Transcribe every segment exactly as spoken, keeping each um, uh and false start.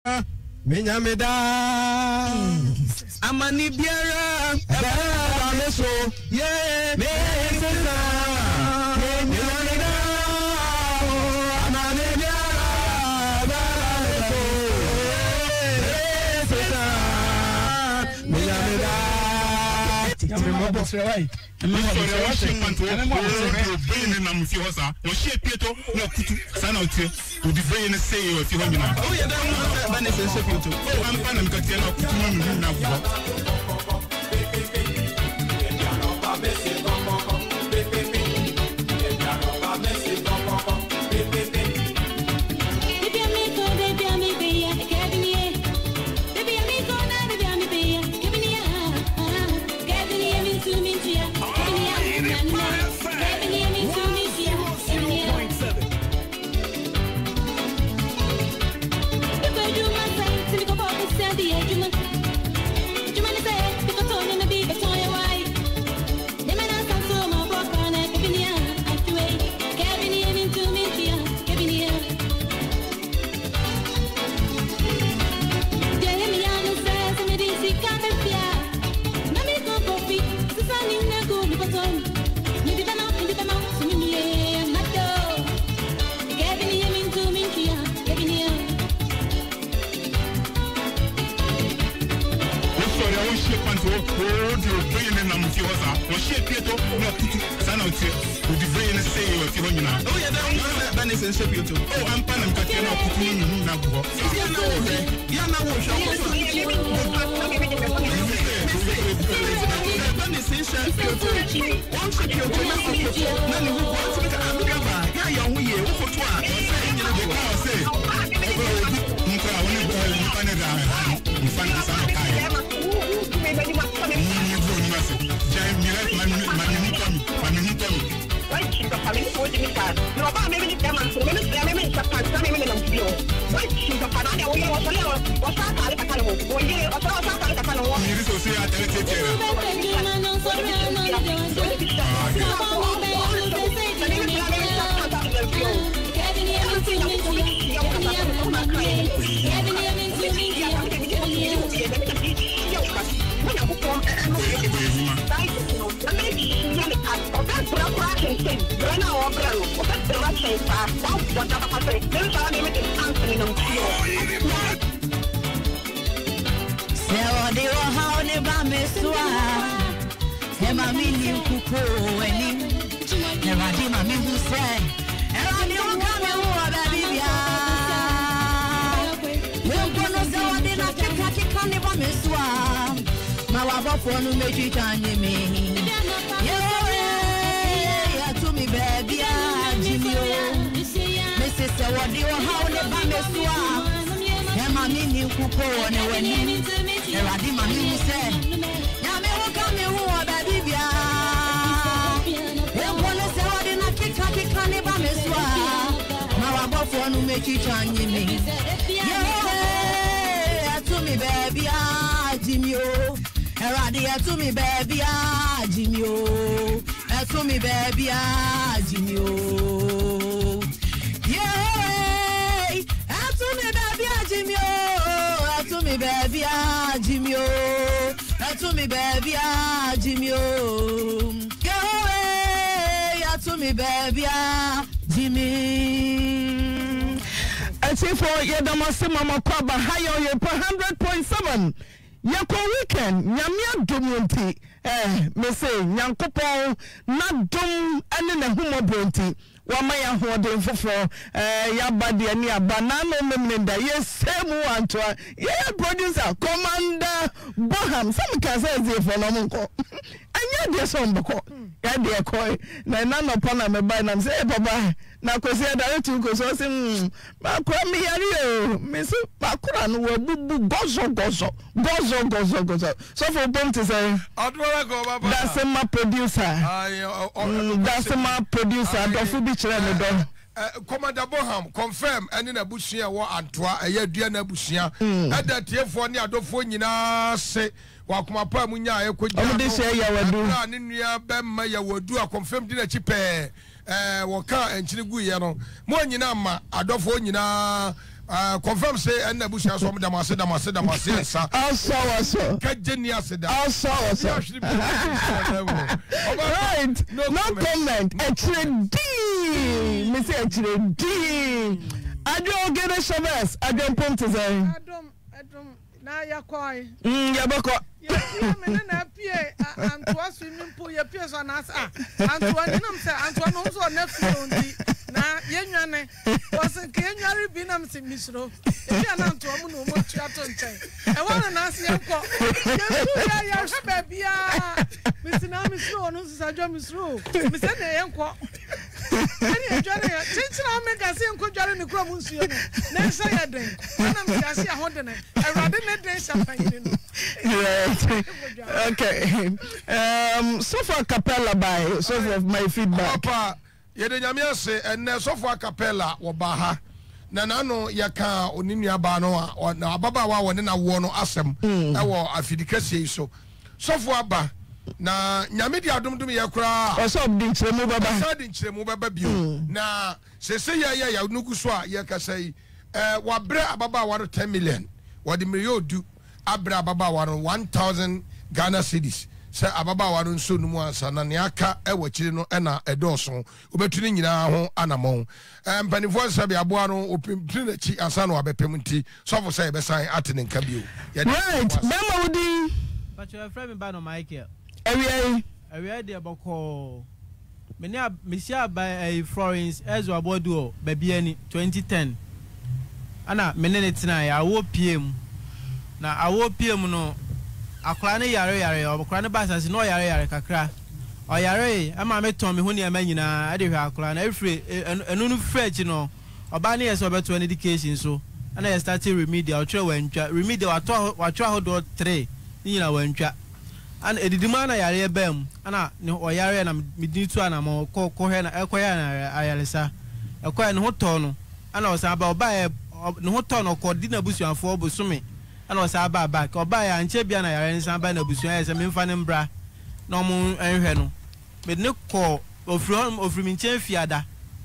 Minyameda Amani biara Eba meso Yeah Mesesa Minyameda Amani biara Eba meso Mesesa Minyameda Remember boss right Remember boss right Remember brain na mfi hosa o she pieto na kutu sana otie o di brain say you if you want na oh yeah that one ban is say pieto oh am pan am katia na kutu na na go oh yeah that one ban is say pieto oh am pan am katia na kutu na na go ya na wo ya na wo sha ban is say pieto one say pieto na photo na ni wo want to make am ga ba ya ya wo ye wo photo a say nyina go ka say nko a woni go ni pan da ni fan di sama kai ni bro ni ma say jai mi ra ma ma ni ko mi ma ni ko mi why she's a family for the car no ba me me dem am so me me me me sa pa sa me me nam bio why she's a family o ye o so le o sa ta le ka le o ye o sa sa ta le ka le o ni so se a tele tete for no make tanya me yeah to me baby Jimmy Missus what do you how ne ba me so e ma mi ni kuko ne wani e radi ma mi say ya me wo ka me wo baby bia e wona se what na kika kika ne ba me so ma wa bo for no make tanya me yeah to me baby Jimmy Eradi to me baby ah Jimmy oh to me baby ah Jimmy oh yeah to me baby ah Jimmy oh to me baby ah Jimmy oh to me baby ah Jimmy oh yeah to me baby ah Jimmy I say for ya damase mama kwaba higher you one hundred point seven Yako weekend, nyamia domunti, eh, me say, nyankopon, na dum, ane na humo bronti, wama ya hode mfofo, eh, ya badi ya ni abanano memnenda, ye semu antwa, ye producer, Commander Boham, sami kasa ezi fono munko, anya diya sombako, ya diya koi, na inano pana mebay na mse, e baba, na kosi ya dare tuko, so si, mm, makura mi yariyo, misi, makura nuwe bubu, gozo gozo, gozo gozo gozo, so for bomb to say, that's my producer, mm, that's my producer, Dofu Bichre Medo. Commander Boham confirm any na bushia wa antwa eye dua na bushia e da tiefo ne adofo nyina se wa kuma pa munya e ko gya de share ya wadu na ne nua be ma ya wadu a confirm di na chi pe eh wo ka enchine gu ye no mo nyina ma adofo nyina Uh, confirm say and the bush has some damase damase damase sa. Also also. Get genius da. Also also. Right. No, no comment. Actually D. Me say actually D. I don't get a service. I don't point to say. I don't I don't na ya kwai. Mm ya bako. Ya me na pie Antoine swimming pool ya pie so na sa. Antoine ni nam say Antoine no so na fi ondi. Na yenwane was kenware bi na mse misro e bia na nto mu no mo tua to nchen e wona na ase enko yesu ya ya hweba bia misina misro no sisa dwa misro mise na yenko ani adware ya chinchira mega se enko dware ne kura mu nsuo no na nsa ya den na mse ase ahode ne awrade ne den champagne no. Okay, um so for capella by so of my feedback papa yede nyame ase enne sofo acapella wo ba ha na nano yaka oninu aba no na ababa wa woni na wo no asem e wo afidikase so sofo aba na nyame di adom dum ye kura oso di nchiremu baba oso di nchiremu baba bio na sese ya ya ya nugu so a ye kasai eh wa bre ababa wa ten million wadi million du abra ababa wa one thousand Ghana cedis se ababa wa nso numu ansa na ne aka e wachiri no e na edoso obetuni nyina ho anamon em panifo sabi aboa no opimtiri na chi ansa no abepem nti sofo say be san atene nka bio right mama wudi but your friend me ba no Michael area area de boko me ne mesia by Florence ezo abodu ba bia ni twenty ten ana me ne tina ya wo pm na awo pm no akra ne yare yare obokra ne basase no yare yare kakra o yare ama me ton me ho ne ama nyina ade hwe akra na efre enu nu fresh no oba ne yeso beto an education so ana ye start remedial twa wantwa remedial wato watwa hodo three nyina wantwa ana edidima na yare bam ana ne o yare na medini tu ana mo ko ko he na ekoya na ayalesa ekoya ne ho to no ana o sa ba oba ne ho to no ko di na busuanfo obosome ana wasa ba ba ka oba ya nche bia na yare nsan ba na busuan ya se memfa ne mbra na omu enhwe no me ne ko ofri ofri mi nche fiada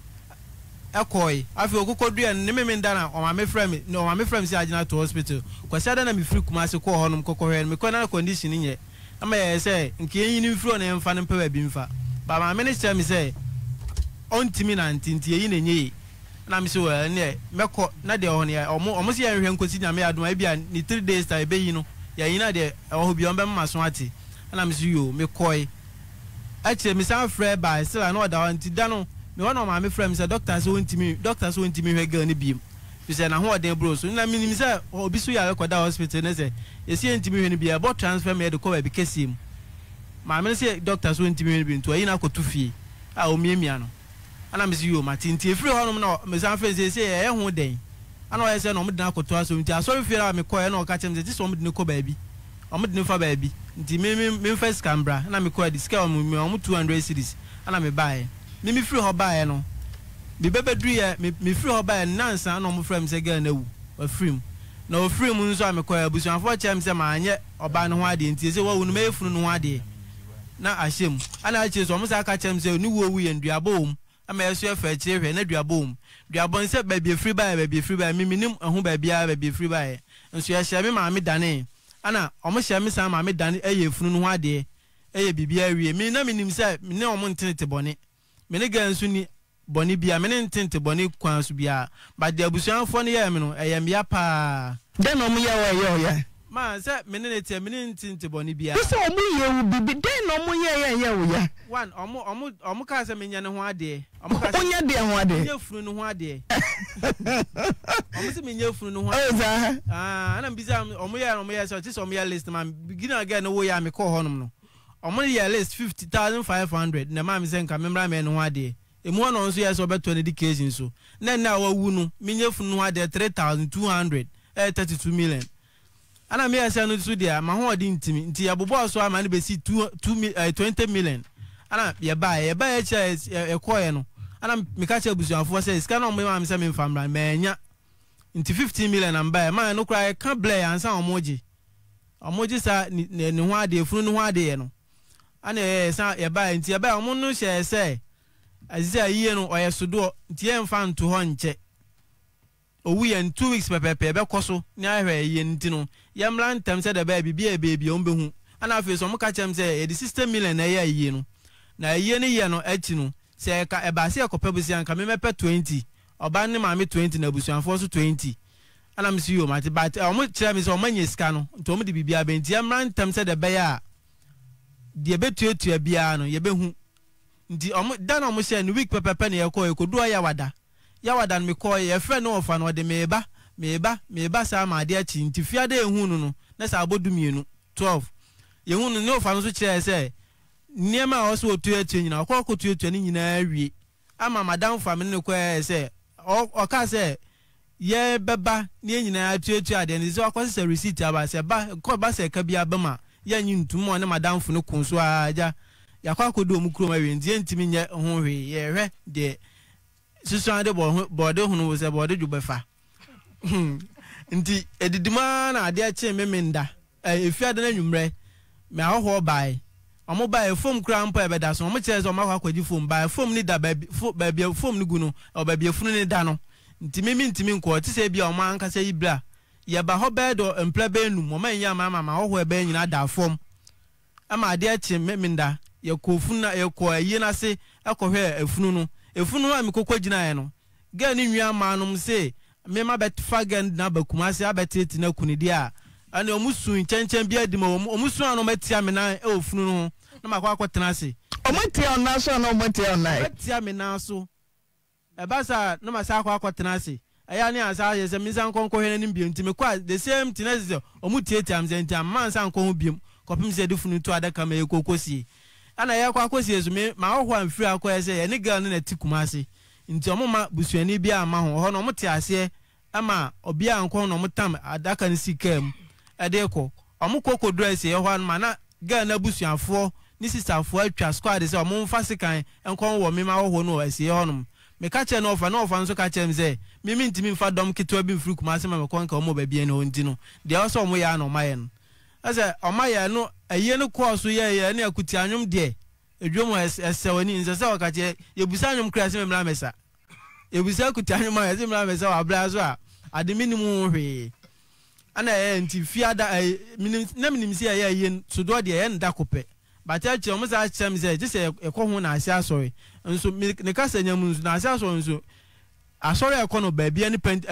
ekoi afi okokodua ne me nda na o ma me frem no o ma me frem si agina to hospital kwasi ada na me free kuma se ko honum kokohwe me ko na condition nye ama ya se nke yin ni free na emfa ne mpa ba bi mfa ba ma me ne che me se ontimi na ntinti yin enye na me se wa ne meko na de ho ne omo omo se ya hwe nkosi nyame adom ai bia ni three days ta ebe yi no ya yin na de ho bi on be ma so ati na me se yo me koi a che me san frɛ ba se la na oda nti da no me wona ma me frɛ me se doctor so ntimi doctor so ntimi hwe girl ne biem bi se na ho oden bro so na me ni se obi so ya rekoda hospital ne se esi ntimi hwe ne bia bo transfer me de ko ba bi kesim ma me se doctor so ntimi hwe ne bi nto ayi na akotu fie a o miemia no ana me se yo ma tinti efiri honom na me san frɛ se se e ho den ana o ye se no mo de na akoto aso nti asori fie na me ko e na o ka chem se ti so mo de ne ko ba bi o mo de ne fa ba bi nti me me me first cambra na me ko di scale mo me two hundred cedis ana me bae me me free ho bae no me bebedru ye me free ho bae nansa na mo frame se girl na wu wa free na o free mu nso a me ko abusuanfo chem se ma anye oba ne ho ade nti se wa wu no me funu no ho ade na ahyem ana ache so mo sa aka chem se ni wo wu ye nduabom ama yeso efa chire hwe na duabom duabon se ba bi free bae ba bi free bae me minim ho ba bia ba bi free bae nso ya hye me ma me dane ana omo hye me san ma me dane eye funu no ho ade eye bibia wie me na menim se me ne omo ntete bone me ne ga nso ni bone bia me ne ntete bone kwan so bia ba de abusuanfo ne ye me no eye me ya pa den omo ye wo ye ya ma se me ne nete me ne ntete bone bia so omo ye wo bibi den omo ye ye ye wo ya one omo omo omo ka se me nya ne ho ade omo ka se onya de ho ade nya funu no ho ade omo se me nya funu no ho ade ah ana biza omo ye omo ye so ti so omo ye list man beginner again no wo ya me ko honum no omo ye list fifty thousand five hundred na ma me se nka memra me no ho ade emu no nso ye so beto ne education so na na wa wu no me nya funu no ho ade three thousand two hundred eh thirty-two million ana me asa no so dia ma ho odi ntimi nti ya bobo so ama ne be si two twenty million ana ye ba ye ba ye cha e koye no ana me ka cha busuanfo se sika no me ma me se me famra me nya nti fifteen million am ba ma no kra ka blay ansa omoji omoji sa ne ho ade funu no ho ade ye no ana ye sa ye ba nti ye ba omo no hye se azia yiye no oye sodo nti ye mfa nto ho nche owu ye two weeks pepepe be koso ni ahwe ye ntino ye mra ntem se de baby bia baby o mbehu ana afi so mo ka chem se e di sixty million na ye ye no na ye ni ye no achi no se ka e ba se ekope busi anka me mepe twenty oba ne ma me twenty na busuanfo so twenty ana me si yo mate but o mo kire me se o manye ska no nto mo de bibia be nti ye mra ntem se de be ya de betuatua bia no ye behu nti o mo dan o mo se ni week pepepe na ye ko e ko do ya wada ya wada me ko ye fre no ofa no de meba meba meba sa ma de achi nti fiade ehunu no no na sa abodumienu twelve ye hunu ne ofa no so kire se niema o so otuatua nyina o ko ko tuatua ni nyina awie ama madam fa me ne ko se o ka se ye beba ni nyina atuatua de ne se akọ se receipt aba se ba ko ba se ka bia bama ya nyi ntumo ne madam fu no kunso aja ya kwa kodo mu kuro ma we ndie ntimi nye ho hwe ye hwe de susan de bo bo de hunu se bo de djubefa nti edidima na ade a che memenda efia de na nwumre me ahoho bai omo bai fom kura mpa ebeda so omo che so omo akwaji fom bai fom ni da baby baby fom ni gu no o baby afunu ni da no nti mimi ntimi nko ti se bia omo anka se ibra ye ba ho bedo emple benu mo man ya mama ma ho ebe nyina da fom ama ade a che memenda ye ko funu ye ko ayi na se akohwe afunu no efunu a mikokọ gina ye no ga ni nwia ma no se me ma bet fagen na bakumase abeteti na kunidi a ani omusu nchenchem bia di ma omusu anu metia me na e ofunu no na makwa akotena se ometia ona so na ometia ona metia me na so e ba sa na ma sa akwa akotena se aya ni asa ye se minsan konko hene ni biem ti me kwa the same tinese se omutieti am se nti man san ko ho biem kopim se de funu to adaka me kokosi ana ya kwa kosi ezume ma ho amfiri akwa se ye ni girl na tikumase nti omoma busuani bia ama ho ho no mote ase ama obia anko no motam adaka ni sikam edeko omukoko dress ye ho an ma girl na busuafo ni sisterfo atwa squad se omumfa sekan enko wo me ma ho no ase ho no me ka che no ofa no ofa nso ka che mze mimi ntimi mfa dom kitwa bi mfiri kumase ma me konka omo ba bia no nti no de o so omo ya no maye no ase omaye no aye no course ye ye na akuti anwum de edwom esewani nzese wakache yebusa anwum krase me mra mesa yebusa akuti anwum ma ye mra mesa wa bra so a ade minimu hwe ana ye nti fiada minim na minim se ye ye sodo de ye nda kope bata che omo sa chem se je se ekọ ho na ase asori nso ne ka sanyam nso na ase asori nso asori ekọ no ba bia ni pent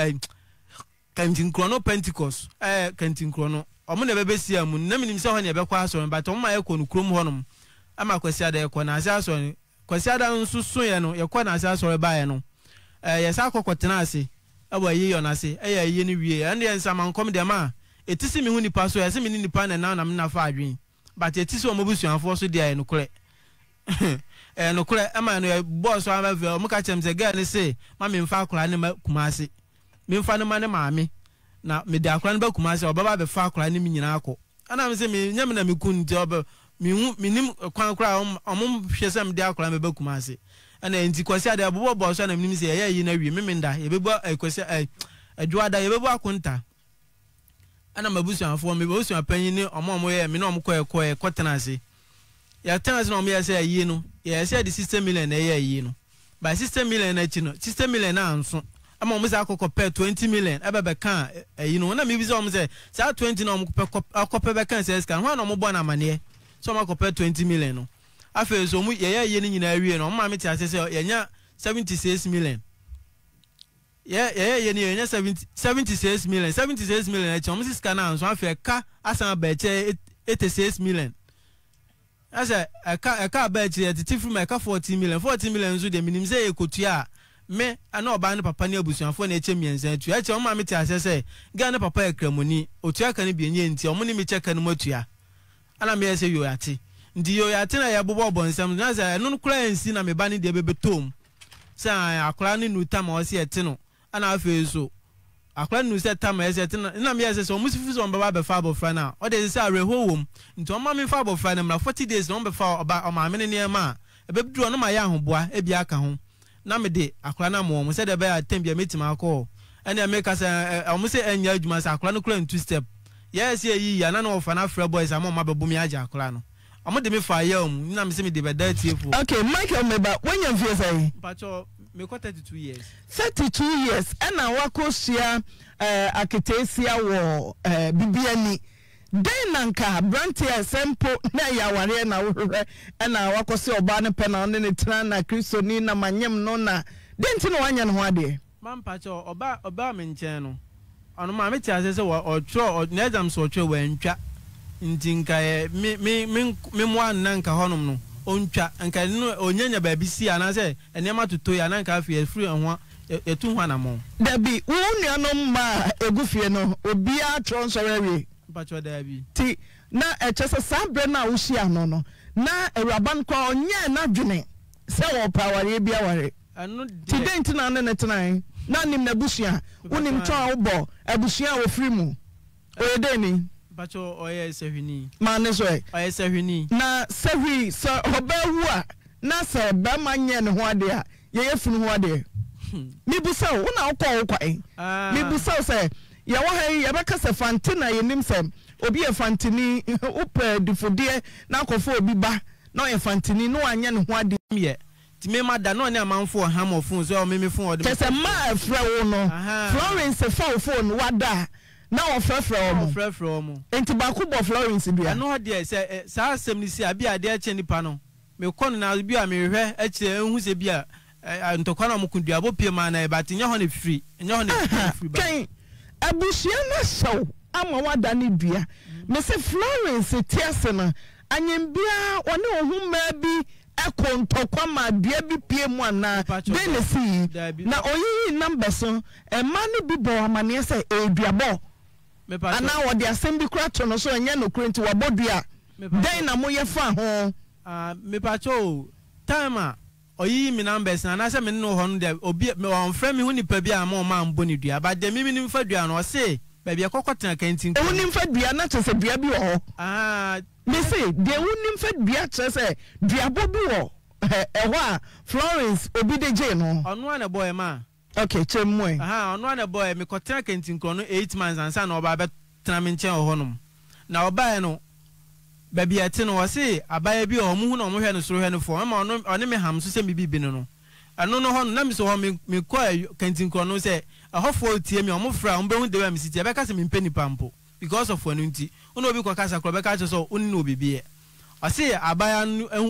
kantin krono pentecost eh kantin krono omo na bebe sia mu na minim se ho na ebekọ asori bata omo ma ekọ no krom ho no ama kwasiada ekọ na ase asori kwasiada nso so ye no ekọ na ase asori ba ye no eh ye sa akọkọtena ase aba ye yo na ase eh ye ni wie ande ye nsa man kom de ma etisi mi hu nipa so ye se mi ni nipa na na na fa adwen but etisi o mobusuanfo so de aye no kure eh no kure ama no boss o aba ve o muka chem ze girl ni se ma me mfa akora ne kumase me mfa ne ma ne maame na me de akora ne ba kumase o baba be fa akora ne mi nyina akọ ana me se me nyam na me kun de oba me hu minim kwan akora o mo hwe se me de akora me ba kumase ana enti kwasi ade abobo boss na minim se ye yi na wie me menda ye bebu kwasi adwada ye bebu akonta ana mabusuanfo me busuan panyin ni omo omo ye me na omo koye koye kotena ase ya tena se na omo ye se yi no ye se the sixty million na ye yi no by sixty million na chi no sixty million na anso ama omo se akokọ pe twenty million ebe be kan yi no na me bi se omo se sa twenty na omo pe akopẹ be kan se ska ho na omo bo na mane so omo akopẹ twenty million no afa so omo ye ye yi ni nyina awie no omo ma me ti ase se ye nya seventy-six million yeah yeah yeah ni enya seventy-six million seventy-six million eche omo sika na anso afa ka asan ba eche eighty-six million asa aka aka ba eche etiti from aka forty million forty million zo de minim say ekotua me ana oba ne papa ne abusuanfo na eche mienza atua eche omo ma me ti asese ga ne papa ekramoni otua ka ne bienye nti omo ne me cheka ne matua ana me say yo yate ndi yo yate na ya bobo bonsam na say eno kura ensi na me ba ne de bebetom say akora ne nuta ma o se ete no ana afa so akwa nu se tama ese tina na me ese so musifu so mbaba be fa abofra na o de se areho wom nti o ma me fa abofra na mra forty days no be fa oba o ma me ne ma e be duro no ma ya ahoboa e bia aka ho na me de akwa na mo mo se de be atem bia metima akọ ene me ka se o mo se enya adwuma se akwa no kura two step yes ye yi ya na no fa na fra boys am ma be bumi aja akwa no o mo de me fa ya om na me se me de be da tie fu okay Michael Meba when you feel say pacho me ko thirty-two years thirty-two years ena wakosia eh aketesia wo eh bibiani den nanka brantia sempo na ya ware na wohwe ena wakose oba ne pe na ne ne tena na kristoni na manyem no na den ti no wanya ne ho ade mampa cho oba oba me nchen no ono ma me ti ase se wo otro na exam so otro wantwa ntinka me me me mo an nanka honom no ontwa nka no onyanya ba bi si ana se enema toto ya nanka afie free ho etu ho anamo dabi wo nuanom ma egufie no obi a tronsoriwe pacho dabi ti na echese sabre na wohia no no na ewraban kwa onye na dwene se wo paware bia ware anu ti dent na ne netan na nim na busia wonim to a wo abusia wo free mu oyedeni pacho oye sehwini ma ne so e oye sehwini na sehwi so obawu a na se ba manye ne ho ade a ye ye funu ho ade mi busa wo na wo kwa wo kwa mi busa se ya wa ha ya beka se fantina ye nim se obi e fantini upe difodie na akofo obi ba na ye fantini no anya ne ho ade ye ti me ma da no ne amanfo ham ofun so o me me fun o de kese ma afra wo no Florence fa phone wada na o frefre o mo frefre o mo enti ba ku bo Florence bia no de se sa asem ni si abi ade a che nipa no me kon na bi a me hwe a che enhu se bia ntokwa na mo kundua bo pie ma na e ba tinye ho ne free enye ho ne free ba kan abusia na show ama wada ne bia me se Florence tiase na anyem bia one ohun ma bi ekontokwa ma bia bi pie mu ana denesi na oyi number so e ma ne bi bo amane se e duabo me pa ana wo de asem bi kura to no so enye no kurenti wo bodua den na mo ye fa ho ah me pa cho time oyi mi numbers na na se me no ho no de obi me won frame me hu ni pa bia ma ma mbo ni dua ba de mi mi ni fa dua no se ba bia kokotena kantin e hu ni fa dua na to se dua bi ho ah me say de hu ni fa dua to se dua bo bi ho e ho a Florence obi de je no onu ana boy ma okay chemwe aha onu ana boy me kotena kantin kro no eight months ansa na oba be tena me nchen ho no na oba no ba bia te no wose abaya bi o mu hu no mo hwe no soro hwe no fo ma ono one me ham so se me bibi no no ano no ho na me so ho me me kwa kantin kro no se ahofo tie me o mo fra o be hu de wa me siti be ka se me mpeni pampo because of one nti ono obi kwa kasa kro be ka che so onni no bibi e ase abaya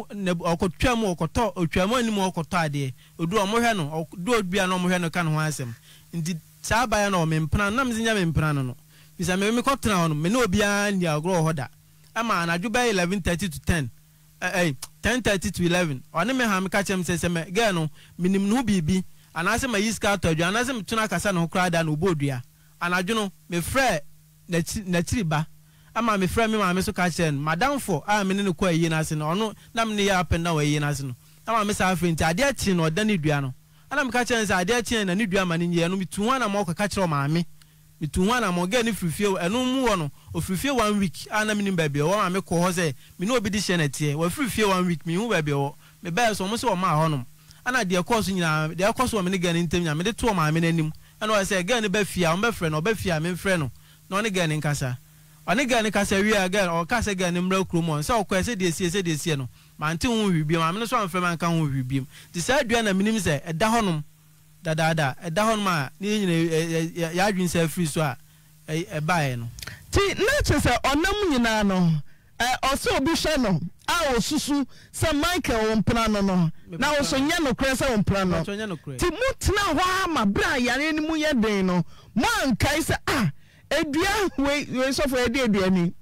okotwa mu okoto otwa mu ani mu okoto ade odu o mo hwe no odu obia no mo hwe no ka no ho asem nti sa abaya no me mpana na me zinya me mpana no no bisa me me kotena no me no obia ndi agro hoda ama na juba eleven thirty to ten eh ten thirty to eleven oni me ha me ka chem se me ge no minim no bibi anase ma yiska to adwa anase me tuna kasa no kra da no bodua anadwo no me frɛ na chiriba ama me frɛ me ma me so ka chen madam for a me ne no kwa yi na ase no ono na me ne ya apenda wa yi na ase no ama me sa afrenti ade achi no oda ne dua no ana me ka chen se ade achi na ne dua ma ne ye no mitu ho na ma ka kyerɛ ma me mitu ho na ma ge ne frifie eno mu wo no ofrifie one week ana me nim ba bia wo ma me ko ho se me no obi di hye na tie wo frifie one week me hu ba bia wo me ba so mo se wo ma honom ana de course nyina de course wo me ne ge ne ntem nya me de to ma me nanim ana wo se ge ne ba fia wo ba frɛ no ba fia me frɛ no na one ge ne nkasa one ge ne kasa wi aga o kasa ge ne mra kromo se o ko se de sie se de sie no ma nte hu hwibiem ma me no so amfrɛ man ka hu hwibiem ti sa dua na menim se ɛda honom da da da ɛda honom a ne nyina ya adwin se free so a e bae no ti na che se onam nyina no eh oso obi hwe no a osusu se Michael wompra no no na oso nya no kre se wompra no ti mutna ho ama bra yare ni mu ye den no mo ankai se ah edua we we so for edua edua ni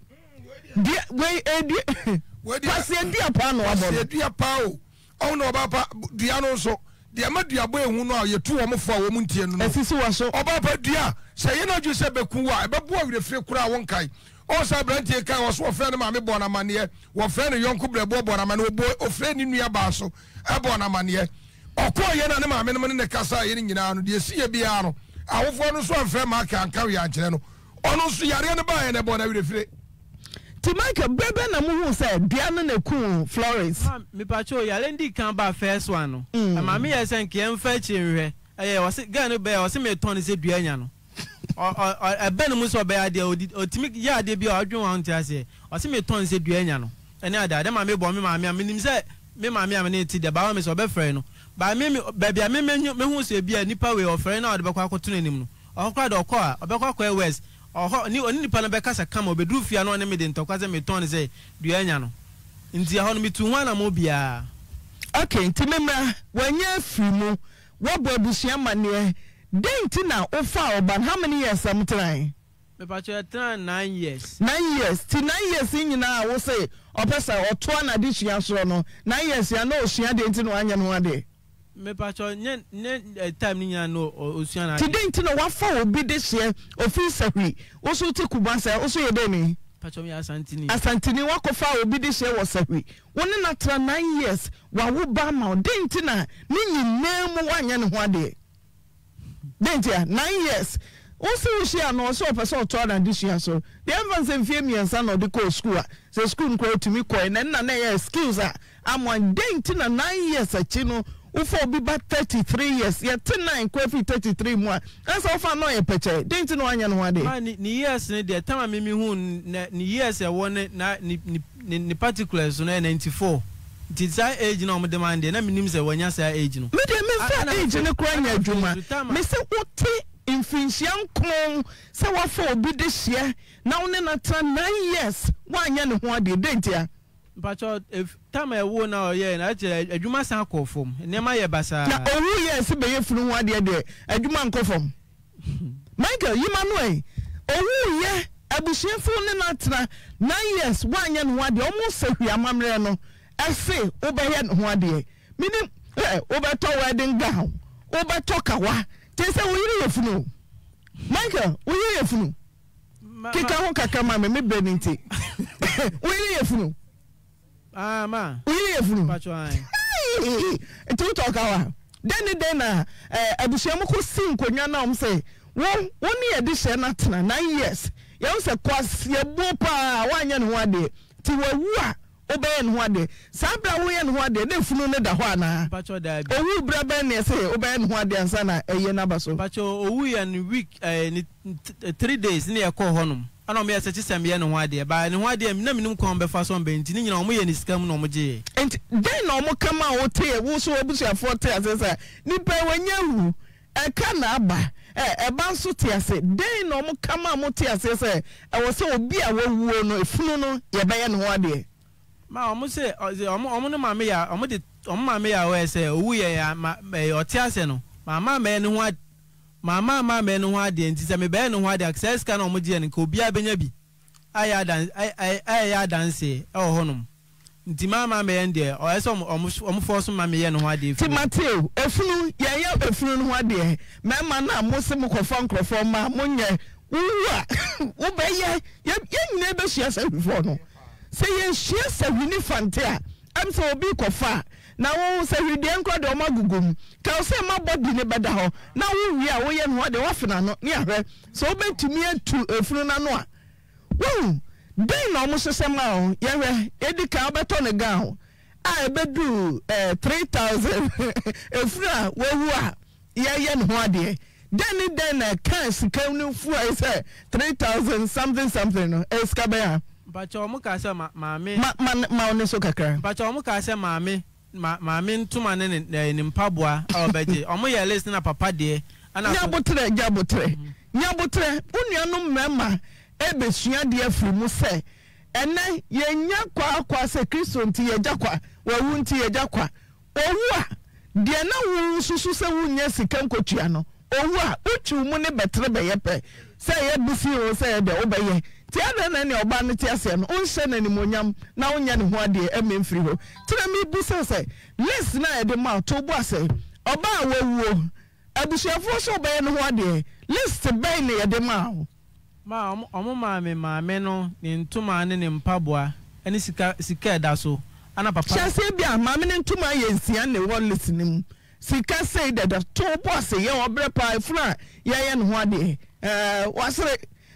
dia we edua we pase edua pa no abo edua pa o o no ba pa dua no so de ma dua bo ehu no a ye tu wo mo fo wo mu ntie no no esisi wo so oba pa dua se ye na ju se beku wa e be bo awre fie kura won kai o sa brantie kai wo so wo fre no ma me bo na mane wo fre no yonko bre bo bo na mane wo bo o fre ni nua ba so e bo na mane okọ ye na ne ma me no ne kasa ye ni nyina no de sie bia no awofo no so amfre ma ka anka wi ankere no ono so yare no ba ye ne bo na awre fie ti Michael bebe na mu hu say bia no na ku Florence me pa cho yare ndi kan ba first one no ama me ye sen ke emfa chi nhwe eh wose ga no be wose me ton se dua nya no o e be no mu so be ade otimi ya ade bia odwen wan ti ase wose me ton se dua nya no ene ada ade ma me bo me ma me nim say me ma me am ne ti de ba me so be frɛ no ba me baby me me me hu se bia nipa we ofre na ode bekwa akoto nanim no okwa de okwa obekwa kwa west oho ni oni nipa na beka sa kama obedru fia no ne me de ntokwa ze me ton ze dua nya no nti ho no metu ho na mo bia. Okay, nti memra wanya fimu wabo abusia mane denti na ofa oban how many years am trying? Me pa che try nine years. nine years. Ti nine years nyina wo say opesa oto na de hia so no nine years ya na osua denti no anya no ade. Me pa che nye nye time nya no osua na. Ti denti no wafa obi de hia ofi sahwi wo so ti kubansa wo so ye de ni. Pa che me asantini. Asantini wakofa obi de hia wo sahwi. Woni na tra nine years wa wo ba ma denti na ni nyina mu wanya ne ho ade. Denti ya nine years. Also, she and also a person told and this year. So the advance and fear me and son of the co school. So school quote to me coin and none excuse. I'm one dating a nine years at Chino, who for be but thirty three years, yet ten nine coffee thirty three more. That's all for no a picture. Dating one and one day. Ni years, the time I mean, who ni years I wanted ni particulars on ninety four. Did I age no demand? And I mean, say when you say age no. Madam, Mister Age in a crying at Juma. Mister What? Infinitian clone, so what for be this year? Now, nine years, one year and one day, didn't ya? But if time I won now, yeah, and I do my son call from, and near my bassa. Oh, yes, be from one day, a do man call from Michael, you man way. Oh, yeah, I be sure for nine years, one year and one day, almost say we are mamma. I say, over here one day, meaning over to wedding gown, over talk. Say we hear you, Michael. We hear you. Kika ho kaka ma me beniti. We hear you. Ah ma. We hear you. Pacho ai. E tu talk awa. Den den na eh abusuam ko sin konwa na om say, "Won woni e de hye na tena nine years. Ye wo say kwas ye bo pa wanya ne ho ade. Ti wawu a obey no ade sabra wo ye no ade na funu ne da ho ana pacho da bi owu bra ben ne say obey no ade ansa na eye na baso pacho owu ya ni week eh three days ne ye ko honum ana me yese tisem ye no ade ba ne ho ade na minum kon be fa so be nti ni nyina omo ye ni skam no omo je enti den na omo kama wo te wo so obusuafo te asesa ni pe wanya hu e ka na aba eh e ba so te ase den na omo kama mo te asesa e wo se obi a wo wuo no efunu no ye be ye no ade ma omo se omo omo no ma me ya omo de omo ma me ya we se owu ye ya o te ase no mama me no ho mama ma me no ho ade nti se me be no ho ade access ka na omo je ne ka obi abenya bi aya dan ay ay ya dance e ho honum nti mama me ende o ese omo omo force ma me ye no ho ade ti Mateo efunu ye ye efunu no ho ade mema na mo se mo kofa nkrofo ma mo nye wuwa wo be ye ye nyine be hia sa before no say ye hia sa wini fante a am so obi kofa na wo say hwede enko de o magugum ka o say ma body ne beda ho na wo wi a wo ye no de wo fena no ne ahwe so obetumi atu efunu na no a wo den na o mo sese ma o ye hwe edika obeto ne ga ho a ebedu eh three thousand efunu a wo wu a ye ye no ho ade den den na kan sika nu fu a say three thousand something something no eskabe Bacho omo ka se ma maame ma ma one so kakra bacho omo ka se maame maame ntuma ne ne mpaboa a obeje omo ye list na papa de ana nya botre nya botre nya botre unuanu mema ebesua de afuru mu se ene ye nya kwa akwa se Kristo nti ye jakwa wawu nti ye jakwa owu a de na wu susu se wu nya sika nkotua no owu a utu mu ne betre be yepe se ye bisi o se de obeye ti ada na ne oba ne ti ase no onhye na ni monyam na onya ne ho ade e memfiri ho tira mi bu se se list na e de ma to bo ase oba awuo abusuafo so obeye ne ho ade list be ne ye de ma ma omo maame maame no ne ntuma ne ne mpaboa ene sika sika da so ana papa chase bia maame ne ntuma ye nsia ne won list nim sika say that the to bo ase ye obre pa ifuna ye ye ne ho ade eh wasere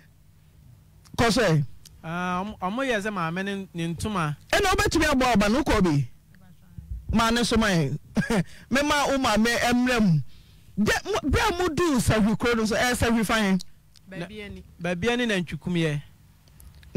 kose ah omo ye ze maame ne ntuma e na obetumi abo aba no ko bi ma ne so mai me ma o ma me emrem bia mu du sawi kro no so e sawi fan babia ni babia ni na ntwukum ye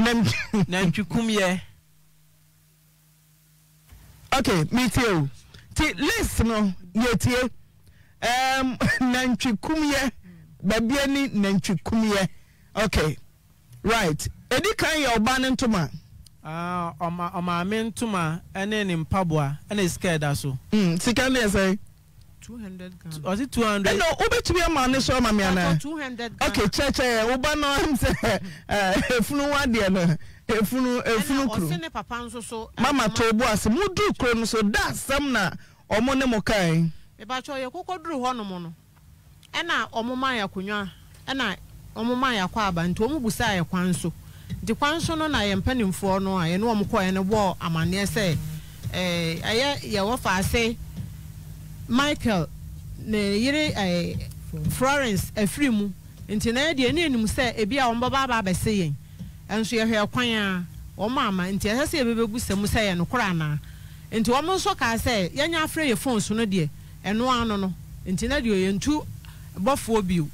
na ntwukum ye okay me too ti list no yetie um nantwi kumye babia ni nantwi kumye. Okay, right. Edi kan ye oba ne ntoma. Ah, oma oma me ntoma ene ni mpaboa ene scared aso. Mm, sika na say two hundred Ghana. Was it two hundred? No, obetumi ama ne so ama me ana. two hundred Ghana. Okay, che che oba no am say eh efunu wade no. Efunu efunu kru. Ose ne papa nso so. Mama to bo ase mudu kru no so da sam na omo ne mo kai. Me ba cho ye kokoduru ho no mo no. Ena omo man yakonwa. Ena omo man yakwa aba nti omo busa ye kwan so. Di kwan so no na ye mpanimfo no a ye no omo ko ye ne bo amane se eh aye ye wo fa ase Michael ne yire eh Florence Afrimu nti na de ne enim se ebi a omo baba ba se yen. Enso ye hwe kwan a omo ama nti ese se ebebegu semu se ye no kora na. Nti omo so ka se ye nya afre ye phone so no de eno ano no nti na de ye ntu bofo biu.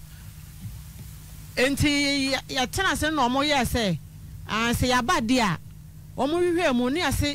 Enti ya tena se no omo ye se ah se ya ba dia omo hwehwe mu ne ase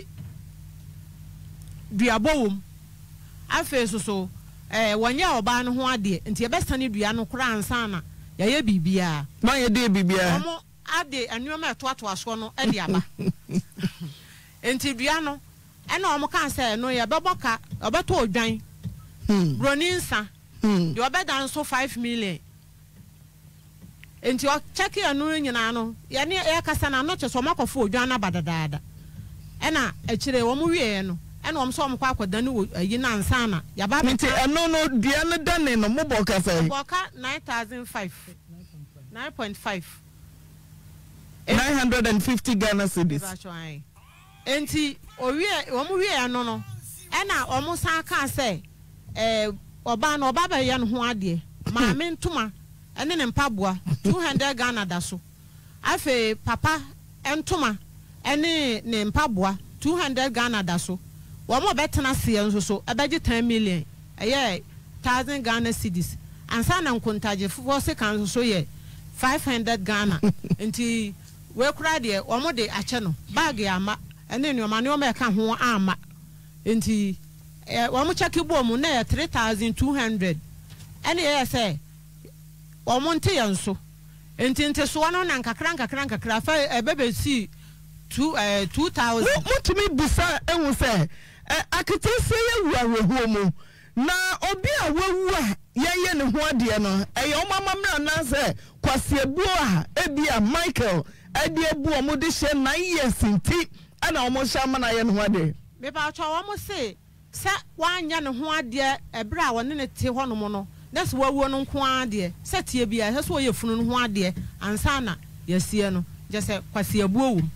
duabo wom afa so so eh wonya oba no ho ade nti ye besta ne dua no kora ansa na ya ye bibia Ma ye de bibia. omo ade anuoma eto ato aso no e de aba enti dua no e na omo kan se no ye beboka obeto odwan Hmm. broni nsa Hmm. de obeda nso five million. Enti o check ya no nyina no ya ne ya kasa na no cheso makofo odwan na badadaada e na ekire wo mu wie no e na om so om kwa akoda no ayi na ansa na ya ba Nti eno no dua no dane no mo bo ka say boka nine thousand five nine point five nine hundred fifty Ghana cedis. Enti o wie wo mu wie no no e na om san ka say eh oba na oba ba ye no ho ade ma me ntoma ene ne mpaboa two hundred Ghana da so afi papa entoma ene ne mpaboa two hundred Ghana da so wo mo betena se nso so abeje ten million eye one thousand Ghana cedis ansa na nkontaje fo se kan so ye five hundred Ghana enti we kura de wo mo de ache no bag ya ama ene ne o ma ne o me ka ho ama enti eh wo mo check bo mu na three thousand two hundred ene ye say omonte yanso enti enti so no na nkakra nkakra nkakra fa ebebe si two eh two thousand mutumi busa ehu se akete se ye wuarehu mu na obi a wawu a yeye ne ho ade no eye o mama mra na se kwase ebu a ebia Michael ade ebu o mo de hye nine years nti ana o mo hya ma na ye ne ho ade me ba cho wo mo se se wanya ne ho ade ebra wo ne ne te ho no mo no that's what we no nko ade setie bia se so ye funu no ho ade ansa na yasie no je se kwase ebu owum.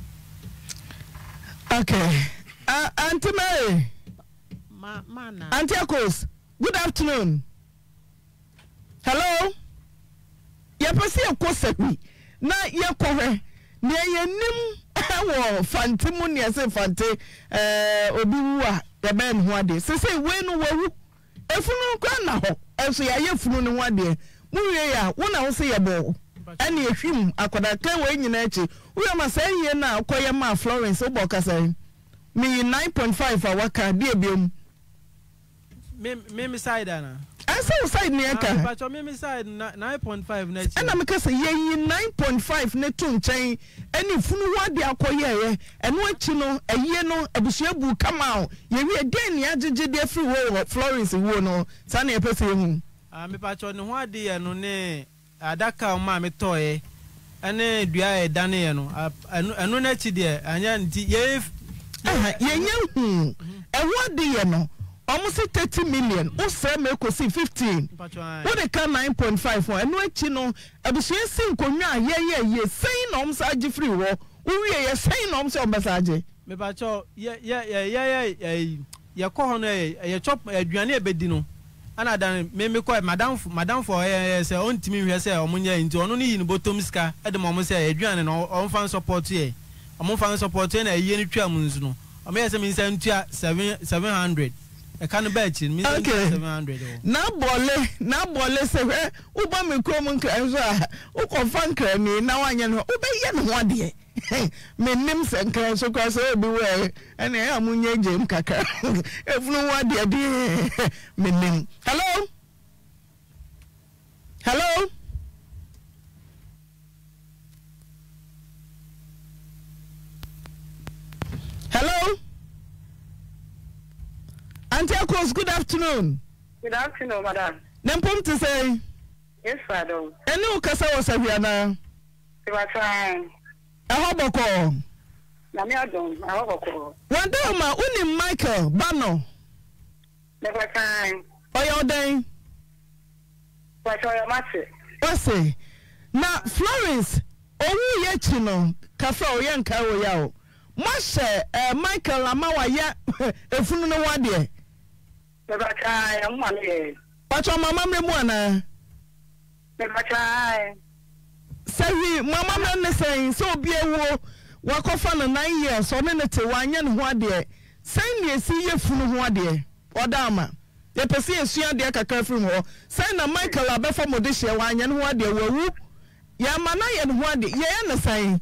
Okay. Uh, Auntie Mary. Ma mana. Auntie Akos. Good afternoon. Hello. Ya pese ekosewi. Na ye kohwe. Ne ye nim wo fante mu ne se fante eh obi wu a ye ben ho ade. Se se we no wawu. Efunu kwa na ho. Enso ya ye funu ne ho ade. Mu wie ya wo na wo se ye bo. Ene ehwim akoda kan we nyina echi. Wo ma say ye na akoye ma Florence obo kasa. Me nine point five a waka de biom. Me me side ana. Asa side ne aka. But your me side nine point five na chi. Ana me kasa ye nine point five ne to nchen. Ene funu wade akoye ye. Eno achi no eye no abusuabu kama o. Ye wie den ne agege de free wo Florence wo no. Sa na epese hu. Ah me pa cho ne ho ade ye no ne adaka o ma me toye. Ene dua e dane ye no. Eno na chi de anya nti ye ye nya hu. E wade ye no. Almost thirty million. O say me ko see fifteen. What they can nine point five for. Eno achi no abusua sin konwa ye ye ye say na om sa agi free wo. Wo ye say na om say om basa agi. Me ba cho ye ye ye ye ye ye ko ho no ye ye chop aduane e bedi no. Ana dan me me ko madam madam for ye say on timi hwe say omunya nti ono ni yin bottom ska e de mo say aduane no on fan support ye. Omo fan support ye na ye ni twa mu nsu no. Omo ye say me nsa ntua seven hundred. I can't bet you. Okay. seven hundred. Na bole, na bole se hwe, uba me krom nkra so a, ukofa nkra mi na wanye no, ube ye no ade. Me nim se nkra so kwa so obi we, ene ya munye jem kaka. Efunu wade de. Me nim. Hello? Hello? Hello? Auntie Akos, good afternoon. Good afternoon, madam. Nempom to say? Yes, madam. Eni ukasa wo sabiana? Siwa trying. Ahoboko. Na mi adon, ahoboko. Wanda ma uni Michael Bano. Never trying. Oya odan. What oya mate? Wase. Na Florence, owu ye chino, kafa oya nka wo ya o. Mashe eh, Michael amawa ya efunu no wade. Never trying, I'm one here. Pacho mama mre mu ana. Never trying. Sahi mama mre ne say so obi ewo wakofa no nine years so ne ne te wanya ne ho ade. Sai ne esi ye funu ho ade. Odama. Ye pese esua ade kakra firi ho. Sai na Michael abefa mode hye wanya ne ho ade wawu. Ya mana ye ne ho ade. Ye ye ne sai.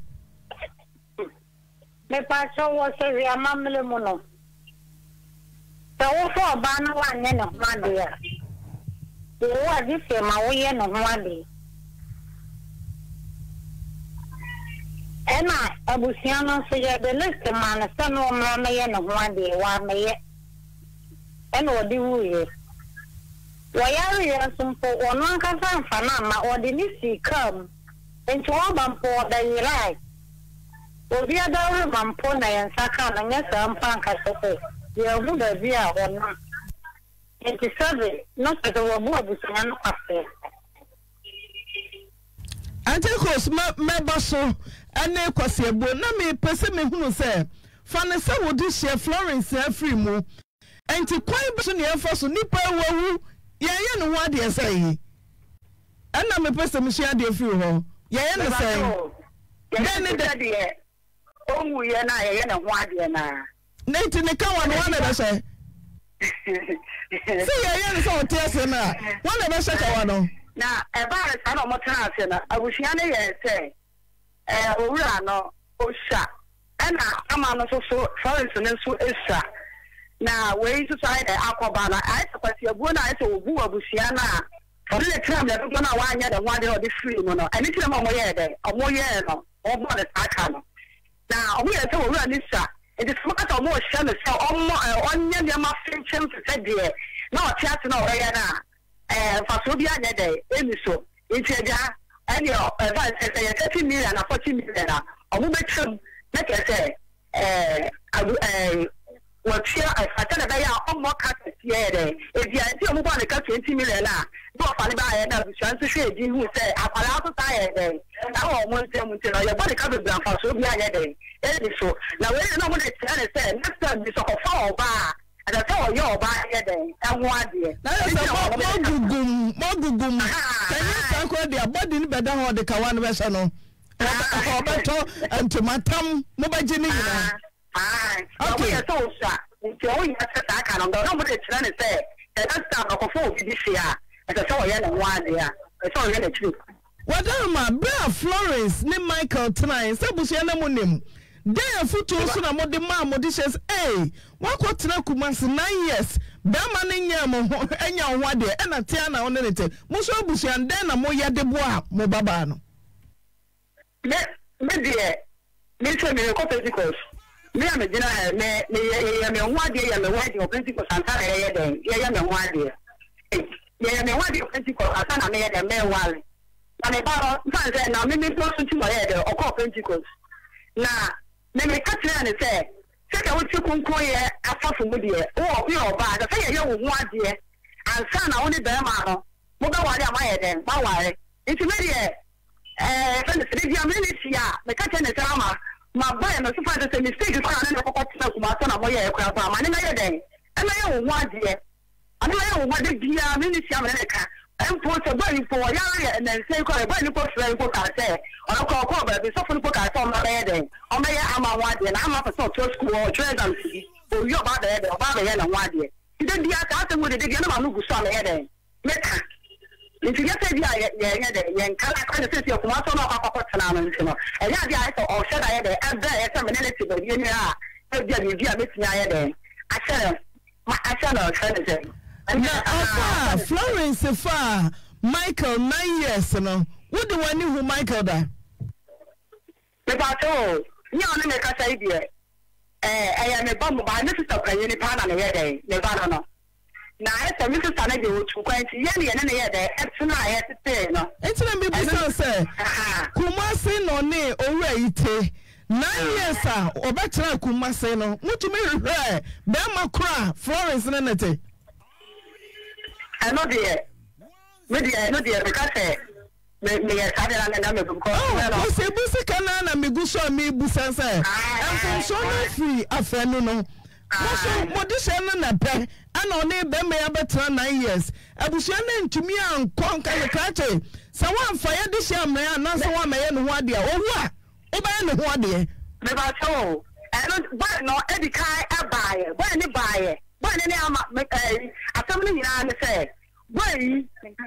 Me pacho wo se ri amamle mu no. So wo fo ba no wanye ne ho ade ya. Wo adi se ma wo ye ne ho ade. Ena abusiano so ye the list man se no ma me ye ne ho ade wa me ye. Ena odi wu ye. Wo ya ri ya sumpo ono anka san fa na ma odi ni si kam. Enti wo ba mpo da yirai. Obi adawo mampo na yensaka na nyesa mpa nka sese ye hu da bi a wona enti sabe no se do wo abusunya no kwafe Ante kos me me baso ene kwase ebo na me pese me hunu se fa ne se wodi hye Florence afri mu enti kwan baso ne efo so nipa wawu ye ye no ho ade sai ana me pese me hye ade afri ho ye ye no sai ye ne de owu ye na ye ne ho ade na neti ne ka wan wan na say se ye ye no so otiase na wan na be se ka wan no na e ba re sa no mo tana ase na abusia ne ye se eh owura no o sha ana ama no so so Florence ne so esa na we so sai da akoba na ai se kwasi abuo na ai se obu abusia na for the time le go na wa anya da wa de o de free no no ani tire mo mo ye de o mo ye no o bo de aka no na o mo ye se owura ni sa it is what o mo sha no se o mo onye de ma finchen se de na o tia se na o ye na eh faso bi anya de emi so nti eja ani o advance say thirty million na forty million na o mo betrim na ke say eh eh what here I started by ya o mo ka se here de e dia nti o mo ba ne ka twenty million na do fa ne ba ya na bi so hwe di hu say akwara to ta ye de na o mo ntem nti na ye ba ne ka be bran faso bi anya de emi so na we na mo de tia ne say next time bi so ko fa o ba ada so yo ba ye de enwo ade na so mo gugum mo gugum kanya sanko de abodi ni beda ho de kawan be so no o beto antimatam mo ba gini ina ah okay so sa nti o ya ta ka no no mo de tira ne say e da sta no ko fo bi di sia ada so ye na enwo ade a e so ye na tiri wadama bra Florence ni Michael tonight se busu ya na mo nim dey afutuo so na mo de ma mo de shes eh wako tena kumasi nine years be ma ne nya mo enya ho ade e na tia na one ne te mo so busu ya den na mo ya de bo a mo baba no me me de me se me ko Pentecost me am gina me me ye me ho ade ye me ho ade o Pentecost anta na ye den ye ye me ho ade ye me ho ade o Pentecost anta na me ye den me wale na me ba fan se na me me so so mo ye de o ko Pentecost na me me ka tira ne se se ka wuti kunkun ye afafo mu de o bi o ba da se ye ye wo ho ade ansa na woni be ma no mo ba wale ama ye den ba wale nti me de eh fe ne se dia me ne tia me ka tira ne se ama ma ba ye no so fa de se mistake ko na ne ko ko tira kuma so na mo ye kwa ba ma ne na ye den e na ye wo ho ade ani ye wo ho ade bia me ne tia me ne ka empo se ba ni po ya ya na se ko ba ni ko fere ko ka se o ko ko ba bi so fu ni ko ka se o ma ye den o ma ye ama wa de na ama fa so to school o tre exam si o yo ba de de o ba be ye na wa de the dia ka se mu de de na ma no gu so na ye den meka nti ya se dia ye ye de ye nka ka se se kuma so na akwa tena no nti no e ya dia so o she da ye de e be ye se me ne ti be ni a e dia ni dia metia ye de a chere ma a chere no chere se na ofa Florence fa Michael nine years no what do one who Michael da me ba to ni on me ka sai die eh eh me ba mo ba ne sister kan ni pa na ne ye de me ba no no na ese mi sister na de o tu kwanti ye ne ye ne ye de etuna ye tete no etuna me bi so say Kumasi no ne owura ite nine years a obetra Kumasi no mutumi hwehwe be makura Florence ne nete ano de me de no de because me me ya sabe la na me ko no se busi kana na me gu so me busa say am so no free afenu no so modisha na na pe ana oni be me ya betra nine years abusua na ntumi ankon kan kache sa wan fa ya disha me na so wa me ye no ho ade a owu a oba ye no ho ade me ba so ano ba no edikai abaye ba ni baye ba ni ni ama asam ni nyina ne say boy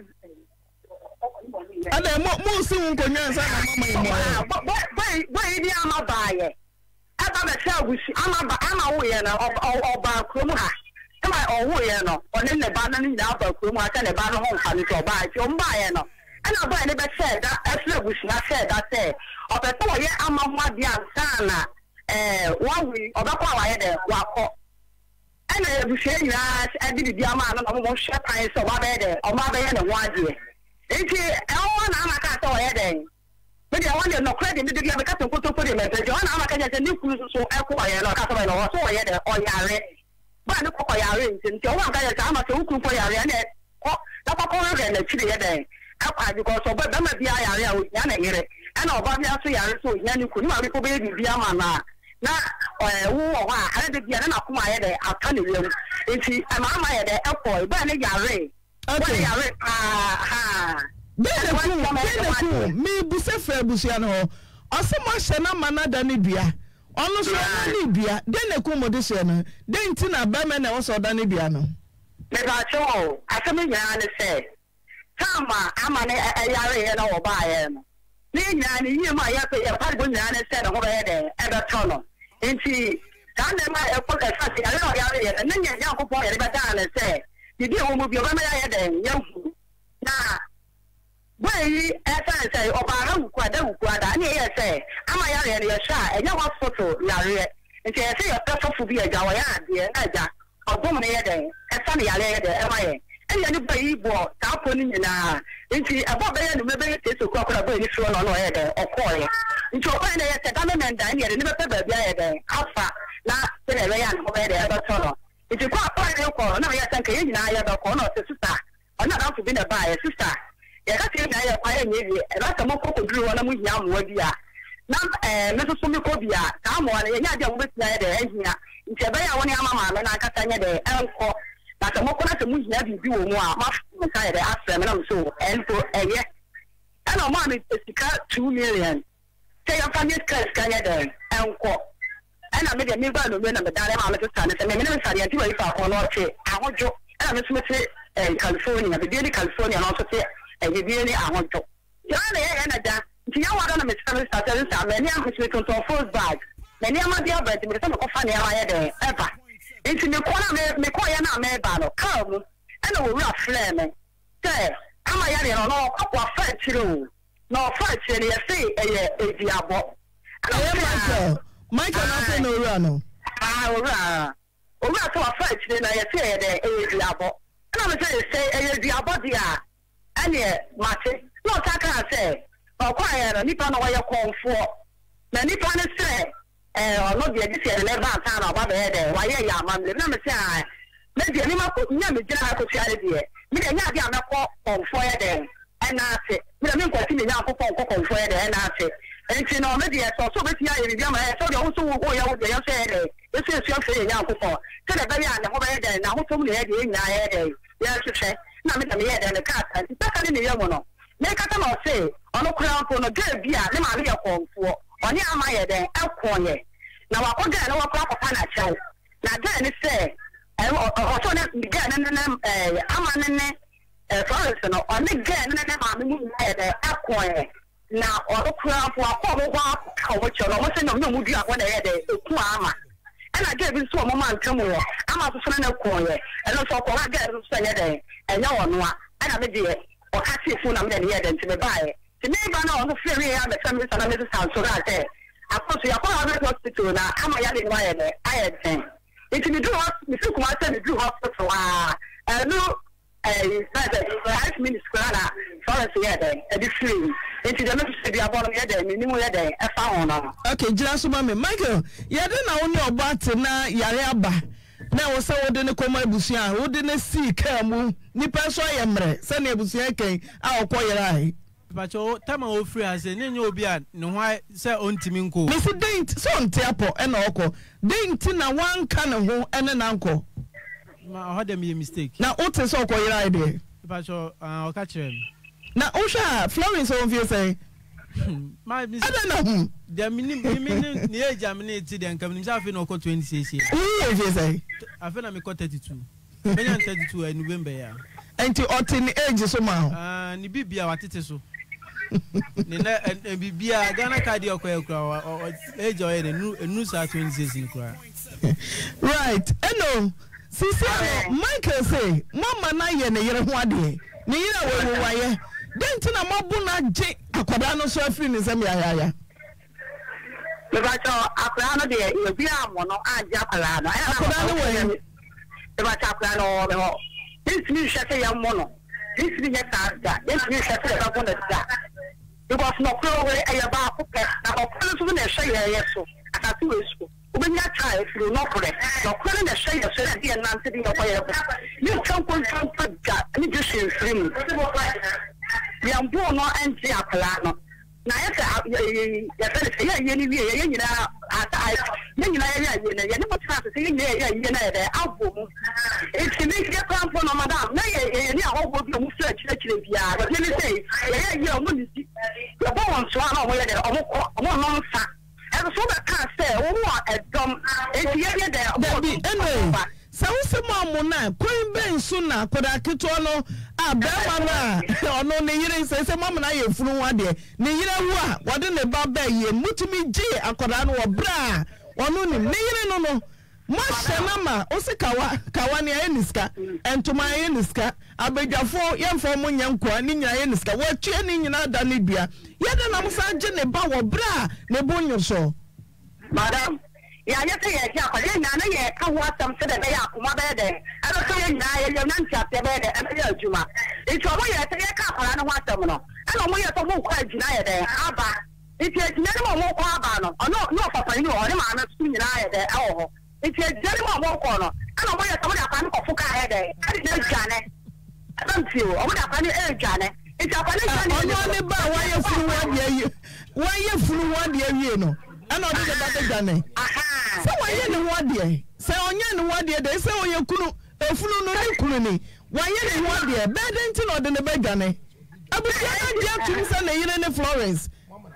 ada mo mo si nkonya nsa na mama yi mo boy boy ni ama baye aba be say agusi ama ba ama wo ye na oba krom ha kama owo ye no one ne ba na ni na ba krom ha ne ba no ho nfa ni to ba ti o mba ye no ana boy ne be say that actually agusi na say that say obe to ye ama ho ade ansa na eh wa wi obekwa wa ye de wa ko ana agusi ni na ade bi ama na mo hwe pan so wa be de o ma be ye ne ho ade enti e wo na ama ka so ye de me de won de no credit me de me ka to ko de me de won ama ka je ni ku so e ko ye no ka so no so ye de o yare ba ni ko yare nti o wan ka ye ama so ku ko yare na ko da ko ko re na chi ye de akwa bi ko so ba ba ma bia yare a o nya na yere ana o ba bia so yare so nya ni ku ni ma bi ko be bi ama na na eh wo wo ha ara de bia na kuma ye de aka ne wiem nti ama ama ye de e ko ba ni yare okay yare ah ha bele ku bele ku me buse fra busia no osemo hye na manada ne bia ono so na ne bia de ne ku mo de hye no de nti na ba me na wo so da ne bia no me ba cho asemi nya ne se kama ama ne ayare ye na wo ba ye no ni nya ne yi ma ya pe ya pa go nya ne se no ho ba ye de e be to no nti dan ne ma e ko ka sa ti ale no yare ye ne nya nya ko po ye be da ne se di di wo mo bi o ba ma ya ye de nya na boy esa say obara ukwa da ukwa da na ye say ama ya re ye sha enya wa photo ya re nti ye say your perfect bi eja wa ya ade na ja obom ne ye den esa ne ya re ye de e ma ye enya ni boy bo ta ko ni nyina nti abo be ye no me be te so kwa kwa boy ni so no no ye de okoye nti okoye na ye say da me nda ni ye ni be pe ba bia ye den afa na se ne be ya no be de e ba to no nti kwa kwa ni ko na ye say ke ye nyina ye ba ko no se sister ona da fu bi na ba ye sister ya ka ti na ya kwa enye bi e ba samo ko koduru wona mu hia mo bia na eh me so mi ko bia ka mo na ya nya mo betia ya de ehia nti be ya woni ama ma me na akata nya de enko na samo ko na se mu hia bi bi wo mu a ma fu ka ya de afre me na so ento eye ana ma mi sika two million say ya family cash ka nya de enko ana me de mi ba no me na me dare ma me so sa ne se me me na sa ya ti wa ifa ko no che ahojo ana me so me se California be di California no so te e bi ni ahonto ya na ya na da nti ya wada na me service started sa me ni am me to full bag me ni am dia ba ti me so ko fa ni ya de eba nti me ko na me me ko ya na me ba no ka mu e na wo ra flare me say ama ya de no no kwa fa chiro no fa chiro ya say e ye e di abo aye Michael Michael na say no ra no ah o ra o ra to fa chiro na ya say e de e di abo na me say say e di abo dia ane mate no taka say okwa ya no nipa no wa konfo na nipa ne say eh ono de di say le ba ta na ba be de wa ye ya ma na me say me de ni ma ko nya me jira ko tia de me de nya de ameko konfo ya de ena ase me de me ko ti me nya ko konfo ya de ena ase enti no me de so so be tia ye bi ma e so de wo so wo ya wo de ya say de e say so fe nya ko ko se de be ya ne ho be de na ho to mu ne de nya ye de ya hwehwe na me me ye de ne ka ta ta ka ni ye mo no me ka ta no say ono kura mpo no ga bia ne ma ye konfo oni ama ye de akonye na wa ko ga na wa ko pa na chew na ga ni say ọsọ ne gẹ ne ne ẹ ama ne ne ẹ Florence no ọne gẹ ne ne maame mu ẹ dẹ ẹkọ ẹ na ọdọ kura afọ akọ ọmọ hɔ aka ọmọ kyerɛ no ọmọ sɛ na ọmọ mu du akɔ na ɛyɛ dɛ eku ama ɛna gẹ bi nso ọmọ ma ntɛm wɔ ama soso ne ne kɔ yɛ ɛno nso ɔkɔ wa gẹ nso ɛyɛ dɛ ɛnyɛ wɔ noa ɛna mi deɛ ɔka si efu na mi dɛ ne yɛ dɛ nti mi ba yɛ ti mi ba na ɔno fi wi yɛ abɛsɛ mi sɛ na mi sisa nso na sɛ akɔso yɛ kɔ na ɔbɛ hospital na ama yɛ de ne wa yɛ dɛ ayɛ dɛn. Nti mi duru mi fi kuma sɛ mi duru hospital aa ɛnu ɛɛ sɛ five minutes kura na Florence yɛ dɛ ɛdi free nti dɛm fi bi abɔ no yɛ dɛ mi nimu yɛ dɛ ɛfa wɔn no. Okay, gyina so ma mi Michael yɛde na wo ne ɔbɔ ate na yare aba na wo sɛ wo de ne kɔma abusua wo de ne si kaa mu nipa so ayɛ mmerɛ sɛ ne abusua kɛn a ɔkɔ yɛre ahe. Pacho tama o free ase ne nye obi a ne ho se ontimi nko. Me se dent so onte apo e na okọ. Dent na wan ka ne ho ene na nko. Ma ho dem ye mistake. Na ote so okọ yira ide. Pacho o ka kire me. Na o hwa Florence o fie say. Ma mi. Ada na hu. Dem mi mi mi ne age am ne ti dem kam ni sa fe na okọ twenty-six years. Wo fie say. Afe na me ko thirty-two. Me yan thirty-two e November ya. Enti ote ni age so ma ho. Ah ni bibia watete so. Ne na bibia Ghana card yokoya kura age o ere nu nu sa twenty-six ni kura. Right. Eno sisi Michael say mama na ye ne yere ho ade. Ne yere wo wo waye. Dent na mabu na je akoda no so afiri ni sem ya ya ya. Me ba cho akra no de e bi amo no anja akra no. Akoda no wo. Me ba cha akra no me ho. This means shete ya mo no. This means ya this means shete ya ko na da. Because no crow way a ba ko pe na ko so na hwe ye so atatu esu obenya try through no correct no crow na hwe ye so na dia nante di ko ye ko you can control ga ni just free ya mbo no enti akla no na ye ka ya fe ye ye ni wie ye nyina ata ye nyina ye ye ne ye ni mo tra se ye ye ye ye na ye de abo mu e ti mi ge pampo no madam na ye ye ni awogo bi mu fra chire chire bia ye ni say ye ye mo ni si ye bo won so na mo ye de omo omo no nsa e so be ka say wo mo edom e ti ye ye de Dabi anyway sa wo mo mo na koin ben so na koda keto no a be ma na ono ne yire se se mo na ye funu wa de ne yire wu a wode ne ba ba ye mutumi ji akoda no wo bra ono ni ne yire no no ma shema ma o se kawa kawa ne ye niska entoma ye niska abedwafo ye mfo mo nyanko ni nyina ye niska wo tue ni nyina da ne dua ye de na mo sa je ne ba wo bra ne bonyo so madam ya ye te ye ja ko ye na na ye ka wa tam se de be ya ko ma be de e do ye na ye ye na ntia te be de e be adwuma e ti omo ye te ye ka kwara no wa tam no e no mo ye to mo kwa adwuna ye de aba e ti adwuna no mo kwa aba no no no papa ni o ne ma na su nyina ye de e wo ho e ti adwuna mo mo kwa no e no mo ye to mo da kwa no ko fuka ye de e di adwane e ban ti o mo da kwa ni e adwane e ti akwa ni adwane ono ne ba wa ye funu wa de wa ye funu wa de awie no ana odi de ba de dwane se wa ye ne wa de se onye ne wa de de se oye kunu efunu no ne kunu ni wa ye ne wa de be de nti no de ne ba dwane abuja na dia tum se ne yire ne Florence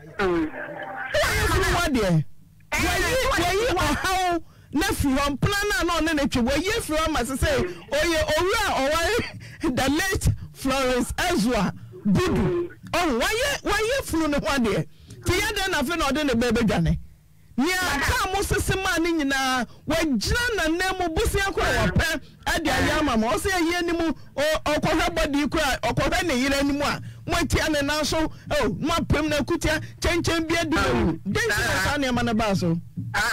se wa ye funu wa de wa ye wa ye o hawo na fi hon plan na no ne twe wa ye fi hon ma se se oye owura owa the late Florence Ezra Budu oh wa ye wa ye funu ne wa de ti ya de na fe na ode ne bebe dwane ni aka mo sese ma ni nyina wajira na nemu busi akora wa pe ade ayama mo se ye ni mu okohwe body kura okohwe ne yire ni mu a mo tia ne na so oh mo pem na kutia chenchen bia di den se sa ne ma na ba so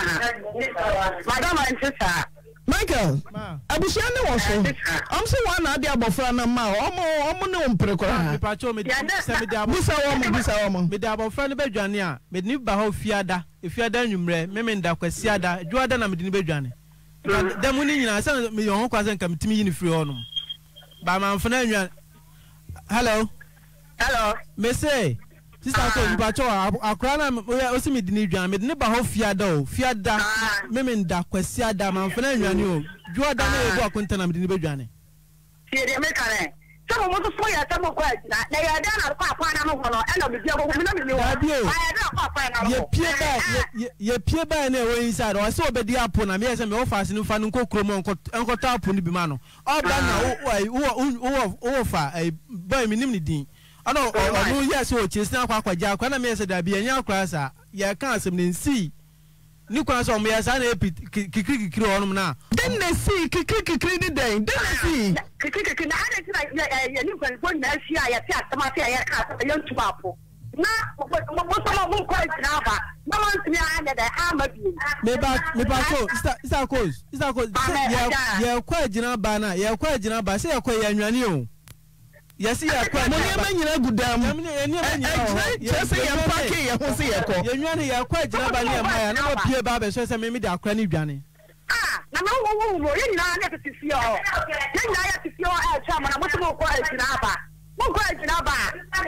madam answer Michael abusia ne wo so am se wa na ade abofra na ma omo omo ne ompre kora Pacho me se me da busa wo mo busa wo mo me da abofra ne badwane a me ni ba ho fiada efiada nwumre me me nda kwasiada juada na me ni badwane da mu ni nyina se me yon kwa se nka metimi yini free honum ba ma mfana nwa hello hello me say sister ko Pacho akra na o se me ni dwane me ni ba ho fiada o fiada me me nda kwasiada ma mfana nwa ni o juada na e bo akonta na me ni badwane ti de me kare So mo to so ya tamo kwa na na ya da na kwa kwa na no no e no bi bia go mi na mi ni wa ya da kwa kwa na ye pie ba ye pie ba na we inside o se obedi apo na me say me offer no fa no kokromo enko tapo ni bi ma no o ba na wo wo fa boy mi nim ni din ano no yes o chesi na kwa kwaja kwa na me say da bi enya kwa sa ye kan asem ne nsi ni kwa so me yasa na kikiri kikiri onum na den na si kikiri kikiri ni den den na si kikiri kikiri na ana ti na ya ni kwa ko na si ya ti atama ti ya ka ya ntu apo na mo mo so mo ko ina ba na man ti ya da ama bi me ba me ba ko isa ko isa ko ye ye kwa jina ba na ye kwa jina ba se ye kwa ya nwane o yes ya kwa mo ye manyina gudam ye ni manyina yes ye pake ye ho se ye ko ye nwane ya kwa jina ba ni ma ya na mo pie ba be so se me me da akra ni dwane ah na ma wo wo wo ye na na ti fi o ye na ya ti fi o e cha ma na mo to mo ko jina ba mo ko jina ba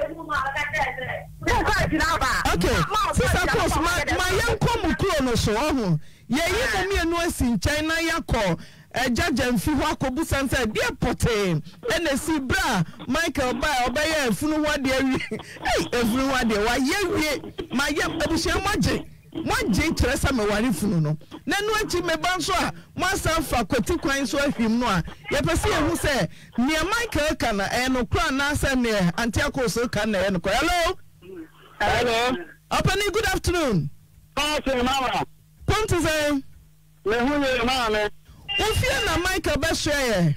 mo ko jina ba okay sister course ma ma yanko mu kuro no so ho ye yi mo mi enu asi nkyɛn na yakɔ ejaja mfi ho akobu sanse dia pote ene si bra Michael ba obeye efunu ho de awi hey efunu ho de wa ye wie ma ye ebusia moje moje tresa me wari funu no nanu achi me ban so a mo asan fa kwati kwan so ahwim no a ye pese ehu se ne Michael kana e no kra na asa ne antiakoso kana e no hello hello Opani, good afternoon. Oh, say mama. Point to say me hu ye mama. Ofia na Michael be share.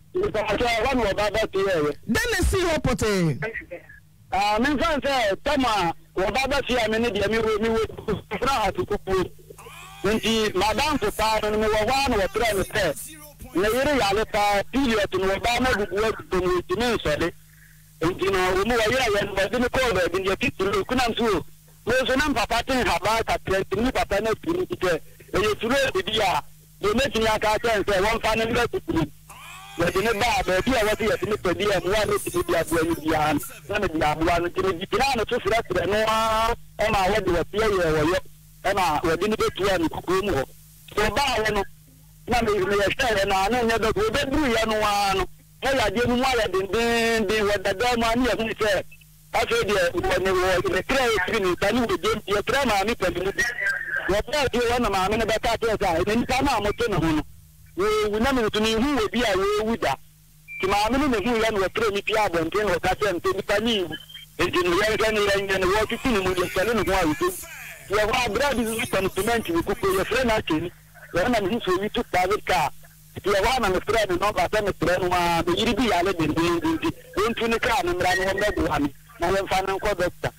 One more baba to you. Then see hopote. Ah, me fan say tama wo baba tia me ne dia me ro mi wo fra atukupu. Nti madam to pa no me wo wa no wo tra me say. Na yere ya le pa period no ba na gugu wa to no ti me so de. Nti no wo mo wa yere ya no de me ko ba bi dia titu ku nam so. Me so nam papa tin ha ba ka tre ni papa na turu ti te. E ye turu e dia. Ye me tin ya ka ten say won fa na me titu. Ye ne ba ba bi a wa ti ye ni pe dia mo wa ni ti dia bo ni dia. Na me dia bo no ti ni ti na no so fira fira no a e ma wa di wa ti ye wo yo. E ma wa di ni be tu ya ni ku mu ho. So ba wa no na me me ye sere na na nya do be du ya no wa no. E ya di mu wa ya din din din wa da do ma ni ye ni se. Aso di wo ni wo ni kra e tri ni tani wo je ye kra ma mi pe ni. Wo pa di wo na ma me ne be ka te sa ni ta na mo te no ho no. We na me to ni hu we bi a we wu da. Ti ma me ne hu ya no kra ni pia bo nte no ka se nte ni pa ni. Enti ni ya ka ni ya ni wo ti ti ni mo je sele no ho a wu. Ye wa bra di ni commitment ni ku ko ye fre na cheni. Ye na mi so wi tu private car. Ti ye wa na me fre no ba ta me fre no ma be yiri bi ya le den den den. Enti ni car no mra no ho me bu ha ni. Na le fa na ko doctor.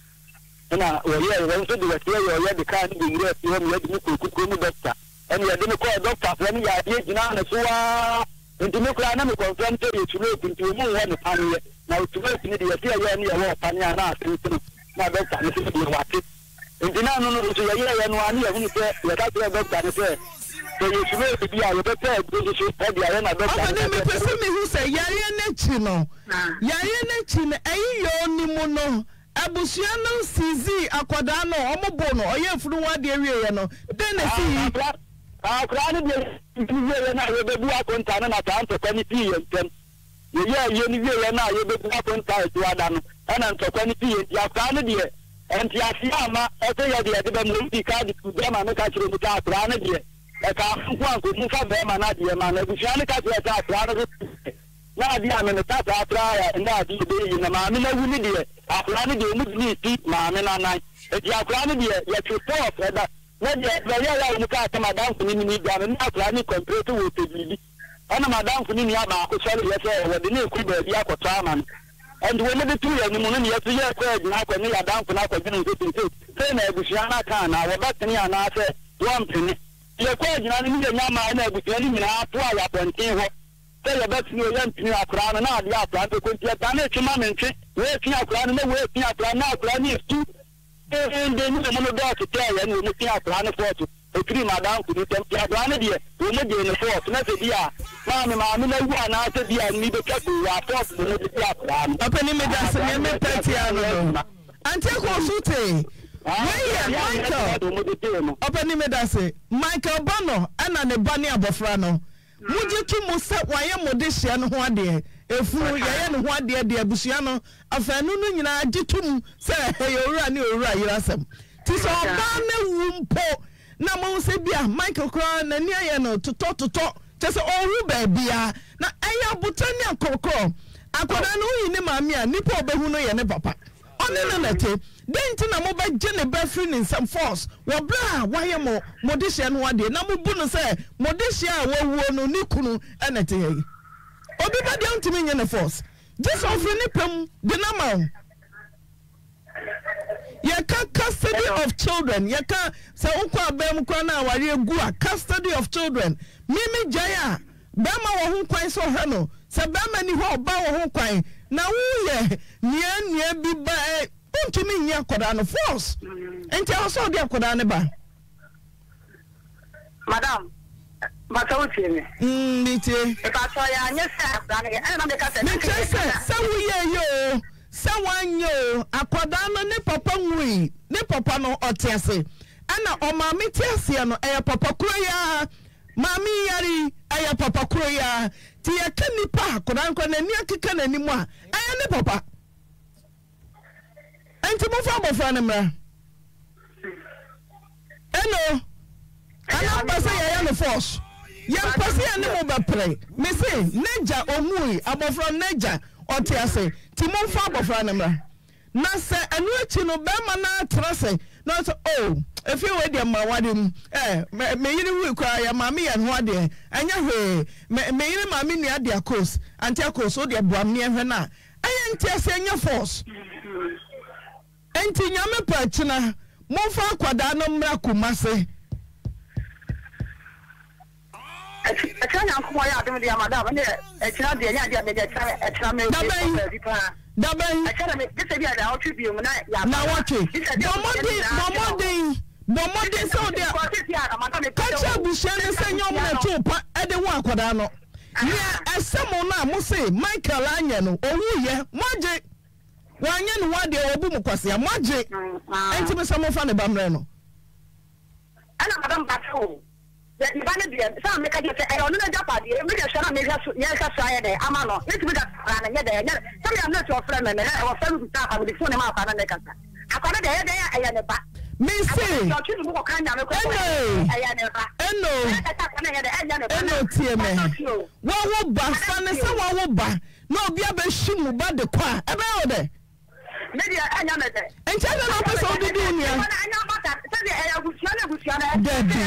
Na wo ye wo so di wa ti ye ye de car ni bi yiri ti ho me ye di ku ku mu doctor. And you didn't call doctor when you are getting on the soa. And to look around and confront you to look into a more than a family. Now to work in the idea you are Paniana, my doctor, this is what it. And the man who is a year and one year, who said, you got your doctor, said. So you should be our doctor, you should have the arena doctor. My name is who say, Yaya Nechino. Yaya Nechin, Ayo Nimono. Abusiano Sizi, Aquadano, Omobono, or you flew one area, no. Then I see. Ah, crowded you na you be bua konta na ta anto kwani pie ntem. Ye ye ye ni ye na you be bua konta to adano. Ana anto kwani pie ya crowded de. Enti asiama e se ye de de be mu di ka di ku be ma me ka chire mu ta crowded de. E ka ku anko mu fa be ma na de ma na bushani ka de ta crowded. Na di ame me ta ta tra ya nda di be yi na ma me na wuni de. A crowded de mu di ti ma me na nai. E di crowded de ye to for da. When you are in the car, Madame Funini, and not compared to what it be. And Madame Funini, I could tell you, yes, what the new Kuba, Yako Traman. And when the two and the moon, yes, yes, now when you are down for not getting it. Same as Bushana Khan, our Bethany and I said, one penny. You're quite not in the Yama and with any minute, two hours and ten. Say your best new young penny of crown and all the outland to quit your damage to mamma, waiting out crown and waiting out crown now, crown is two. And then the mono to tell and we look at plan for to a three madam to them. Granted, we live in the fourth, not a dear. Mamma, Mamma, one after the and me the couple who are forced to the plan. Open images and me Tatiano. Until Cosute. Michael, open images, Michael Bono, and an Ebania Bofrano. Would you keep Musa, why am Modician one day? efunu yeye ne ho ade de abusua no afanu no nyina gitum se ye owura ne owura yirasem ti so ba na wumpo na mo se bia Michael Kra na ni aye no toto toto te se owu ba bia na eya butani akokro akoda no yi ne maami a nipa obehu no ye ne papa oni na nete denti na mo ba je ne ba free in some force wo bra waye mo modihia no ade na mo bu no se modihia a wawuo no ni kunu enete ye obi ba de ntimi nye ne force just offer ni pam de na ma ye ka custody of children ye ka se ukwa bem kwa na aware egu a custody of children mimi jaya bema wo hu kwan so hwe no se bema ni ho ba wo hu kwan na wo ye nia nia bi ba untimi nya koda no force enti also de koda ne ba madam matauti me mm miti e ka so ya nya sa da ne e na me ka se me se se wo ye yo se wanyo akoda no ne papa nwui ne papa no otiase ana o maami tiase no e papa kuro ya maami yari e papa kuro ya ti ye kanipa akoda nko na ni akeka na ni mu a e ne papa enti mo fa bofra ne mra eno ana pasa ya no force ye pasa ya ne mo be pre me say neja omui abofra neja otiase ti mo fa abofra ne mra na se anu achi no be ma na trase na so oh if you we dey ma wade eh me yiri wi kwa ya ma me ya no ade anya hwe me yiri ma me ni ade akos anti akos o de boam ne hwe na aya nti ase anya force enti nyame pa china mo fa akwada no mra kumase Achana nko ya adum dia madam ne achana dia nya dia me dia achana me daben achana me dise bia da otwi bi mu na ya na watwe bomodi bomodi bomodi so dia kacha bushane senyo mo na chupa ede wo akwada no ye esemo na mo se Michael anya no owuye moje wanye no wade obu mu kwase moje enti me samo fa ne bamre no ana madam bato the bana dia sa me ka je e onu na japa dia me je shana me ja so ye ka so aye de ama no me tibi da na nye de nye so me am not your friend me me e wo friend ku ta pa me phone ma pa na ne ka sa akwana de ye de ya eye ne ba me say yo tinu mo kan na me ko eye ne ba eno eno tie me wo wo ba fa ne se wo wo ba na obi abehyimu ba de kwa ebe wo de media anya me de enche na no person di di nia anya mata se de eya gusia na gusia na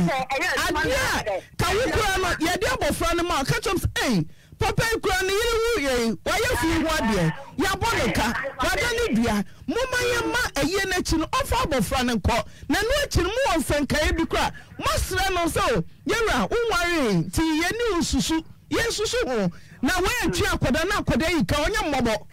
adia ka wo kura no ye de abofra no ma ka chom eh papa kura no yiri wu ye wa ye fi hu ade ya bonoka wa da ni dua mo ma ye ma eye na chi no ofa abofra no nko na no achi no mo wonfenka e bi kura mo sra no so ye ra unware ti ye ni ususu ye susu ho na we atwi akoda na akoda yi ka onye mmobo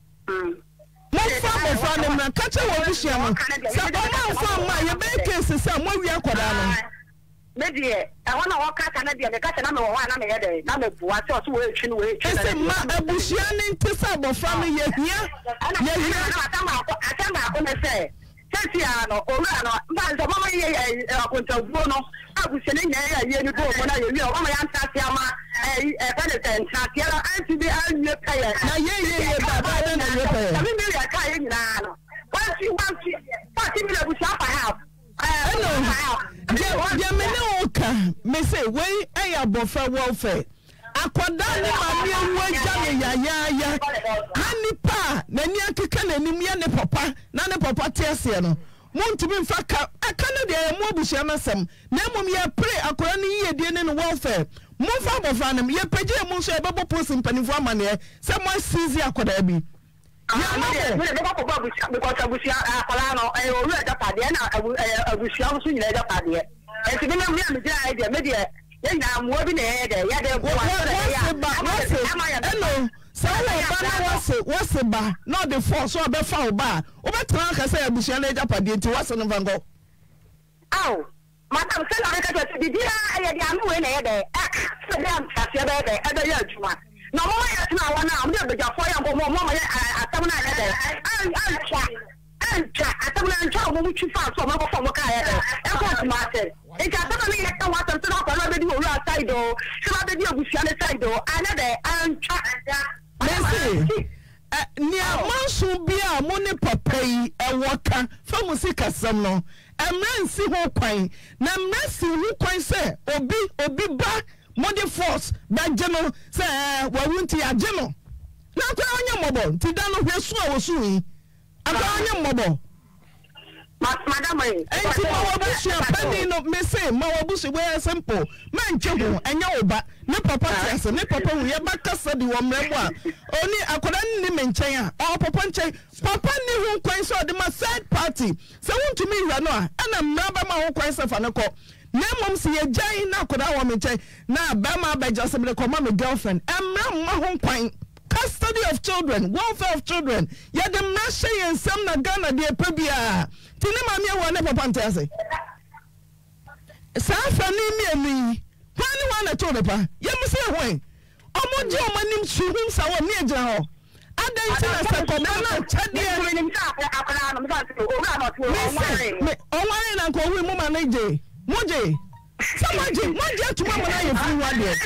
mo fa mo fa ne mra ka che wo bushia no se o ma fa ma ye be case se mo wi akoda no me die e wona wo ka ka na die me ka che na me wo wa na me ye de na me buwa se o so wo etwi no wo etwi ese ma abushia ne ntisa bo fa me ye hia ye hia atama atama ko me se sesi ano owura no mba nso mama ye akontabuo no abushia ne nya ya ye ni bo mo na ye wi o mama ya ntase ama eh eh benefit ntase ya anti bi anye paye na ye ye ye baba na na ye paye tabi mi ya ka ye nyina no wanti wanti pati mi la bushia pa ha hello je me ne oka me say we eya bofra welfare akoda ni mami ewu eja me ya ya ya hani pa na ni akeka na nim ya ne papa na ne papa tiese no montimi mfa ka aka na de mo abusia na sem na mom ye pre akoda ni ye die ne no welfare mo fa bofra na ye pagye mo so e bebo post mpanifo amane se mo asizi akoda bi ya ma me me ko ko abusia because abusia akola no e o ru eja pade na abusia so nyina eja pade e ti me me me dia idea me dia ye na mo bi na ye de ya de bo wa ya hello so wo ba na wose wose ba no the force so be fa ba o be tran ka say abusia na eja pade nti wose no vango aw madam se la ka to di dia ye dia no we na ye de se dia ntase be be e be ya adwuma no mo ya tna wa na am de be ja fo ya mo mo mo ya atam na ye de an an cha an cha atam na cha mo mu chi fa so mo ko fo mo ka ye de e ko tuma se e ka atam na ye ka wa tam tna ko na be di o ra side o se ba be di obusia na side o ana de an cha Messi. Ni amanso bia mo ne papa yi ewoka fa mo sika sam no emransi ho kwan na emransi ho kwan se obi obi ba mo de force ba je no se wa wunti age no na kwa onye mobo ti da no hwesu a wosu yi akwa onye mobo madam eh enti ma wabusu apani no me say ma wabusu we simple man chehu enya oba ne papa tiase ne papa wu ye bakasa di wo mremo a oni akoda ni me nchen a o papa nchen papa ni hu kwan so de ma third party se wontu mi wura no a na mraba ma hu kwan se fa ne ko na mom se ye jan na akoda wo me nchen na ba ma ba just me ko ma me girlfriend emra ma hu kwan custody of children welfare of children ye de mrashe yen sam na Ghana de pebia tini mami ewa ne papa ntase sa fa ni mi emi kwani wana to pa ye mse hwen omo je omo nim suhum sa wo mi egira ho adan ti na se ko na chade me onware na ko wi mu ma na je moje samaje moje tuma mo na ye fi wa de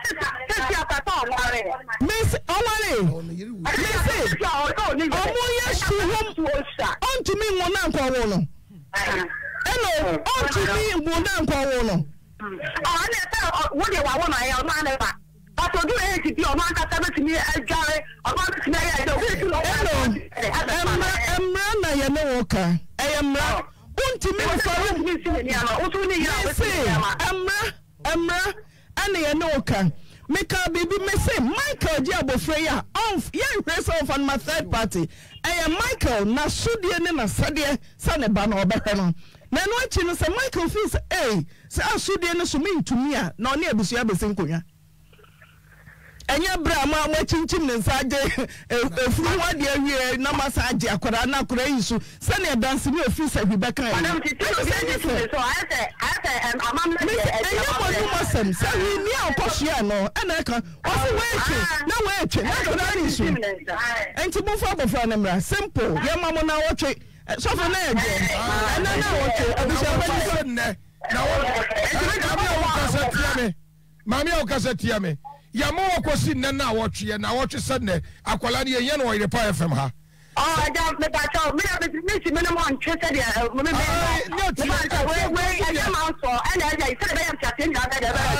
Miss onware Miss omo ye suhum onto mi mo na ko wo no hello onto mi mo na ko wo no oh na say wo de wa wo na ye o na ba but o do e ti bi o ma ka ta be ti mi ejare o ma ti na ye do we ti no hello emra emra na ye ne wo ka e emra onto mi fa mi si ni ama o so ni ya o si ama emra emra ana ye ne wo ka Mika baby me say Michael ji abofre ya on ya reso of on my third party eh Michael na sudie ne na sade sa ne ba na obehwe no na no achi no say Michael feels eh say asudie ne so me ntumi a na one abusu ya bese nkonya enya bra ma ma chinchim ne nsaje efuru wade awie na masaje akora na akora yisu se ne dance bi ofisa bi beka ya madam ti ti so I say I say am am na enya mo du masem se wi ni akohia no na ka o se weche na weche na akora yisu enti mo fa bofra na mra simple ye ma mo na woche so for na eje na na woche abusha ba ni ne na wo mami o kasa tia me mami o kasa tia me ya mo kosi nne na awotwe na awotwe sadne akwala ne ye no OYEREPA F M ha oh ja me ba cha me me si me no mo ntwe se dia me me me ba cha we we e ja ma so e na ja ise be ya cha tin da da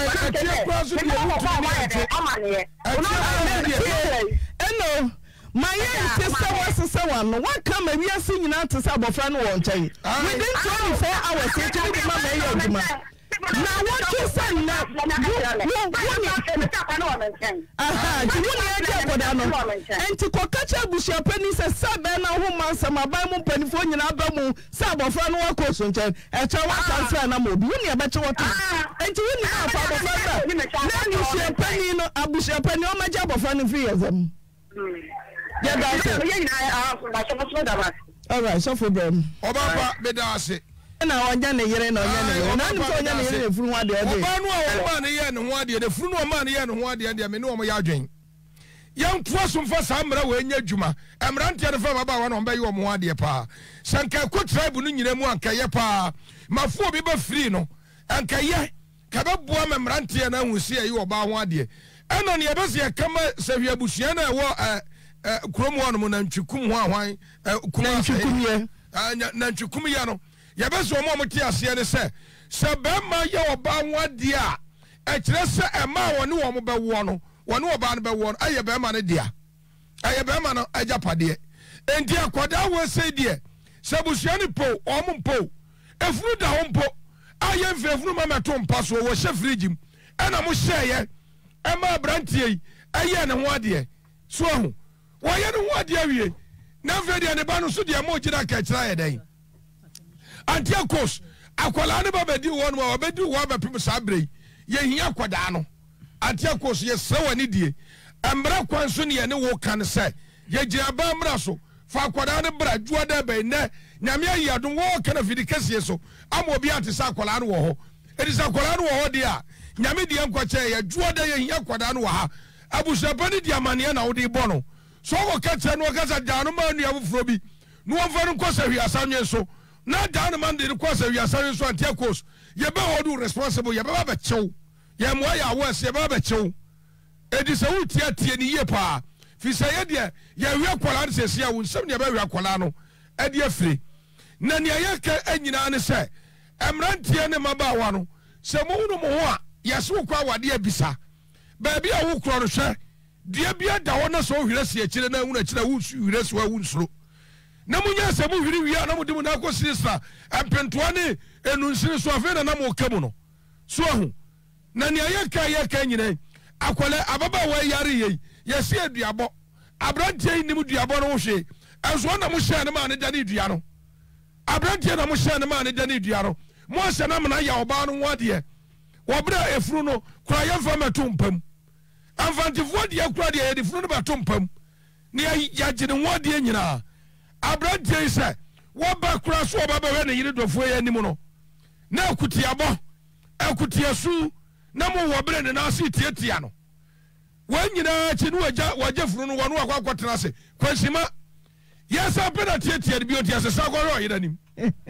da hello my yes sister was sister one what come we are seeing na to say abofra no won chen within twenty-four hours e to be mama e oduma na what you say na aha ti woni e je koda no enti kokacha busia pani se sabe na ho mansa maban mu panifo nyina ba mu se abofra no wakoso nchen e che wa transfer na mo bi woni e be che woto enti woni na fa abofra na ni busia pani no abusia pani o ma je abofra no free exam yeah that's it all right so for them obaba be da ase na wanya ne yere na onya ne yere na ni so onya ne yere furu ho de de oba no a oba ne ye ne ho de de furu no ma ne ye ne ho de de me ne o mo ya adwen yan to asomfa sa mra we nya dwuma emrante ne fa baba wa no be ye o mo ade pa sanka ko tribe no nyina mu anka ye pa mafo obi ba free no anka ye ka ba bua memrante na husi ye oba ho ade eno ne ye be se kama sahwe abusua na wo eh kromu anu na ntwikum ho ahwan kuma ntwikum ye na ntwikum ye no ya beso mo mo ti ase ne se se be ma ye oba nwade a e kire se e ma woni wo mo be wo no woni oba no be wo no aye be ma ne dia aye be ma no ajapade enti akoda wo se die se busua ne po o mo po efuru da ho mpo aye mfefuru ma meto mpa so wo hye frigim e na mo hye ye e ma brantie aye ne ho ade so ho wo ye ne ho ade awie na mfe de ne ba no so de mo gira ka kira ye den Antiakos akwala ne baba di won ma obedi wo ba pim sabre ye hia kwada no Antiakos ye sewani die emra kwan so ne ye ne wo kan se ye gira ba mra so fa kwada ne bra juo da be ne nyame ayadon wo kan fidi kase so ama obi ate sa akwala no wo ho edi sa akwala no wo ho de a nyame die nkwache ye juo da ye hia kwada no wo ha abusaba ne di amane na wo de bo no so wo ka che no ka sa dano ma nu abufro bi no wo fa no kwasa hwi asanwe so na down man de kwasa wi asare so Antiakos ye be hold responsible ye be ba chew ye mo ya wo se be ba chew edi se wuti atie ni ye pa fi say ye de ye wi akwala ne sesi a wo nsem ne ba wi akwala no e de afiri na ne ye ka anyina ne se emrantie ne mabawa no se mo no mo ho a yes wo kwa wade abisa ba bia wo kro no hwe de bia da wo na so hwire se akire na hu na akire wo hwire se wo nsuro na munya se mo hwire wi a na mo de mo na akosiri sa empentoa ne enu nsiri so afa na na mo kamu no so ahu na ne ye ka ye ka anyina akwale ababawa yare ye yesi aduabo abrantie nim duabo no wo hwe enso na mo hye ne ma ne da ne dua no abrantie na mo hye ne ma ne da ne dua no mo hye na mena ya oba no wade wo bra efuru no kura ye fa meto mpam amfantifo de akura de ye de furu no beto mpam ne ya gine wade nyina abrantie se wo ba kura so oba ba we ne yire dofo ye anim no na akutiabo akutiasu na mo wo bra ne na ase tietia no wanyina chi no waja waja furu no wonu akwa kwatena se kwansima yesa pena tietia de bioti asesa kwaro yira nim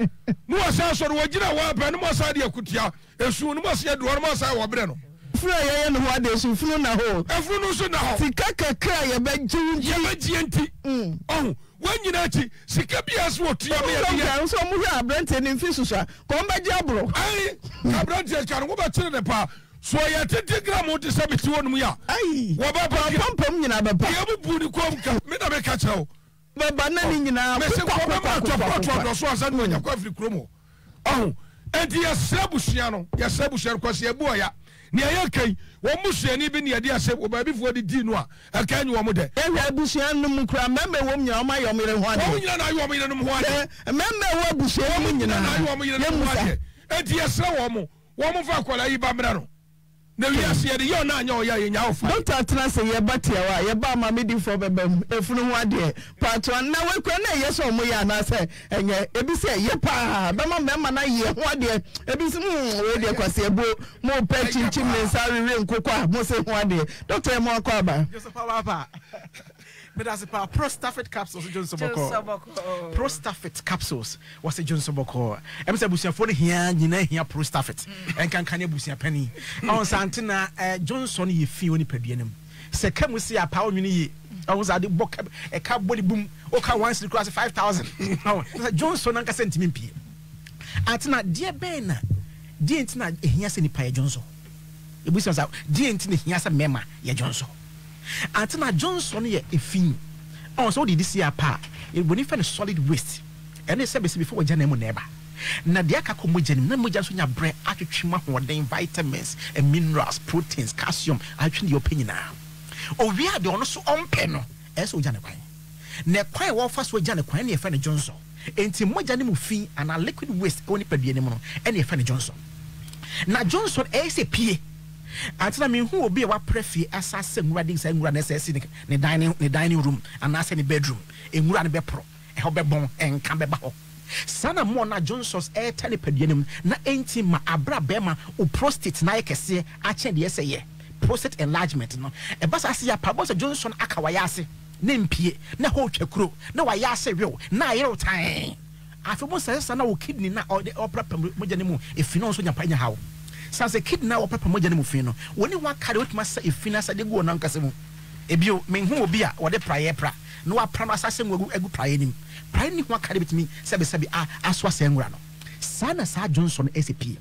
no wasa so no wajina wa pa no wasa de akutia esu no wasa do no wasa wo bra no furu ye ye no wa de su furu na ho efuru no so na ho sika kakra ye ba jiwu ye ba jienti oh wanyina chi sika bia so otua me ye ya so mu hwa abrante ne mfi susua ko mba ji abro ai abrante ka no wo ba kire ne pa so ya tete gram to sabiti wonu ya ai wo ba ba pampam nyina ba pa ye bu bu ni kom ka me na me ka chao baba na ni nyina me se ko ba to to to do so asan no nya kwa firi kromo oh enti ya sebusia no ya sebusia ko se ebu oya ne ya kai wo musuani bi ne ya de ase wo ba bi fo de di no a aka nyi wo mo de ehwa abusia no mu kra memme wo nyina o ma yo mere ho ade wo nyina na yo mo yire no mo ho ade memme wo abusia mu nyina na yo mo yire no mo ho ade enti ya sra wo mo wo mo fa kwala yi ba mra no na wi ase de yo na anya o ya ye nya ofa doctor tena se ye batia wa ye ba ma medi fo bebam efunu ho ade pato na we kwa na ye so mo ya na se enye ebi se ye pa ba ma mema na ye ho ade ebi se mu we de kwase ebo mo pe chinchim ne sare re nkokwa mo se ho ade doctor mo akwa ba Joseph Papa but as a Prostafet capsules Johnson Boko Prostafet capsules was a Johnson Boko em say busia for here nyina here Prostafet en kan kan busia pani on santina Johnson ye fi oni paduanem se kam si apa onwini ye on za de bok e ka body boom o ka once cross five thousand Johnson an ka sentimi pie atina de ben na de entina ehia se ni pa Johnson e busia sa de entina ehia se mema ye Johnson Antina Johnson ye efin on so did this year pa it when find solid waste and they said before we jana mo neba na de aka ko mo janim na mo ja so nya bre atwetwe ma hoden vitamins and minerals proteins calcium atwe the opinion na o wi ade ono so ompe no e so jana kwan na kwan wo fa so jana kwan na e fa ne Johnson enti mo jana mo fin and a liquid waste oni padua ne mo no e na e fa ne Johnson na Johnson e se pie Antina me who be wa prefi asase nwura din say nwura na say ne dining ne dining room and ase ne bedroom enwura ne be pro e ho be bon enka be ba ho sana mo na Johnson's air tele peduanim na enti ma abra be ma o prostate na yekese a chen de say ye prostate enlargement no e ba sa ya pa bo Johnson aka wa ya ase na mpie na ho twakuro na wa ya ase rew na yero tan afi mo say sana o kidney na o de opera mo jane mu e finance nya pa nya hawo Sanse kid na opapa moja ne mufi no woni wa kare wotuma sa efina sa de go na nkase mu ebio me hu obi a wo de praye pra no wa pra no asase ngwagu egu praye nim praye ni ho kare bitimi sebe sebe a aso asa ngura no sana sa Johnson S P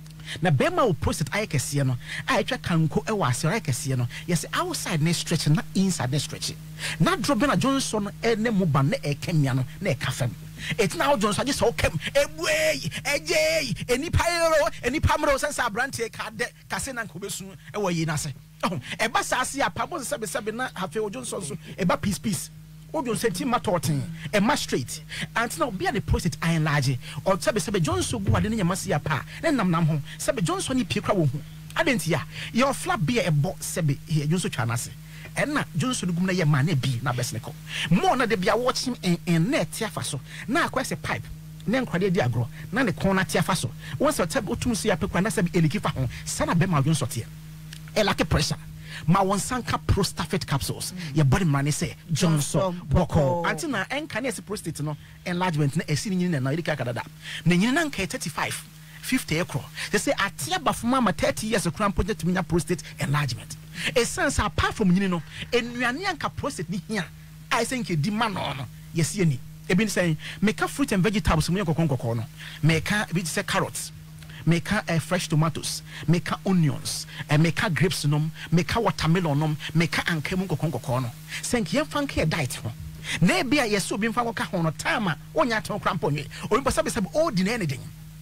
na bema o prostate ayekese no a etwa kanko e wa ase ayekese no yes outside ne stretch na inside ne stretch na drop na Johnson e ne mu ba na e kemia no na e kafam it's now Johnson just so kem ebwe eje eni pairo eni pamro sense brantie ka de kase na nkobesu e wo yi na se oh e ba sa ase apa bo sebe sebe na hafe o Johnson so e ba piece piece o Johnson team matotin e ma straight and now be the prostate iron large or sebe sebe Johnson gu ade ne nyamase apa na nam nam ho sebe Johnson ni pie kra wo hu adentia your flap be e bo sebe here Johnson twa na se enna Johnson gum na ye ma na bi na besneko mo na de bia watching en en net afa so na akwese pipe na nkwade di agro na ne kon na tia afa so won se tab otum si apekwa na se bi eliki fa ho sana be ma Johnson tie e like pressure ma won sanka Prostafet capsules mm. your body man say Johnson boko until na enka na prostate no enlargement na esi ni na na elika kadada na nyina na nka thirty-five fifty acro they say atia bafuma ma thirty years kran project minya prostate enlargement a sense apart from you know and we are near prostate ni here I think di man no yes ye ni e be saying make a fruit and vegetables mu kokon kokon no make a bit say carrots make a uh, fresh tomatoes make a onions and make a grapes nom make a watermelon nom make a anke mu kokon kokon no think ye fan care diet ho na bia yeso bi mfa koka ho no time onya ton krampo nwe o mpa sabe sabe o di na anything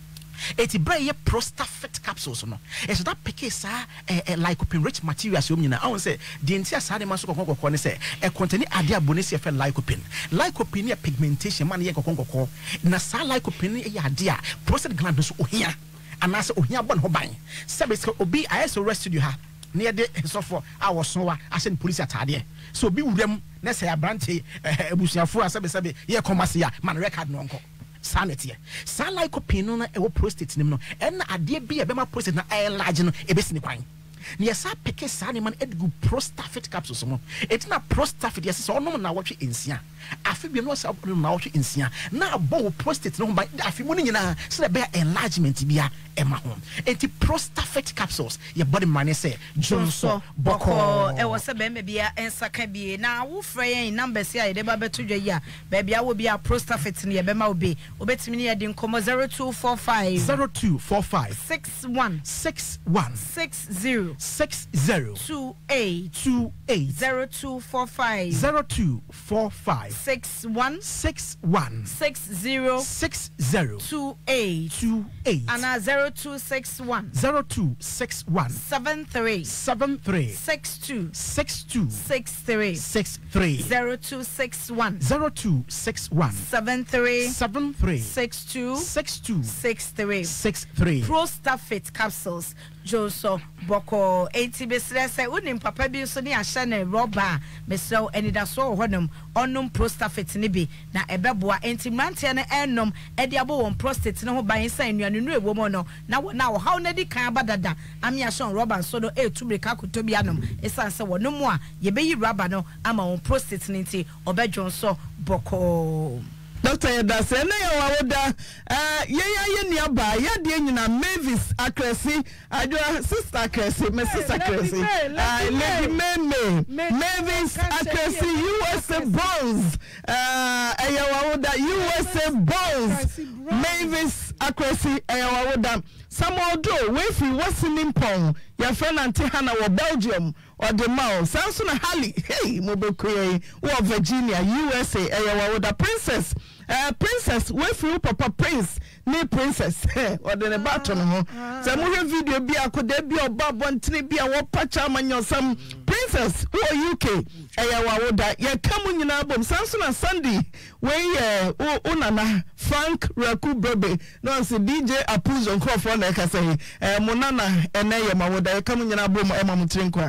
eti bray prostafet capsules no es that pick sa eh, eh, lycopene rich materials you nyina I won say the entire side man so kokon kokon say e contain ade abonesi e fe lycopene lycopene e pigmentation man ye kokon kokon na sa lycopene e ade a prostate gland so ohia anase ohia bon ho ban sabe obi I so arrested you ha near the so for our so I send police atade so bi wurem na say abrante ebusuafo asabe sabe ye komase ya man record no nko sanity sa lycopene no na e prostate nim no en ade bi e be ma prostate na e large no e be sini kwan na yesa peke sa ne man edgu prostafet capsules mo etina prostafet yesa so no na wotwe ensia afi bi no sa na wotwe ensia na bo prostate no ba afi mo nyina se be enlargement bia e ma ho enti prostafet capsules your body man say Johnson boko e wo se be me bia ensaka bie na wo frɛ number se a de ba beto dwa yi a ba bia wo bia prostafet ne be ma obi obetimi ne yedi nkomo zero two four five zero two four five six one six one six zero six zero two eight two eight zero two four five zero two four five six one six one six zero six zero two eight two eight and zero two six one zero two six one seven three seven three six two six two six three six three zero two six one zero two six one seven three seven three six two six two six three six three Prostafet capsules Joso boko eighty besre say unim papa bi so ne ahye na rubber mesrew enida so honum onum prostafet ne bi na ebeboa enti mrantie ne ennom e de abo won prostate ne ho ban san nuanu nu ewo mo no na na wo haw na di kan abadada ami ahye rubber so do e tubrika kotobi anom esan se wonum a ye be yi rubber no ama won prostate ne nti obedwonso boko Doctor Yedase na ya wawoda eh ye ya ye ni aba ya de nyina Mavis Akresi adwa sister Akresi my sister Akresi ah Lady Meme Mavis Akresi U S A Bones eh ya wawoda U S A Bones Mavis Akresi ya wawoda Samodo we fi wasinim pon ya friend anti Hana wo Belgium or the mouse Samson Hali hey mobekwe wo Virginia U S A ya wawoda Princess Uh, princess we feel papa prince ni princess or the button ho so mo video bi akoda bi oba bontene bi a wo pacha amanyosam princess who are U K eya wawoda ye kam nyina bom Samson and Sunday we eh unana Frank Raku Brebe no say D J Apuzo Nkofo na ka say eh monana eneye mawoda ye kam nyina bom e mamutire nkwa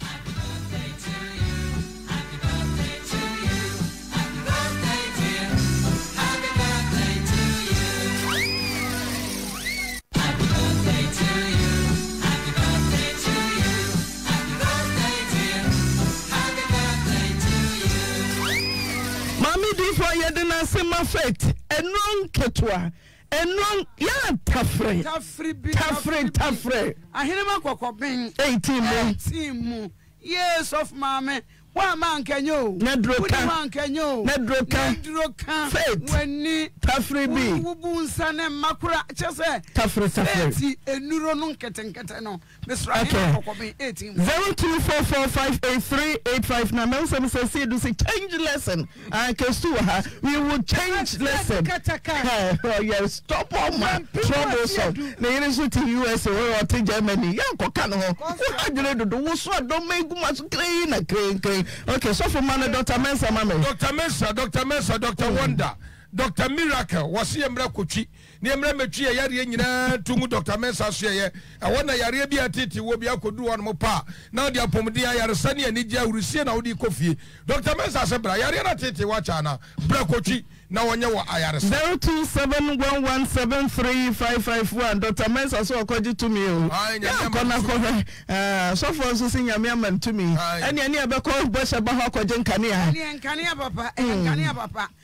Yedina sema fet enon ketwa enon ya tafre tafre bi tafre tafre ahinema kokobin eighteen mu eighteen mu yes of mama wa man kanyo nedroka man kanyo nedroka nedroka fet wani tafre bi wubu nsane makura chese tafre tafre ti enuro no nketenkete no mesra ahinema kokobin eighteen zero two four four five eight three eight five na me say say say do say change lesson and kestu ha we will change lesson oh yes stop all my trouble so na yin so to U S A or to Germany yan ko kan ho wo adwere dodo wo so do megu maso kren na kren kren okay so for man Doctor Mensa mama Doctor Mensa Doctor Mensa Doctor Wonder Doctor Miracle was yemra kochi ne yemra metwi yare nyina tungu Doctor Mensa so ye e wona yare bi atiti wo bi akodu won mo pa na odi apomdi yare sane ani gya urusie na odi kofie Doctor Mensa se bra yare na titi wacha na bra kochi na wonye wo ayare zero two seven one one seven three five five one Doctor Mensa so okoji to me o ya kona ko eh so for so sin yame am to me ene ene e be ko bo se ba ho akoje nkane ha ene nkane papa nkane papa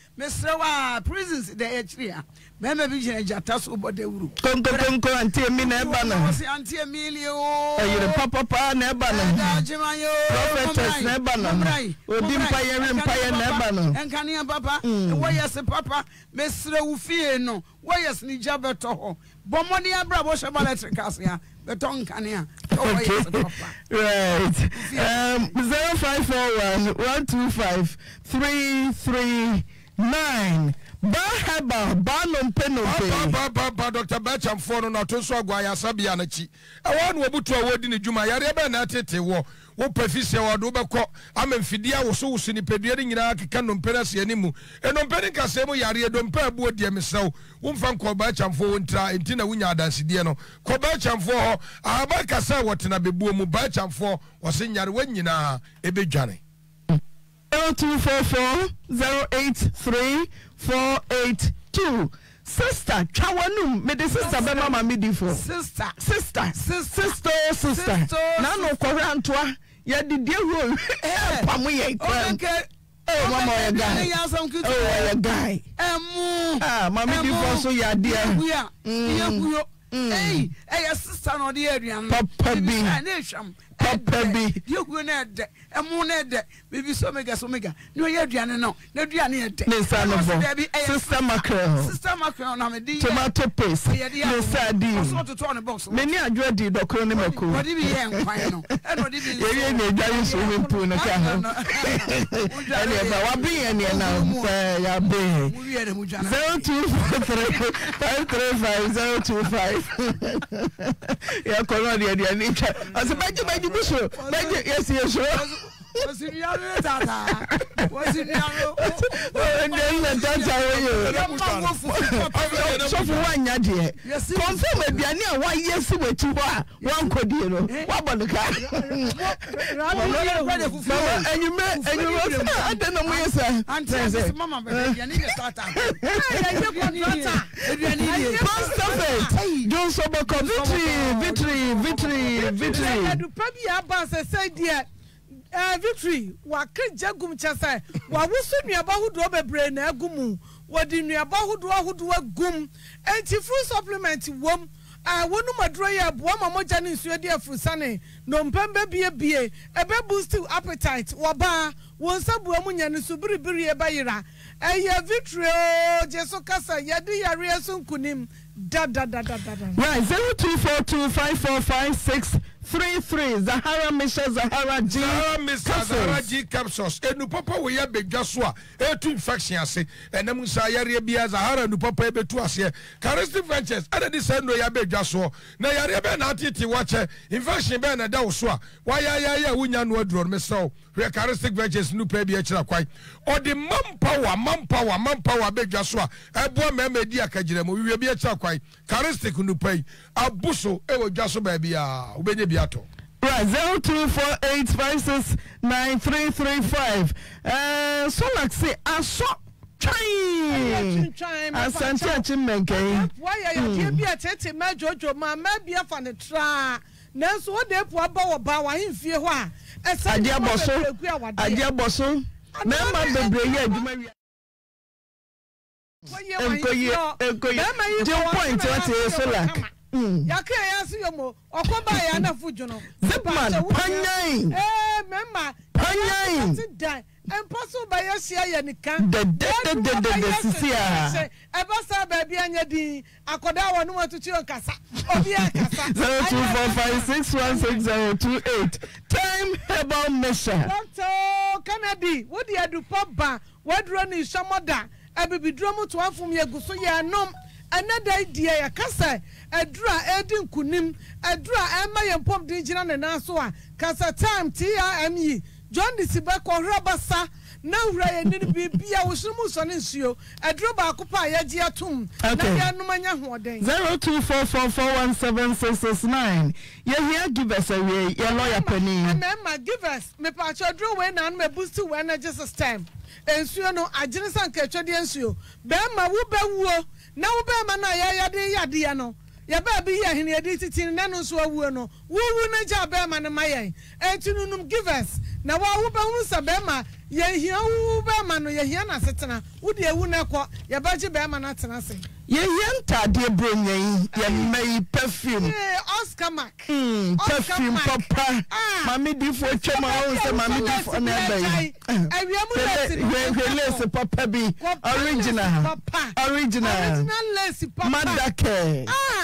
mesre wa prisons de echria mema bi jina jata so bode wuru konko konko anti emi na eba na si anti emili o ayire papa pa na eba na da jima yo prophetess na eba na odi mpa ye wi mpa ye na eba na enkania papa wo yes papa mesre wu fie no wo yes ni jabeto ho bomoni abra bo sheba electricals ya beton kania okay right um zero five four one one two five three three nine Bahaba Banom Penope ba ba ba Doctor Bacham for no to so agwa ya sabia na chi e won obutu awodi ni djuma yare be na tete wo wo pafise wo do be ko amemfidia wo so wo sini pedua ni nyina akeka no mpena se animu eno mpeni kase mu yare do mpa abu odi emesew wo mfa nko Bacham for wontra enti na wunya adanside no ko Bacham for ho aba kase wo tena bebuo mu Bacham for wo se nyare wanyina ebedwane zero two four four zero eight three four eight two. Sister, Chawanum, me the sister be mama me di for. Sister, sister, sister, sister. Na no Korean toa, ya di die ro. Eh, pamu ye kram. Eh, mama ya guy. Oh, ya guy. Emu. Ah, mama di for so ya dia. Buya. Buya. Hey, hey, sister no di aduan. Papa bi. Na sham. Papa bi. You go na de. Emu na de. Baby so mega so mega. No ye aduan no. Na aduan e de. Ne sa no bo. Sister mackerel. Sister mackerel na me di. Tomato paste. Ne sa di. So to turn the box. Me ni adwo di dokoro ne mako. What di bi ye nkwan no. E no di bi. Ye ye na dware so we pu no ka ho. Ene ba wa bi ene na ya be. zero two four three five three five zero two five. Ya kono dia dia ni. Ase baji baji buso. Baji yes yes. Was in your tata. Was in your and then tata we. So for one year. Confirm e bia na one year si we tu ho one kodi no. Wa bonuka. And you me and you was I don't know me say. Auntie mama be bia ni the tata. John Soboko victory victory victory victory. Do pabi aba say dear eh victory wa kejagum chese wa wusu nuaba hudo bebre na agumu wodi nuaba hudo hudo agum enti full supplement wom ah wonu madro ya bo ma moja ni nsuo de afusane no mpembe bie bie ebe boost appetite woba won sabu amunya ni subiribiri e bayira eh victory o jesu kasa yadi yare asunkunim da da da da da. Right, zero two four two five four five six three three. Zahara Misha Zahara G. Zahara Misha Zahara G capsules. E nu papa we ya begwa so a e tu infection ase. E na musa yare bia Zahara nu papa e betu ase. Charistic Ventures ada di say no ya begwa so. Na yare be na titi wache. Infection be na da wo so a. Wa ya ya ya wunya no aduro me so. We Charistic Ventures nu pa bia kira kwai. O the manpower, manpower, manpower begwa so a. E bo me me di akagire mo. We bia kira kwai. Charistic nu pa abuso e wo dwa so ba bia. Ubenye biato. Right, zero two four eight five six nine three three five. Uh, so like say, I saw trying. Asante Chimenke. Why are you be a tete ma Jojo ma maybe a fan tra. Nanso what they po aba oba wa himfie ho a. Adia boso. Adia boso. Member bebre ye adwuma. Enkoye enkoye. Two point what is so like. Yake yasi yomo okoba ya na fujono Zipman panyan eh mema panyan impossible by yasia ya nikan de de de de de sisia e ba sa ba bia nya din akoda wonu atutu nkasa obi akasa zero two four five six one six zero two eight. Time herbal measure Doctor Kennedy wo di adupa ba wadro ni shamoda abibidro mu to afum ye guso ye nom another idea ya kasa edra edin kunim edra ema ye pom din gina na naso a kasa time T R M E John Disiba ko rabasa na wura ye ni bibia wo sumu so ne nsuo edro ba akopa ya gi atum na ya no manya hoden zero two four four four one seven six six nine. Ye here give us a way ye lawyer penny remember give us me pa chodro we na me boost to energy system ensuo no agene sanka twede ensuo be ma wo be wuo na wo be ma na ya ya de ya de ya no ya ba bi ya hene de titin na no so awuo no wo wu na ja be ma ne mayen entununum give us na wo wo be hu sa be ma ye hia wu be ma no ye hia na setena wo de ewu na kɔ ye ba gye be ma na tena se ye yenta de bronyen ye mai perfume eh Oscar Mac mm perfume papa mami di fo twema o se mami di fo na bai awiamu lace lace papa bi original original original lace papa madake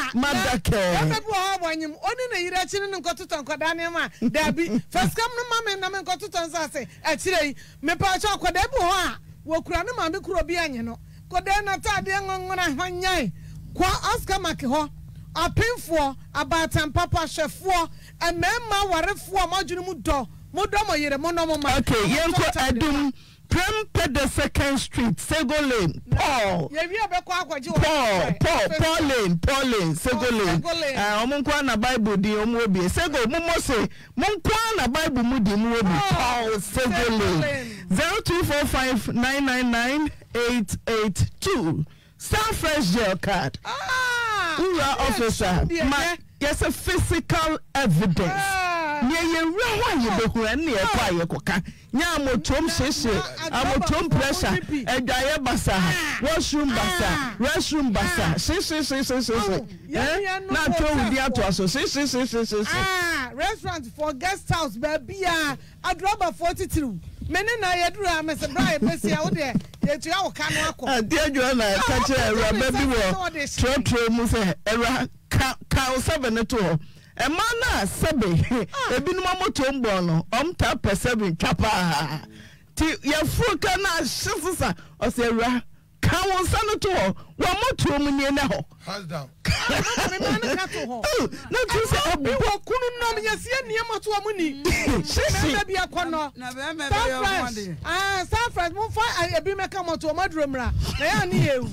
madake papa bo ho bonyim oni na yira chi ne nkototo nkoda ne ma da bi first come no mama na me nkototo nsa se a chire me pa cha akoda bu ho a wo kura ne mama kuro bi anye no koda na ta de ngongona hwanyan kwa Oscar Mac ho apinfo abatan papa chefo emema warefo amajunu mu do mu do mo yire mo no mo ma okay yenko adum Prem the second street Sego Lane Paul ye wi obekọ akwaji Paul Paul Paul Lane Paul Lane Sego Lane ah omo kwa na Bible di omo obi Sego mo mo se mo kwa na Bible mu di mu obi Paul Sego Lane zero two four five nine nine nine eight eight two Star Fresh Gel Card ah Ura officer ma yes a physical evidence nye ye rawa ye behu en ye kwa ye koka nya motom sese amotom pressure edwaye basa washroom basa restroom basa sese sese sese na to udi ato aso sese sese sese ah restaurant for guest house baby ah adroba forty-three mene na ye duru amese bra pesi a wo de ye tu ya wo ka no akọ ade adwo na ka che era baby wo tro tro mu se era ka ka seven to Emana sebe ebinum amotombo no omta per seven chapa ti ya fuka na shisisa osewra ka wonsa no to wo motom ni na ho hands down me man ka to ho na tu se obi wo kunu no me yasie niam to mu ni shishi me be akono na be me be yo mwande ah Sanford mo fa ebi me ka moto madromra na ya ni ewu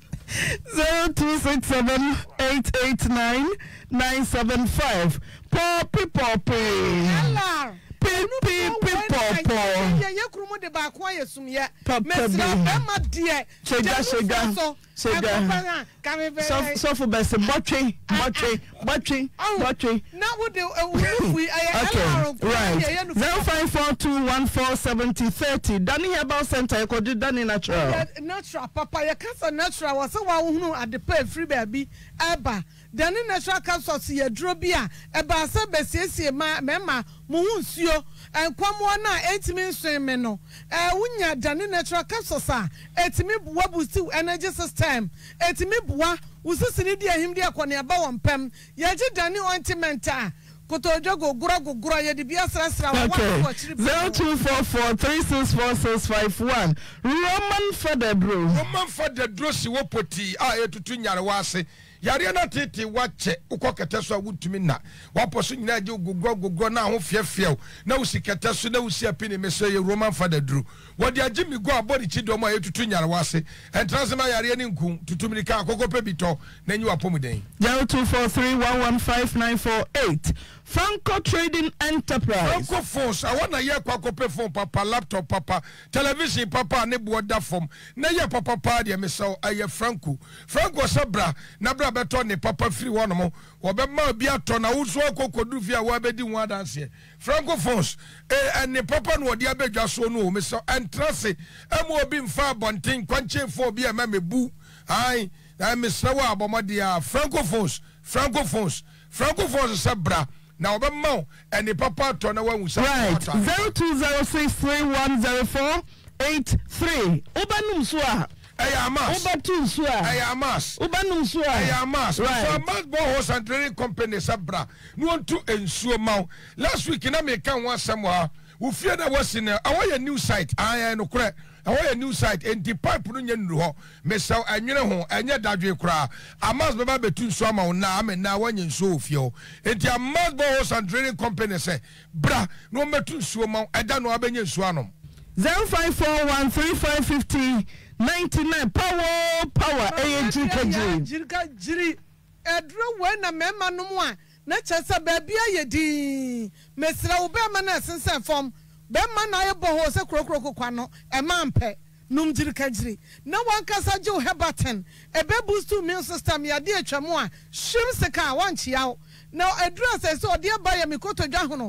zero two six seven eight eight nine nine seven five Poppy Poppy hello Pipi Popo ye ye krumo de ba kwa yesum ye mesra be ma de chega chega chega so so for best botwe botwe botwe botwe na wo de wi aye right zero five four two one four seven zero three zero Danny Herbal Center ko di Danny natural natural papa ye kasa natural wa se wa hunu adepa free baby eba Danny natural capsules ye duro bi a eba se besiesie ma mema mo hu nsuo enkwamo na etimi nsun me no eh wunya Danny natural capsules a etimi buwa boost energy system etimi buwa usisini di ahim di akone aba wompem ye gi Danny ointment a kotojo gogoro gogoro ye di bia srasra wa wa zero two four four three six four six five one Roman Father Bro Roman Father Bro si wo poti a etutu nyare wa ase yare na tete wache ukokete so awutumi na waposo nyina je gogoro gogoro na ho fiefie na usikete so na usi apini meso ye Roman Father Bro wodi agimi go abodi chido mo etutu nyare wa ase entrasema yare ni nku tutumilika akokope bito na nyi wapomuden zero two four three one one five nine four eight Franco Trading Enterprise Franco phones I wanna hear kwakope phone papa laptop papa television papa ne boda form na ye papa pa de meso aye Franco Franco sabra na bra beto ne papa free one mo obe ma bi ato na wuso akokodu fi a wa bedi hu adanse Franco phones eh ne papa no odi abedwa so no meso entrance emu obi mfa bonten kwanche fo bi e ma mebu ai na meso wa abomode a Franco phones Franco phones Franco phones sabra now obemma and the papa to na wan wusa right zero two zero six three one zero four eight three obanum so a ayamas obatu so a ayamas obanum so a ayamas right so mas bo horse and trading company sabra no want to ensuo ma last week na me kan wan samwa wo fie na wasi na awoya new site ayan no kure awoya new site and the pipe no nya nuru ho mesaw anwene ho anya dadwe kura amas baba betu nso ama na ame na wanya nso ofie enti amas bo horse and trading company say bra no metu nso ma eda no abenya nso anom zero five four one three five five zero nine nine power power A G K G jirka jiri edro we na mema no mu a na chese ba bia ye din mesra wo be ma na sensen fom be ma na ye bo ho se krokro kokwa no e ma mpe num jirka jiri na wan kasa je hebaten e be boost immune system ya de atwamo a shim seka wan chiaw na address se so de ba ye mikoto dwa ho no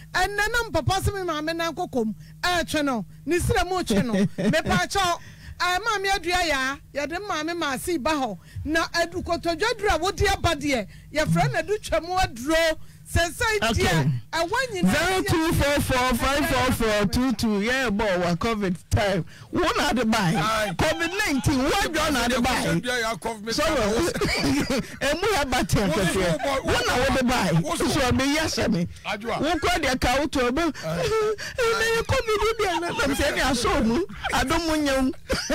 and nanam papa se me ma me nan kokom eh twe no ni sire mo twe no me pa cho eh ma me adua ya ye de ma me ma si ba ho na adukotodwadura wodi abade ye fra na du twam aduro society I want you zero two four four five four four two two yeah boy wa covid time one at the buy covid nineteen what done at the buy so emu ya batem kefe one at the buy so be yes me won kwa de ka to be na covid bi na na se ni aso mu adom nyam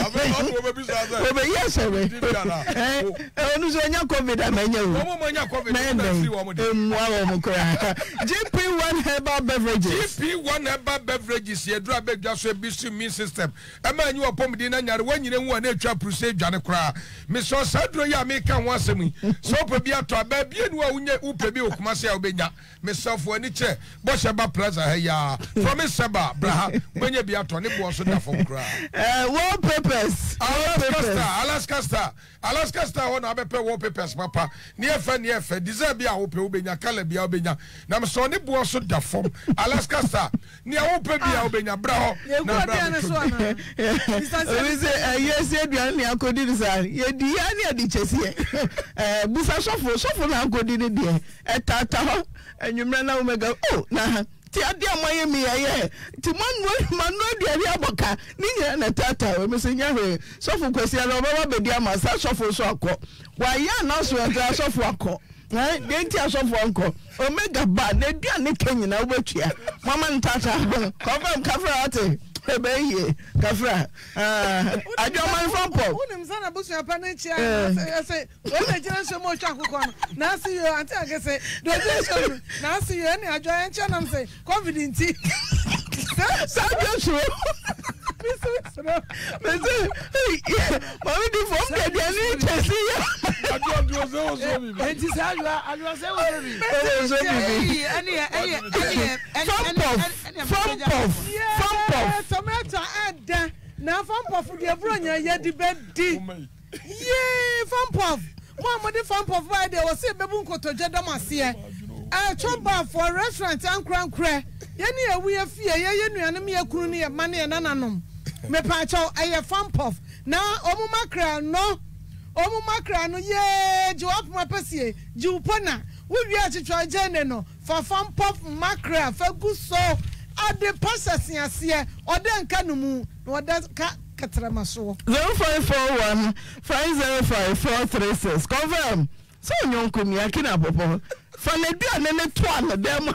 o be yes me eh onu so nya covid amanya o mo mo nya covid na si wo mo de emu G P one herbal beverages. G P one herbal beverages. You do a big just a bit immune system. A man you are pumping in your when you don't want to trap crusade Johnny Cra. Miss Sadro ya make one once a me. So be a to a baby and one who baby of Marcia Benya. Myself for any chair. Boshaba Plaza Heya. From Miss Saba, Braha, when you be a Tony was on the phone cry. Wallpapers. Alaska Star, Alaska Star, Alaska Star on Abepe wallpapers, Papa. Near Fan, near Fan, deserve be a hope you be a calabia. Na me so ne bo so da fom Alaska Star ne wo pa bia obenya bra ho na bra me so we say yes aduan ne akodi ni sa ye di ya ne adi chesi eh busa sofo sofo na akodi ni de etata ho enwumra na omega oh na ti ade amaye mi ye ti manu manu aduari aboka ni nya na tata we me se nya hwe sofo kwesi ala baba bedi ama sa sofo so akọ wa ya na so entra sofo akọ eh denti asofo anko omega ba na dua ne kanyina obetua mama ntata confirm kafra ate ebeye kafra ah adwoman from pop unim sana busu apa na chia say o na jira so mo twa akoko no na see you anti agese do do na see you any adwo enche na say confident Sadio Mami di form de dia ni chesi ya. Adio do zo zo mi. Enti sa alwa alwa se wo mi. Zo mi. Ani ani ani from puff. From puff. From puff. Tomato ada na from puff de bronya ye di bedi. Ye from puff. Mo mo di from puff ba de wo se bebu nkotoje dom ase e. Eh choba for restaurant ankran kra. Ye ni ewu ye fie ye ye nuane me yakunu ne ye mane ye nananom. Me pa cho aye fan puff na omu makra no omu makra no ye ji op ma pesie ji upona wo wi achitwa jene no fa fan puff makra fa guso ade processing ase ode nka no mu ode ka katrama so zero five four one five zero five four three six confirm so nyonko mi akina popo Faledia nene twana dem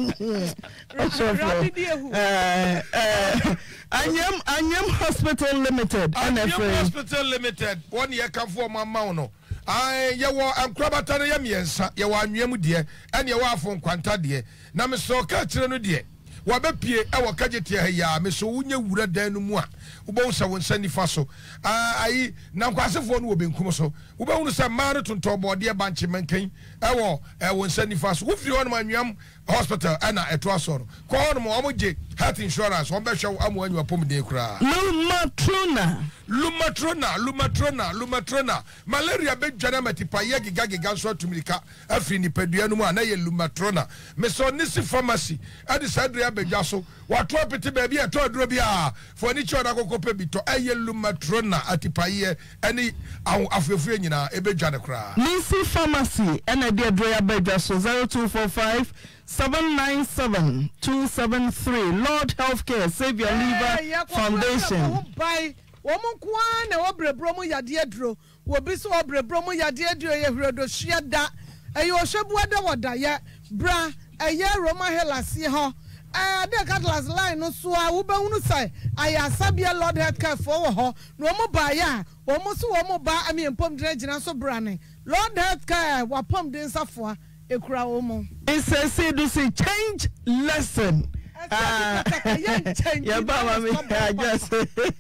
eh eh Anyam Anyam Hospital Limited Anyam Hospital Limited one year come for my mouno I ye wo amkrabata ye miensa ye wo anwam de ene ye wo afon kwanta de na me so ka kire no de wo be pie e wo kagete ha ya me so wunya wura dan no mu a wo bo sa won sani fa so ai na nkwasefo no wo benkum so wo be hunu sa ma no tontobo de banche menkan e wo e won sani fa so wo firi won manwam hospital ana eto asoro ko on mo omoje health insurance won be hwe amu anyu apom de kura Lumatrona Lumatrona Lumatrona Lumatrona malaria be dwana matipa ye giga giga so tumilika afri ni padua no mu ana ye Lumatrona me so nisi pharmacy adi sadria bedwa so wato apete ba bi eto aduro bi a furniture na kokope bi to aye Lumatrona atipa ye ani afefu nyina e be dwane kura Nisi pharmacy ena de aduro ya bedwa so zero two four five seven nine seven two seven three Lord Healthcare Save Your Liver Foundation. By woman kwan na obrebro mu yade aduro wo bi so obrebro mu yade aduro ye hredo hia da ayo hwebu ada woda ye bra aye Roma Helasi ho eh de Catalas line no so a wo ba hunu sai aya sabia Lord Healthcare for wo ho no mo ba ya wo mo so wo mo ba ami empom dre gina so bra ne Lord Healthcare wa pom den safo ekura wo mo it's a say do say change lesson ah yeah baba me I just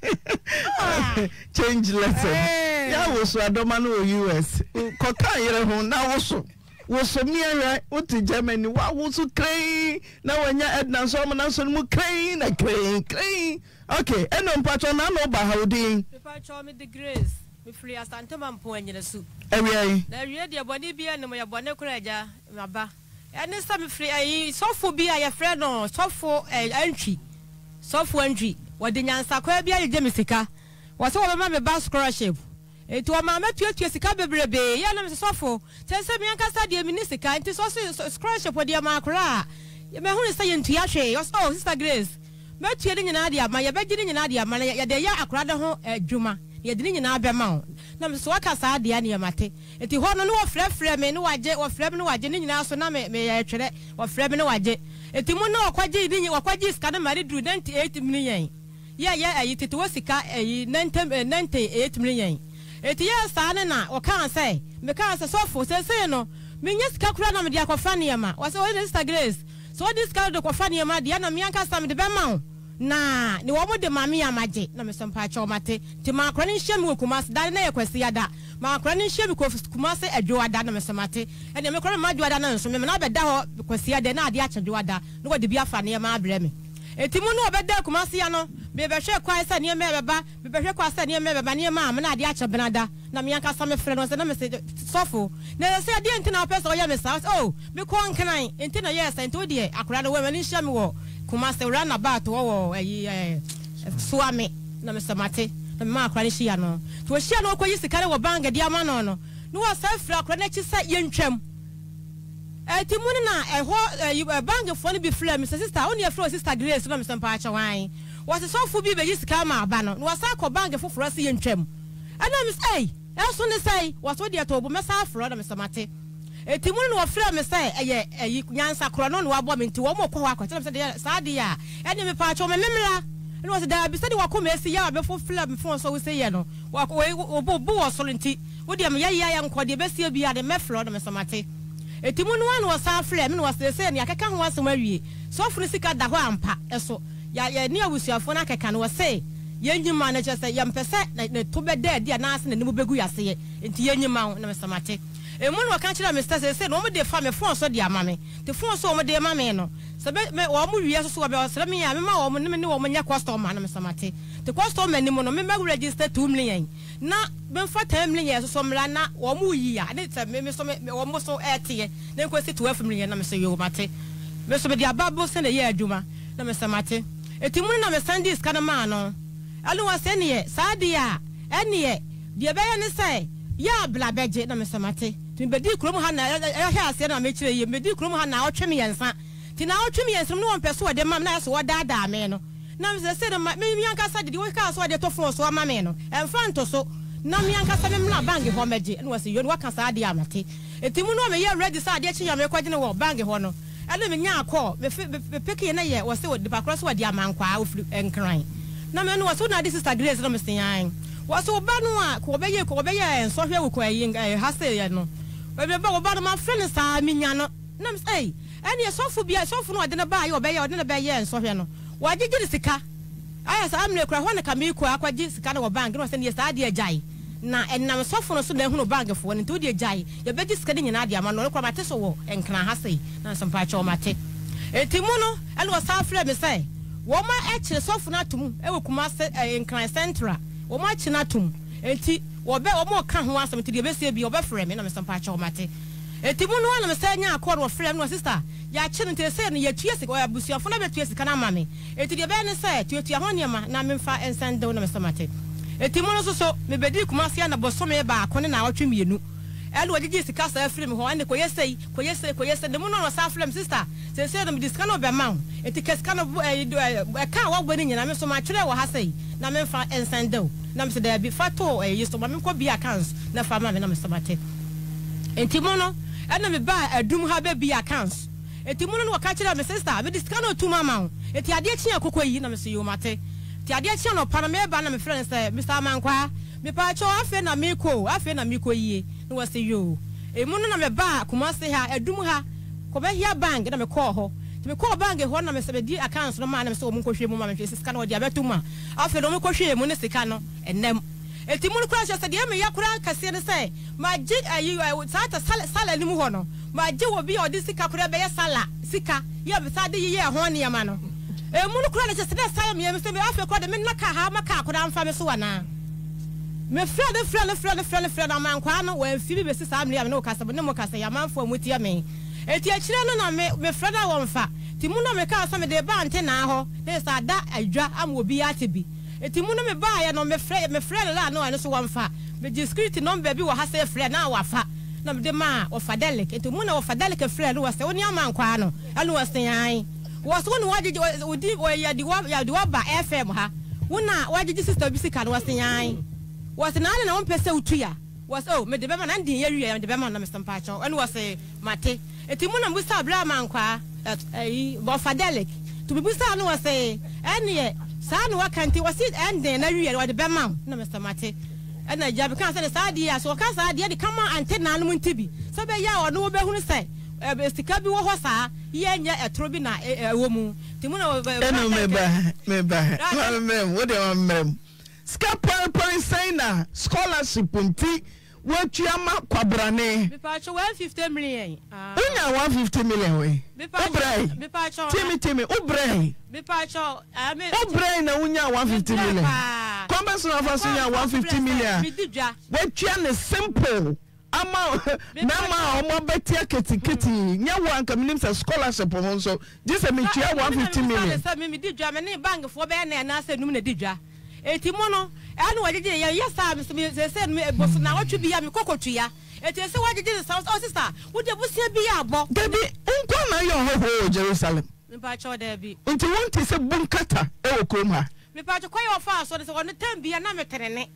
change lesson ya wo so adoma no U S ko kan yere ho na wo so wo so mi ara wo to Germany wa wo so crane na wanya edna so mo na so mu crane na crane crane okay eno mpacho na no ba hawdin mpacho me the grace me free asante mampo anyere su ewie na wie de boni bia no me bone kuraja maba And this time free a soft be a friend or soft for entry. Soft for entry. What the Yansa Quabia Demisika was all my bus scholarship. It was my mother to Sika Baby, Yanam Sofo. Tell some young Cassa, dear Minister, and it is also a scholarship for dear Macra. You may only say in Tiache, oh, Sister Grace. Met you in Nadia, my beginning in Nadia, my ya acrada home at Juma. You didn't in Abamount. Nam Swaka Sadia near Mate. If you want to know a flap frame, no idea or flap no idea, now so now may I tread or flap no idea. If you want to know what you did, or what you scanned married to ninety-eight million. Yeah, yeah, it was a ninety-eight million. It is Sanana, or can't say, because a soft says, no, Minas Cacrana Media Cofaniama was all this Grace. So this guy the Cofaniama, Diana Mianca Sam de Bamau. Na ni womo de mami amaje na mesem pa cha omate ti ma akra ni hye mi kumas da na yekwasi ada ma akra ni hye mi kumas adwo ada na mesem ate e de me kra ma adwo ada na nso me na beda ho kwasi ada na ade acha adwo ada no wode bi afa ne ma abre me eti mu no obeda kumas ya no me be hwe kwa sa ne me beba me be hwe kwa sa ne me beba ne ma am na ade acha benada na me yanka sa me frɛ no se na me se sofo na se ade enti na opesa o ya me sa oh me ko nkan enti na yes enti odi akra no we ma ni hye mi wo kuma se run about wo eh suame na me samate na me ma akra ni hia no to hia no koyi sika wo banga dia ma no no no wa sa fra akra na chi sa yentwam eh ti mu na eho banga fo no bi fra me sister oni e fra sister Grace na me sampa acha wan wo se so fu bi be yi sika ma aba no no wa sa ko banga fo fra se yentwam ana me say e so ne say wo so dia to bo me sa fra na me samate eti mu no ofra me say eye eyi nyansa kro no no abo me nti wo mo kɔ hɔ akɔtɛ me say saa de ya ene me pa cho me memra ene wo say da bi say de wakɔ esi ya be fo fla me fo so we say ye no wo bo bo wo so nti wo de me ya ya nkɔ de be sie bi ya de me flo no me somate eti mu no no sa fla me no say say ne akeka ho asɛm awie so ofre sika da hɔ ampa eso ya ya ne awusuafo na akeka no wo say yenyima na kyɛ say ya mpɛsɛ na to be da dia na ase na ne mu begu yase ye nti yenyima na me somate e mu no kan kira Mister say say no mo de fa me phone so de amame te phone so mo de amame no se be wo mo wiye so so be o sere me ya me ma wo mo ne me wo mo nya customer na me samate te customer ni mo no me me register two million na be fa ten million so so mra na wo mo yi ya ne te me me so me wo mo so ete na ko si twelve million na me say yo mate me so be de ababo se na ye adwuma na me samate eti mu na me send this kana ma no alu wa se ne ye sa de ya ene ye de be ye ne say ya bla beje na me samate ti be di krom ha na eh ha ase na me kire ye me di krom ha na otwe me yensa ti na otwe me yensa no won pese wo de mam na so wo daada me no na me se de me mi anka sa de wo ka so de to fon so ma me no emfa nto so na me anka sa me mna bank ho meje no wase yo no waka sa de amate eti mu no me ye ready sa de chinya me kwagene wo bank ho no ele me nya akọ me peke na ye wase wo de pakro so wo de amankwa ofri enkran na me no wase na de sister Grace no me sen wase wo ba no a ko be ye ko be ye enso hwe wo ko ayi hase ye no we be ba ba ma friend sa minya no na me say ene sofu bia sofu no ade na ba ye obeye ode na be ye enso hwe no wa gigiri sika aya sa amle kura ho na ka me ko akwaji sika na wo bank no se ne sa ade ajai na enam sofu no so na ehunu bank fo ne to de ajai ye be gi sika de nyina ade ama no ko mate so wo enkran hase na so mpa cha o mate etimu no ele wo sa frɛ me say wo ma ekyere sofu na tum e wo kuma se enkran central wo ma chi na tum enti wo be wo mo ka ho asem ti de be sie bi wo be frɛ me na me sampa cha o mate eti mu no na me say nya akɔr wo frɛ me no sister ya chi no te say no ya tue sika wa busuafo na be tue sika na ma me eti de be ne say tue tue ho niema na me mfa ensende wo na me samate eti mu no so so me be di kuma se na boso me ba akone na awtwe mienu elu ogigi sika sa frɛ me ho ane koyesei koyesei koyesei de mu no sa frɛ me sister say say no me diska no be ma eti keska no e ka wa gbani nyina me so ma twere wo ha sei na me mfa ensende wo na me se da bi fato e yeso ma me ko bi accounts na fa ma me na me samate enti mu no ena me ba adum ha be bi accounts enti mu no ka kire me sister me diska no tu mama eti ade chi akokɔ yi na me se yo mate ti ade chi no pa na me ba na me friend say Mister Amankwa me pa cho afi na me ko afi na me ko yi no was yo e mu no na me ba kuma se ha adum ha ko be hia bank na me call ho ti me call bank ho na me se be di accounts no ma na me se o mu ko hwe mu ma me hwe sika na o di abetuma afi no me ko hwe mu ne sika no enem eti mu no kura se de me ya kura kase ne se ma ji ayi sa ta sala sala ni mu ho no ma ji wo bi o di sika kura be ya sala sika ya be sa de ye ho ne ya ma no e mu no kura ne se de sala me me se me afi ko de me na ka ha ma ka kura amfa me so wana me friend friend friend friend friend Amankwa no wa fi bi be sisa amle ya me no kasa ne mo kasa ya manfo mutia me eti akire no na me me freda wo mfa ti mu no me ka so me de ba ante na ho ne sa da adwa am obi ate bi eti mu no me ba ya no me frɛ me frɛ la no ane so wo mfa me discreet number bi wo ha se frɛ na wa fa na me de ma wo fadelic eti mu na wo fadelic frɛ no wo se woni ama nkwa no ane wo se yan wo so no wagye odi wo ya di wa ya di wa ba F M ha wona wagye sister bi sika no wo se yan wo se na na wo pese utua was oh me de be man ndin ya wiye me de be man na Mister Mpacho ene was mate eti mu na mbusa bra man kwa eh bo fadelic to be busa no was ene ye sa no wakanti was endin na wiye de be man na Mister Mate ena ja be kan say sa de ya so kan sa de de kama ante na no ntibi so be ya ono wo be hunu say e sika bi wo ho sa ye nya etro bi na ewo mu ti mu na eno me ba me ba ma me wo de ma mem ska pon pon say na scholarship nti what you ama kwabrane me pa cho one hundred fifty million ah unya one hundred fifty million we me pa me pa cho timi timi ubrai me pa cho ah me ubrai na unya one hundred fifty million kombe so afa so nya one hundred fifty million what you na simple ama mama omo betia ketiketi nya wan ka minim sa scholarship ho so just me tua one hundred fifty million sa me me di dwa me ne bank fo be na na sa num na di dwa eti mo no anu wagye ye yesa me se se me boso na wotwe bi ya me kokotua eti se wagye sa o sister wo de busia bi ya abo debi nko na yo ho Jerusalem me pa cho de bi nti wonte se bunkata e wo krom ha me pa cho koyo fa so de se wono tam bi ya na me terene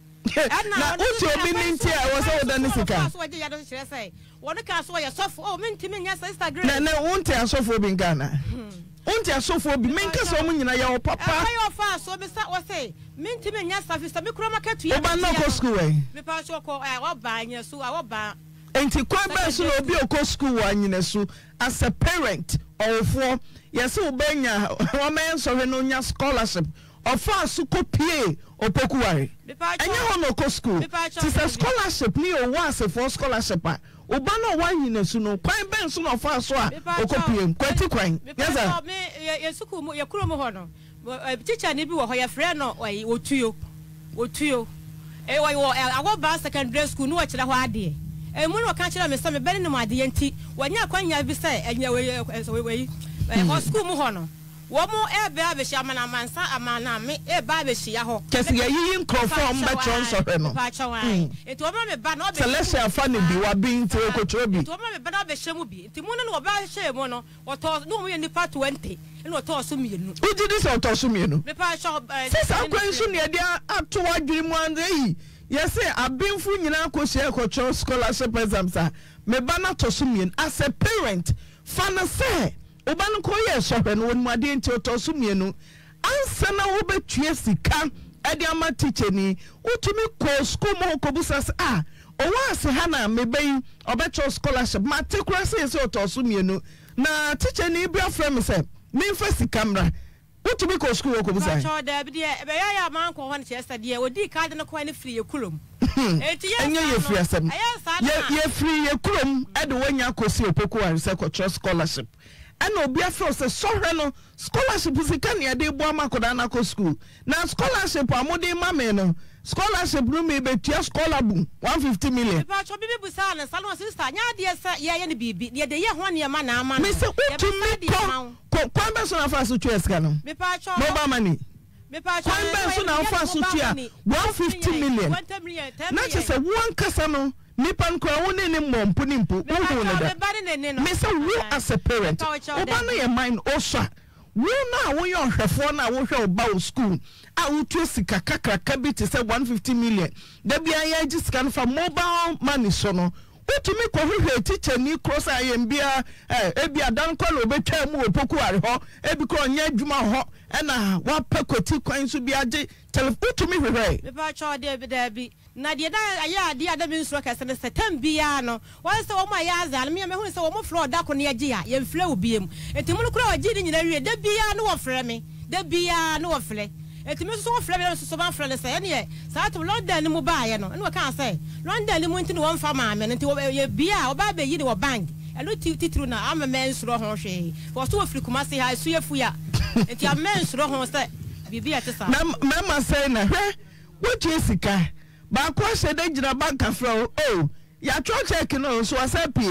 na uti obi ninti e wo se wo dani sika so wagye ya do kire sai wono ka so ye sofo o me ntimi nya sa Instagram na na wonte asofo bi ngana unti asofo bi menka so mu nyina ya wo papa ayo fa so be sa wo say mentime nya safi sa me kura maketu ya oba na ko school we me pa so ko eh wo ba nya so wo ba enti kwa ba so no obi okọ school wa nyina so as a parent ofo yes wo banya wo men so we no nya scholarship ofa so ko pie opokuware anya ho no ko school ti sa scholarship ni o wa se for scholarship a oba no wa nyina so no kwan ben so no fa so a okopie kwati kwan yes sir me ye suku mu ye kuro mu ho no teacher ni bi wo ho ye frɛ no otuyo otuyo e wo ago ba secondary school no kira ho ade e mu no ka kira me se me bene no ade nti wanya kwanya bi se enya we we ho school mu ho no wo mu e be abehia amana mansa amana me e ba abehia ho kesi ye yi nkrofo mba chon so hwe no ba chawan enti wo me ba no be celestial fan bi wa bi nti okotro bi enti wo me ba no be hye mu bi enti mu no no ba hye mu no wo to no mu ye nipa twenty eno to so mienu uji dis o to so mienu me pa cho sisa kwansu ne dia ato adwiri mu ande yi yes abemfu nyina ko hye ko scholarship exams a me ba na to so mienu as a parent fana say oba no ko ye so hwe no wonu ade nti to so mienu ansa na wo betue sika ade ama teacher ni utumi ko school mo ko busas ah o wa se ha na me bai obecho scholarship ma te kura se se to so mienu na teacher ni bia frame say me fasi camera utumi ko school ko busa cho da bi de be ya ya man ko hon che de odi card no ko ni free ye kulom eti ye enye ye free asem ye ye free ye kulom e de wanya ko si opoku an se ko scholarship ana obi afro se sohwe no scholarship sika ne de bo amakoda na ko school na scholarship amode mame no scholarship no me betua scholar bu one hundred fifty million pa cho bibi busa na salon sister nya de ye ye ne bibi ne de ye ho ne ma na ama me se utumi ko kwa be so na fa so twa sika no me pa cho mobile money me pa cho kwa be so na fa so twa one hundred fifty million na che se one kasa no nipa nkwa wo ne ne mompo ne mpo wo ne da me se wo as a parent oba no your mind osha wo na wo yo hwefo na wo hwe oba o school a wo tu sika kakraka bi te se one hundred fifty million da bia ya ji sika no fa mobile money so no utumi ko hwehwe teacher ni cross ayem bia eh bia dan kwa lo betwa mu opoku are ho e bi ko nya adwuma ho e na wa pakoti kwan so bia je utumi hwehwe me ba cho de bi da bi na de da aya de ada bi nso ka se ne setem bia no won se wo ma ya za me me hu se wo mo floor da ko ne agi ya ye mfle obiem enti mu no kura wagi ni nyina wie da bia no wo frɛ me da bia no wo frɛ enti me so wo frɛ me so so ban frɛ le se ne sa to London ni mu ba ye no ne wo kan se London ni mu enti no wo mfa ma me enti wo ye bia wo ba be yi ni wo bank elo titru na ama me nsuro ho hwe wo so wo firi kuma se ha su yefu ya enti am me nsuro ho se bibia te sa mama say na hwe wo tue sika ba ko se de gira bank afro oh ya cho check no so asapi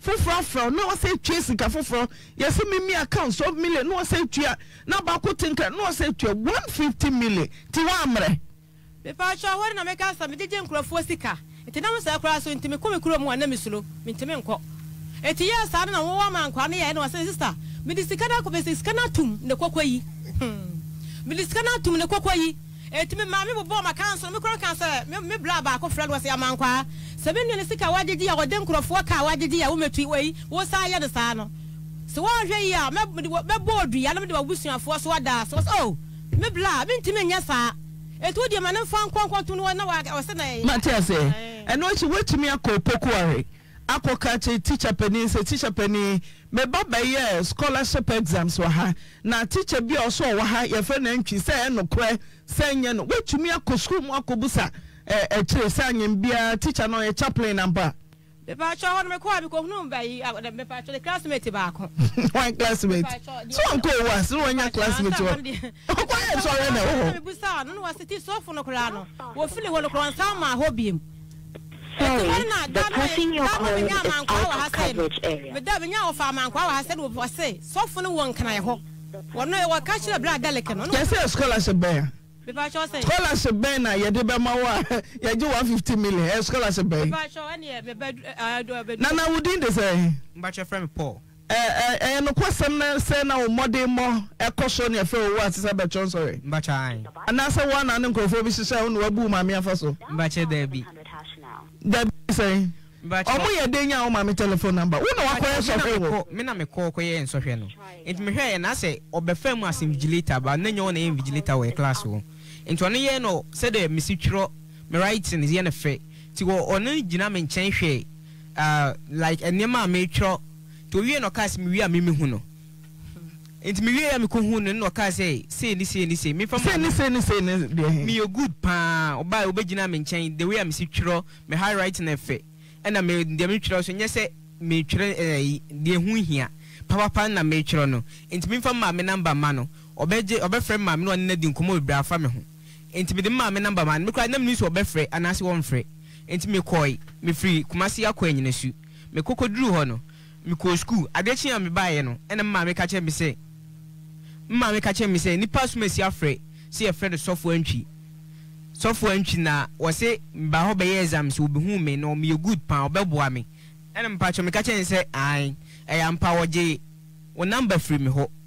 foforo afro no say twa sika foforo yes me me account so million no say twa na ba ko tinka no say twa one hundred fifty million ti wa amre be pa cho hori na me ka sa me jeje nkrofo sika enti na mo sa kra so enti me ko me kuro mu na me sulo me enti me nko enti ya sa na wo wa man kwa na ye na say sister me di sika na ko be sika na tum ne kokoyi me di sika na tum ne kokoyi enti me ma me bo ma cancel me kro cancel me me bla ba ko friend was ya man kwa sebe ne sika wagyeji ya wode nkrofo ka wagyeji ya wo metu wei wo sa ya de sa no so wo hwe ya me me bodu ya na me de wabusuafo so wada so oh me bla me ntime nya sa etu de ma ne fa nkonkon no na wa se na Matias eh eno chi wetumi akopoku are akoka che teacher penny say teacher penny me baba ye scholarship exams wa ha na teacher bi oso wa ha ye fe na ntwi say enokre say nye no wetumi akosku mu akobusa eh eh chere say anyem bia teacher no ye chaplain number be ba cho won me ko abi ko hunu ba yi me ba cho the classmate ba ko one classmate so unko wa so one classmate wo ko ye sorry na wo me busa no no wasiti so fo no kra no wo fili ho no kra nsa ma ho biem Sorry, the person you're calling is out of coverage area. Me da benya ofa man kwa wa said wo say so fo no won kana ho wono e wa ka kire bra daleke no yes scholarship be be ba cho say scholarship be na ye de be ma wa ye ji one hundred fifty million scholarship be be ba cho ene be be na na wudin de say mba che friend Paul eh eh no kwasem na say na wo modern mo e koso na fe wo atisa be chon sorry mba cha ai ana say one na nkrofo bi sisa wo no wabu ma me afa so mba che da bi da bi say omo ye de nya wo ma me telephone number wo no wakoye so fe wo me na me call koye enso hwe no enti me hwe ye na say obefa mu asim vigilator ba na nyo na vigilator we class wo enti ono ye no say de misi twiro me right in ye na fe ti wo ono gina me nchen hwe uh like enema me twiro to wie no case me wie a me me hu no enti me wie a me ko hu no no case say say ni say ni say me fa say ni say ni say ni de me you good pa oba obegina me nchen the way a misi twiro me high right na fe ena me de me twiro so nye se me twire eh de hu hia papa pa na me twiro no enti me fa ma me number ma no obeje obefre ma me no na di nkomo bra fa me ho enti me de ma me number ma me kra na me so obefre anase won frɛ enti me koi me free kumasi akɔ anyina su me kokoduru ho no me ko school adechi ya me baaye no ena ma me ka che me se ma me ka che me se ni pass me si afrɛ si e frɛ de software ntwi software ntwi na wo se ba ho be exams wo be hu me no me good pa obeboa me ena me pa che me ka che se ai e ya mpa woje wo number free me ho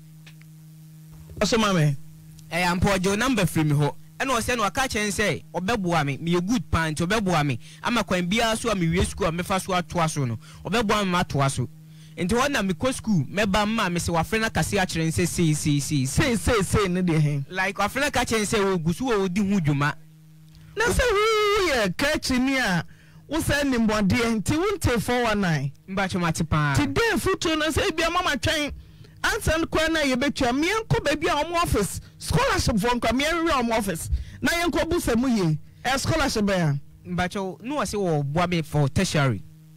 oso ma me e ya mpa woje wo number free me ho ena wo se no aka che se obeboa me me good pa nti obeboa me ama kwan bia so a me wie school me fa so atoa so no obeboa me atoa so enti wona me ko school me ba ma me se wa frena kase a kire nse sei sei sei sei sei sei ne de hen like wa frena ka kire nse wo gusu wo di hu dwuma na se hu ye ka chini a wo se ni mbode enti wonte four one nine mba choma tipa today futu no se bia mama twen ansan kwa na ye betua me enko ba bia home office scholarship for nko me enwe home office na ye enko bu se mu ye e scholarship ba mba cho no wase wo boa me for tertiary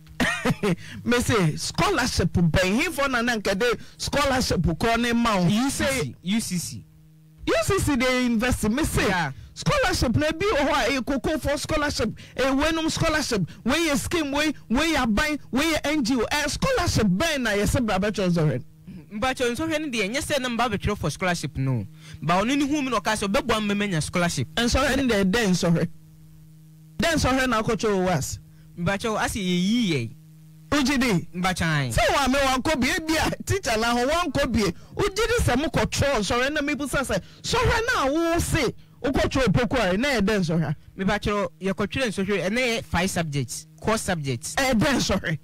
me say scholarship ben he for na na nkede scholarship ko ne ma you say U C C U C C they invest me say yeah. Scholarship na bi o ho e koko for scholarship e wenum scholarship we ye scheme we we ya ban we ye N G O e scholarship ben na ye se bra becho zoren mba cho nso hwe ne de nye se na mba betro for scholarship no ba onu ni hu mi no ka se obebo amemenya scholarship enso hwe ne de den so hwe den so hwe na akocho was mba cho asi ye yi ye ujidi mbachan se wa me wan ko bie bia teacher la ho wan ko bie ujidi se mu control so re na me bu sase so re na wo se ukotro poku ai na e den so ha me ba chiro ye kotwire so hwe na five subjects core subjects e den so re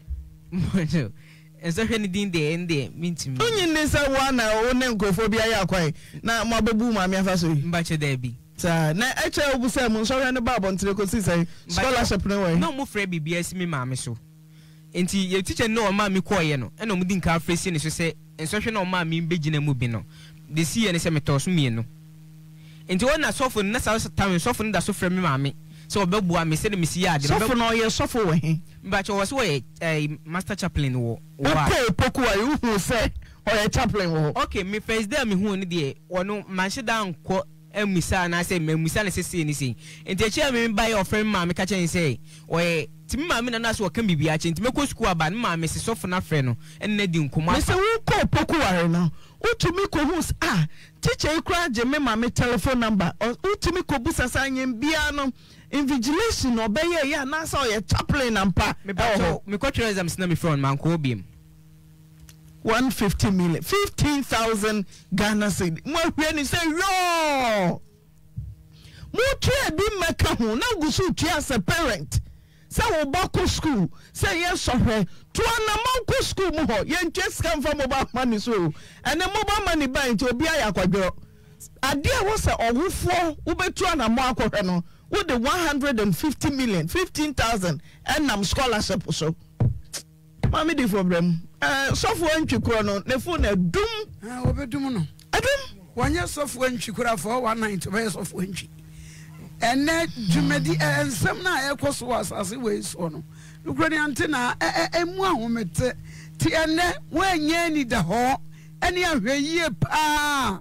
enso hwe ni din de ende mintim unyi ni se wa na o ne nkofo bia ya kwai na mo bebu ma me afa so yi mbache da bi sa na eche obu se mu so hwe ne ba bontre ko si sai scholarship ne we no mo frɛ bibia si me ma me so enti ye teacher no ma me koye no ena mu din ka fresi ne so se ensohwe no ma me begina mu bi no de si ye ne se meto so mie no enti wona sofo na sa time sofo no da so frɛ me ma me se obebua me se ne me si ya de sofo no ye sofo we he mba che wo se we master chaplain wo wa poku wa yu hu se o ye chaplain wo okay me first day me hu ne de wono manhye da nko emisa na say memisa na say ni say enti echi me buy your friend ma me ka chen say oye timi ma me na na so ka bibia chen timi ko school aba ma me se sofo na frɛ no en na di nkoma me say wo ko poku ware no utumi ko hu ah teacher ikra je me ma me telephone number utumi ko busa sanyem bia no invigilation obeye ya na so ye chaplain ampa me ba me ko try exam na me phone man ko biem one hundred fifty million fifteen thousand Ghana cedi mo hwe ni say yo mo tue bi meka ho na gusu tue as a parent say wo ba ko school say yes so hwe to na mo ko school mo ho ye ntwe scam for mobile money so and the mobile money buy nti obi aya kwadwo ade a wo say owufo wo betu na mo akohwe no wo the one hundred fifty million fifteen thousand and nam scholarship so mami di problem eh software ntwikoro no ne phone adum ah obedum no adum wanya software ntwikoro for one ninety by software ntwi ene dwumedi ensem na ekoso asase we so no lukrani antena emu ahomete ti ene wanye ni da ho ene ahweyie pa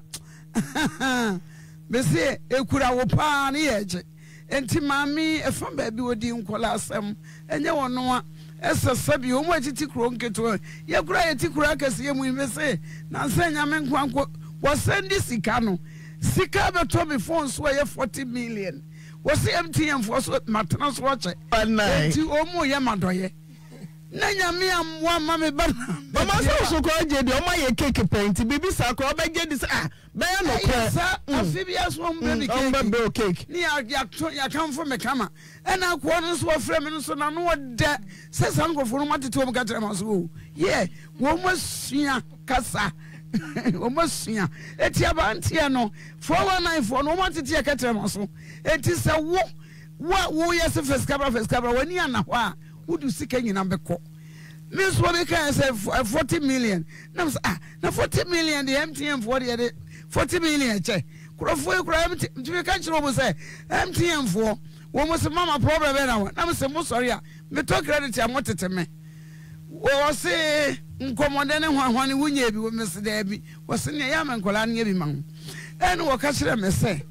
bese ekura wo pa ne yeje enti mami efam ba bi wodi nkola asem enye wono a esa sabi o mo titi kro nketo ye kura ye tikura kase mu imese na nsanya me nkwanko wo sendi sika no sika be to me phone so ye forty million wo se M T N for so matana so wache enti o mo ye madoye na nyame amwa ma me ba mama so so ko je de o ma ye cake paint bibi sa ko be je dis ah be no ko sa afibia so mbe me cake cake ni ya ya kan fo me kama ena ko no so frɛ me no so na no de se sankofo no matete o gatra ma so ye wo masua kasa wo masua eti abantie no four one nine four no matete ya katra ma so eti se wo wo ye se first cabra first cabra wani ana ho a wodu sika nyina beko me so be kan say forty million na ah na forty million the M T N for the forty million che kurofo e kura M T N me kan chiro bo say M T N for wo mo se mama problem be na wo na me se mo sorry a me to credit a mo tete me wo se nkomode ne hwahwane wunya bi wo me se da bi wo se ne ya me nkola ne bi man en wo ka kire me se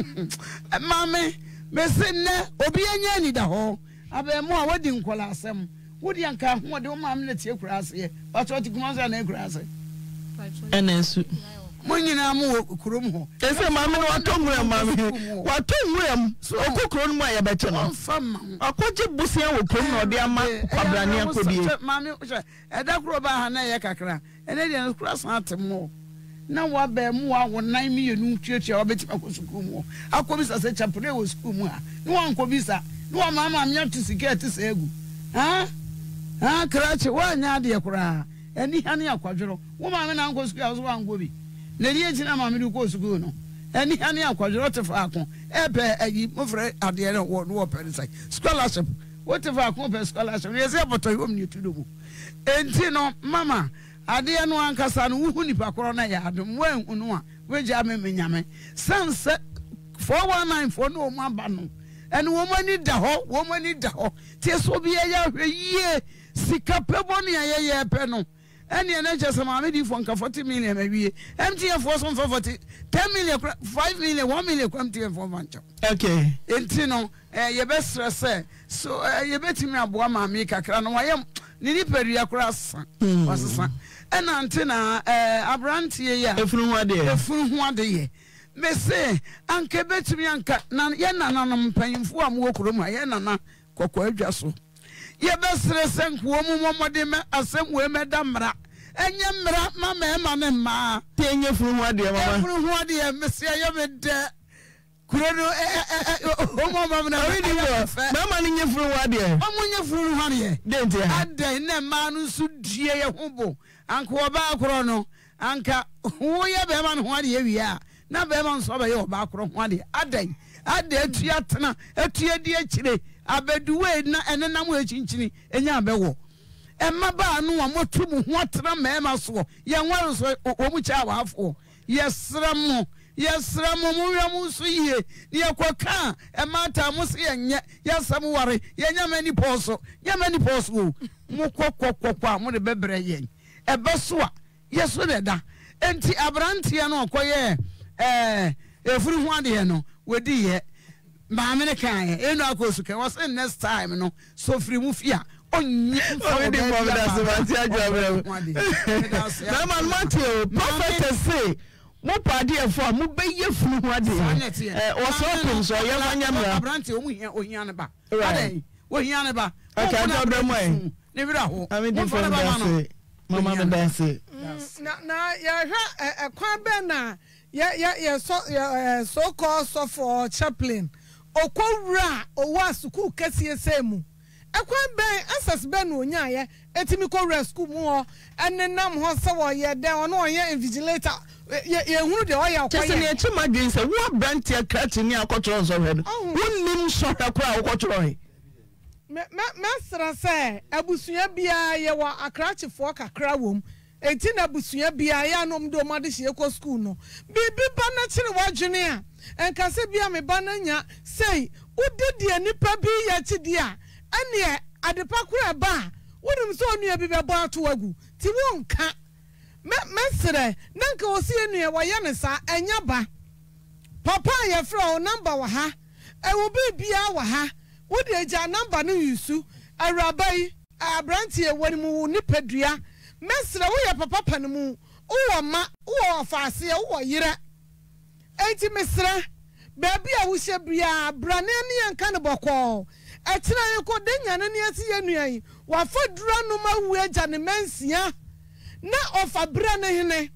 mame me se ne obi anya ni da ho abe mo a wodi nkola asem wodi anka ho de o ma me tie kura ase o to ti kuma so na kura ase enesu mo nyina mo kurom ho ese ma me no atomura ma me watomura so okokoro no ma ya beche no fam akoje busia wo krom no de ama kwabrane akobie ma me e da kuro ba ha na ye kakra ene de kura san atemo na wa ba mu wa wo nine million tuatua obeti akosukuru mu akobi sa se chapre wo school mu a ni wa nkobi sa ni wa mama amya to siketi sa egu ha ha krache wa nya de kura eni hane akwadworo wo mama na nko school aso wa ngobi na die tina mama du ko school no eni hane akwadworo te fa akon ebe ayi mo fre ade no wo no pe sai scholarship wo te fa akon pe scholarship ye se boto yom ni tudo mu enti no mama ade no ankasa no wu nipa koro na ya adom wan unu a we ja me menyame sanse four one nine four no mo aba no ene wo mani da ho wo mani da ho tie so bi ya hwe yie sika pebo ne ya ye pe no ene ene je sama me di fo nka forty million ma wie M T N for some forty ten million five million one million M T N for vancho okay enti no eh ye be stress so ye betimi aboa ma me kakra no wayem ni ni peria kura sa wasesa ena antena eh abrantie ya efunu ho ade efunu ho ade ye me se anke betimi anka na ye nananom mpanyimfo a mo kurom a ye nana kokko adwa so ye be stress nko mu momode me asem we me da mra enye mra ma me ma ne ma te enye efunu ho ade mama efunu ho ade me se ye me de kureno o mo ma na we ni mama ni nye furu wa de o mo nye furu ha de dente ade na ma no su die ye hobo anka oba akoro no anka wo ye be ma no ho de ye wi a na be ma nso ba ye oba akoro ho de ade ade atua tena atua di akire abeduwe na ene nam achinchini enya abewo emma ba no wa motu mu ho atena ma ma so ye nware so o mu cha wa afo yesra mo yesra mo mu wi mu so yie ne yakoka e mata mo se yenye yesam ware yenya mani poso yemani poso mo kokokokwa mo de bebre yen e beso a yeso de da enti abrantie no koye eh efuru ho ade no wedi ye maame ne kan ye enu akosu kan was next time no so free mu fia onye o di mo da se ba ti ajo abre na man Matthew prophet say mo pade e fo mo beye furu ho ade eh o so pin so ye fanya mra abrante o mu hia o hia ne ba ade o hia ne ba okay I don't know ne bira ho I mean different say mama me dan say na na ya hwa ekwan be na ya ya ya so ya so called so for chaplain okowura owo asuku kese semu ekwan be access be no nya ye etimi kowura school mu ho enenam ho se wo ye den ono ye invigilator ye hunu de o ya akoye kese ne echi madwin se wo branti akrati ni akotoro so hwe no wonnim so hwe kwa akotoro he me me sra se abusua bia ye wa akrachifo kakra wom enti na abusua bia ya nom do made hye ko school no bibi ba na kire wadwene a enka se bia me ba na nya sei udidi anipa bi ya chidi a ane adepa kura ba wonim so onua bi be bo ato agu ti wonka me me sra nanka osi enua wa ye ne sa enya ba papa ye fra o number wa ha e wo bi bia wa ha wodi eja number no yusu arabai abrantie woni mu ni padua mesra wo ye papa panemu wo ma wo faase wo yire enti mesra baabi a wo hye bia brane ne yanka ne bokọ etira ye ko denya ne ne ase ye nuai wa fa dura no ma wu eja ne mansia na ofa bra ne hene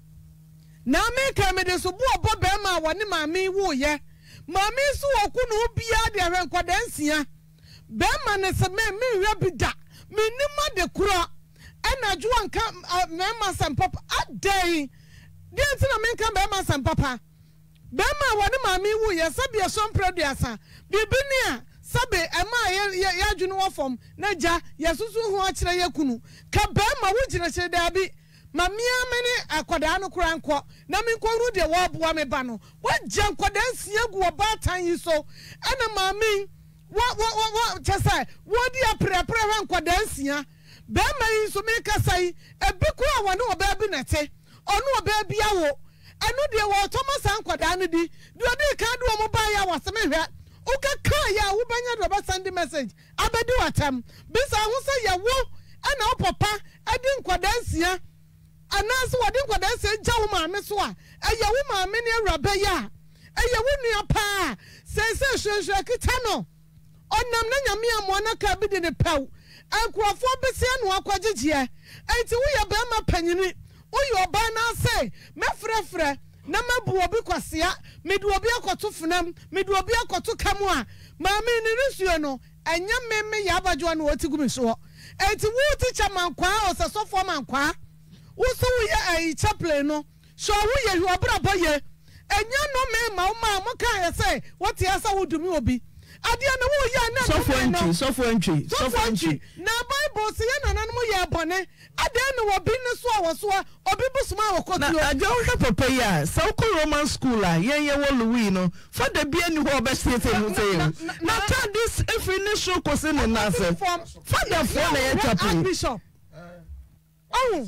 na me ka me de so bo obo be ma wo ne maami wo ye maami so okunu bia de ahwe nkwadansia be ma ne se me me hwe bida me nima de kura ena juan ka me ma sam papa adai de ntina me kan be ma sam papa be ma wo ne maami wo ye sabe so mpraduasa bibini a sabe e ma ye ya dwunu wo fom na ja yesusu ho akire ye kunu ka be ma wo gire kire da bi ma mia me ne akoda no kura nko na me nko ru de wo boa me ba no wa gya nkoda nsia gu oba tan yi so ena maami wo wo wo chese wo di aprepre hwa nkoda nsia be ma yi so me kasai e bi ko a wo ne oba bi nete onu oba bi awo enu de wo Thomas ankoda no di de odi ka do mo ba ya wo se me hwe uka ka ya wo banya do ba send message abedi watam bisa hu se ya wo ana o papa adi nkoda nsia anaso wode nkoda nsia gya wo maame so a eya wo maame ne awraba ya eya wo nua pa se se hwehwe kita no onam na nyame amo na ka bi de ne paw ankrofo bese anu akwagyegye enti wo ya ba ma panyini wo yo ba na se mefrefre na mabu obi kwasea medu obi akoto funam medu obi akoto kamu a maame ni nsuo no enya meme ya abadwo na woti gumi so enti wo teacher mankwa o se sofo mankwa wo so wo ye ai chaplain no so wo ye hu obra boye enya no me ma wo ma mo kan ye se what ye sa wo dumi obi ade na wo ye na sofo entry sofo entry sofo entry na bible se ye nana no ye bone ade na wo bi ne so wo so obi busuma wo kotuo na ade wo hwe papa ya so ko roman school a ye ye wo louis no fa da bia ni ho obese te mu te na ta this if ni show ko se ne na se fa da fo na ye chapel bishop oh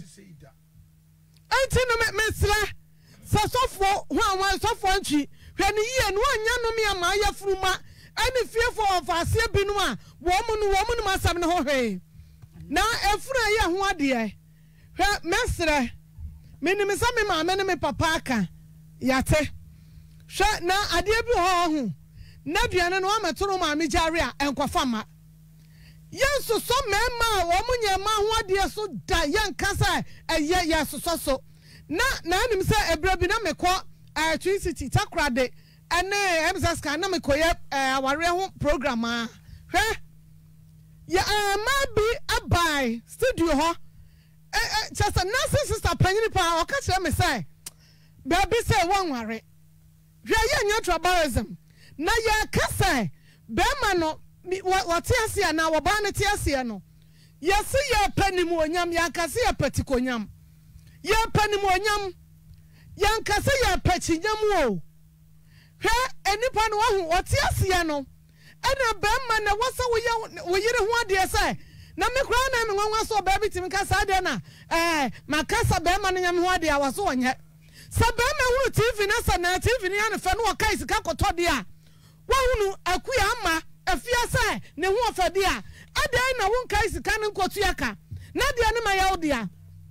enti no me mesra sa sofo ho anwan sofo antwi hwe ne ye no anya no me ama ya furuma ani fiefo of asie binu a wo mu no wo mu no masam ne ho hwe na efura ye ho ade hwe mesra menim sa me ma me ne me papa aka yate hwe na ade bi ho ho na duane no ametoro ma me jare a enkofa ma yesu so mema wo mu nyema ho ade so da yankasa eye yesu so so na na anim se ebra bi na mekọ electricity takrade ene emsa scan na mekoye aware ho program a hwe ya ma bi abai studio ho eh just a nurse sister panyini pa o ka kire me say baby say won ware hwe ye nya tribalism na ya ka say be ma no what ase na wo ba ne te ase no yesi ye panimu onyam ya ka se ye patikonyam ye panimu onyam ya ka se ye pachinyam o hwe enipa no wo what ase no ena be ma na wo se wo ye wo yire ho ade say na me kura na me nwanwa so baby tim ka sa de na eh makasa be ma no nyam ho ade a wo so onye Sabama who T V Nasa na T V and Fan or Kaisika Kotodia. Wahunu Akuyama, a fiasa, ne one for dia. Adana won't Kaisikan Kotiaka. Nadia Namayaudia.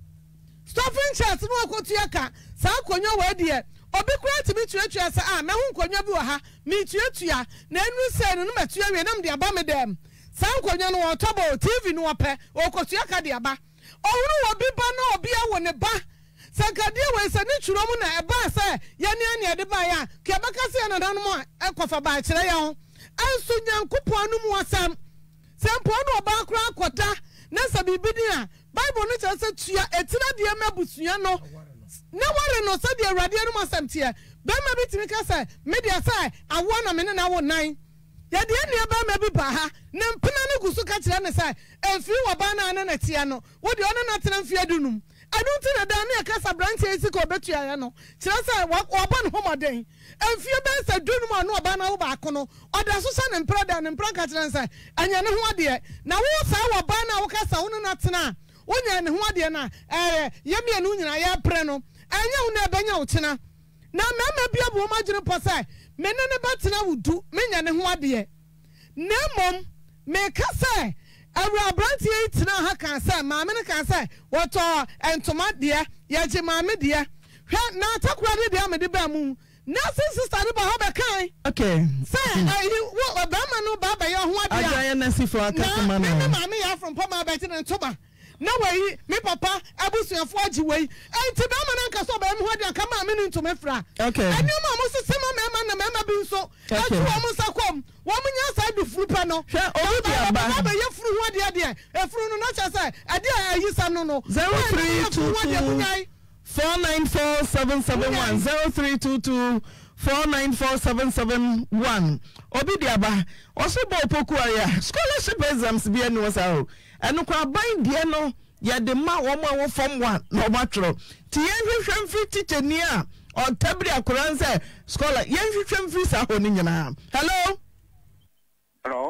Stopping chats no Kotiaka, Sakonyo Wadia. Obi kura to meet you as ah, me hun konya bi ha, meet you tua, na enu se no metu awie nam de aba me dem. San konya no otobo T V no ope, okotua ka de aba. Ohuru obi ba na obi awo ne ba. Sankade we se ne churo mu na eba se ye ne ane de ba ya, ke baka se na dan mu ekofa ba kire ya ho. Anso nyankopon no mu asam. Sempo no oba kura akota, na sabi bidia. Bible no tell say tua etina de mabusua no. Na wale no said the radian masam tia. Bema bitimi ka say media say awona me na wo nine. Ya de nia ba ma bi ba ha. Na mpena ne gusu ka kire ne say emfi wo ba na na na tia no. Wo de ona na tena mfi adunum. Adu ti na da na ka sa branch esi ko betua ya no. Kire say wo ba no homoden. Emfi be say dunum anu ba na wo ba kono. Oda so sa ne mpra da ne mpra ka kire say anya ne ho ade. Na wo sa wo ba na wo ka sa wo na tena. Wonya ne ho ade na eh yemie no nyina ya pre no. Anya una benya uchina na mama bia bo ma jire posai me ne ne batena wudu menya ne ho ade na mom me ka sai awra branti itina ha kan sai maame ne kan sai woto entoma de ya je maame de hwa na takura de de amede ba mu na sister ne ba ha be kan okay sai ayi wo ba ma no ba ba ya ho ade aja ya na sifo akasema na me maame ya from poma ba ti ne ntoba na wey me papa abusuafo agi wey enti ba ma na nka so ba me ho de aka ma me nto me fra okay ani ma mo sese ma me ma na me ma bi nso atu wo mo sakom wo mo nya sa du furu pa no hwe obi bi aba ba ye furu ho de de e furu no na cha say ade ayi sam no no zero three two two four nine four seven seven one zero three two two four nine four seven seven one obi di aba oso bo poku aya scholarship exams bi enu wasa ho enu kwa ban die no ya de ma wo mo wo form one no matro ti yen hwehwem fi teacher ni a on tabri akoran say scholar yen hwehwem fi sa ho ni nyina hello hello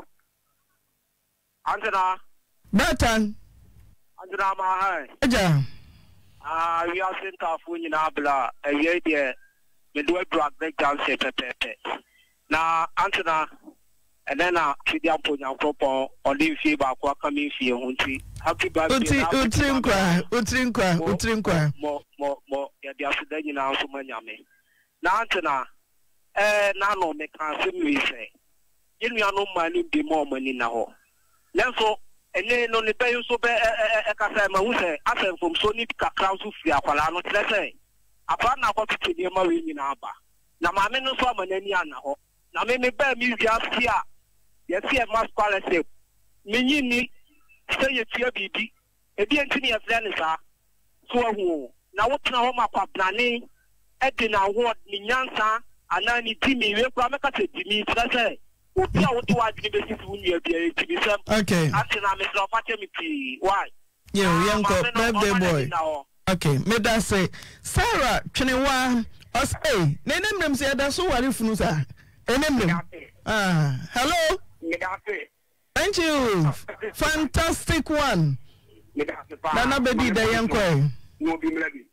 Angela Batan Angela ma hai aja ah we are center fu nyina bla e ye de me do drug break down se pepepe na Angela and then uh fidia po nyankopon odi fie ba kwa kami fie hunti happy birthday uti utrinkwa utrinkwa utrinkwa mo mo mo ya dia sida nyina so manyame na antena eh na no me kan se mi se yenu ya no mani bi mo mani na ho lenso ene no ne pe so be e ka se ma hu se asem from so ni kakra so fie akwala no tle se apa na kwa titi ni ma we nyina aba na ma me no so amanani ana ho na me me ba mi wi afia yes here mass scholarship me nyini say ye tia bibi e bi ntini ye friend sa so ahu na wo tena ho makwa brane e de na ho ni nyansa anani timi we kwa meka te timi tira say obi a wo to adini be sifu nu e bi e timi sem okay ati na me so fa temi ti why yo yanko birthday boy okay me da say Sarah Twenewa os eh nenem nem say da so wari funu sa enem nem ah hello thank you fantastic one Nana baby da yanko no bi mlabi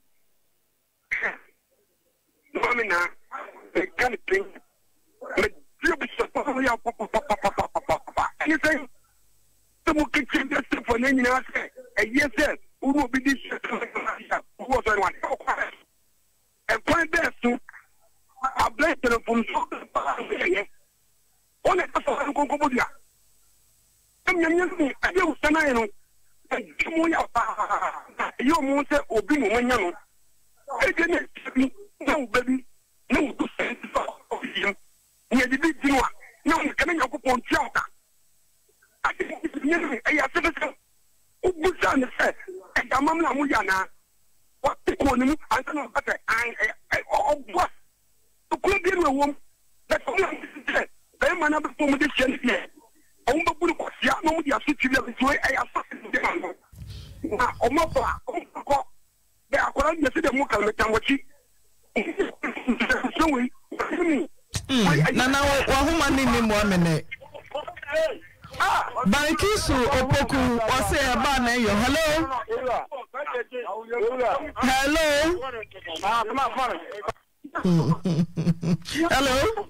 no me na e kan pin me dio bi so pa ya pa pa pa pa pa pa ni say to mo kitchen de se fo ni na se e yes uru bi di se wo so one e point there so a blame telephone so on est pas en concours dia comme y a ni a eu sana no mo ya pa yo mo se obi mo nya no e je ne bi no baby no do se o bi ni di bi dinwa no kan nya ko pon ti aka a ti ni ni e ya se se o bu sa ne se e ga mam na mo ya na wa ti ko ni an sana ka te an o bu ko bi ru wo da ko ni e mana be fo mo de chen ni o mo bu ko sia no mo dia su ti le so e ya fa de ma na o mo ba o ko be akora ni se de mo ka me tan wachi so we na na wa homa ni ni mo amene Bankisu opoku ose eba na yo hello Hello. Hello.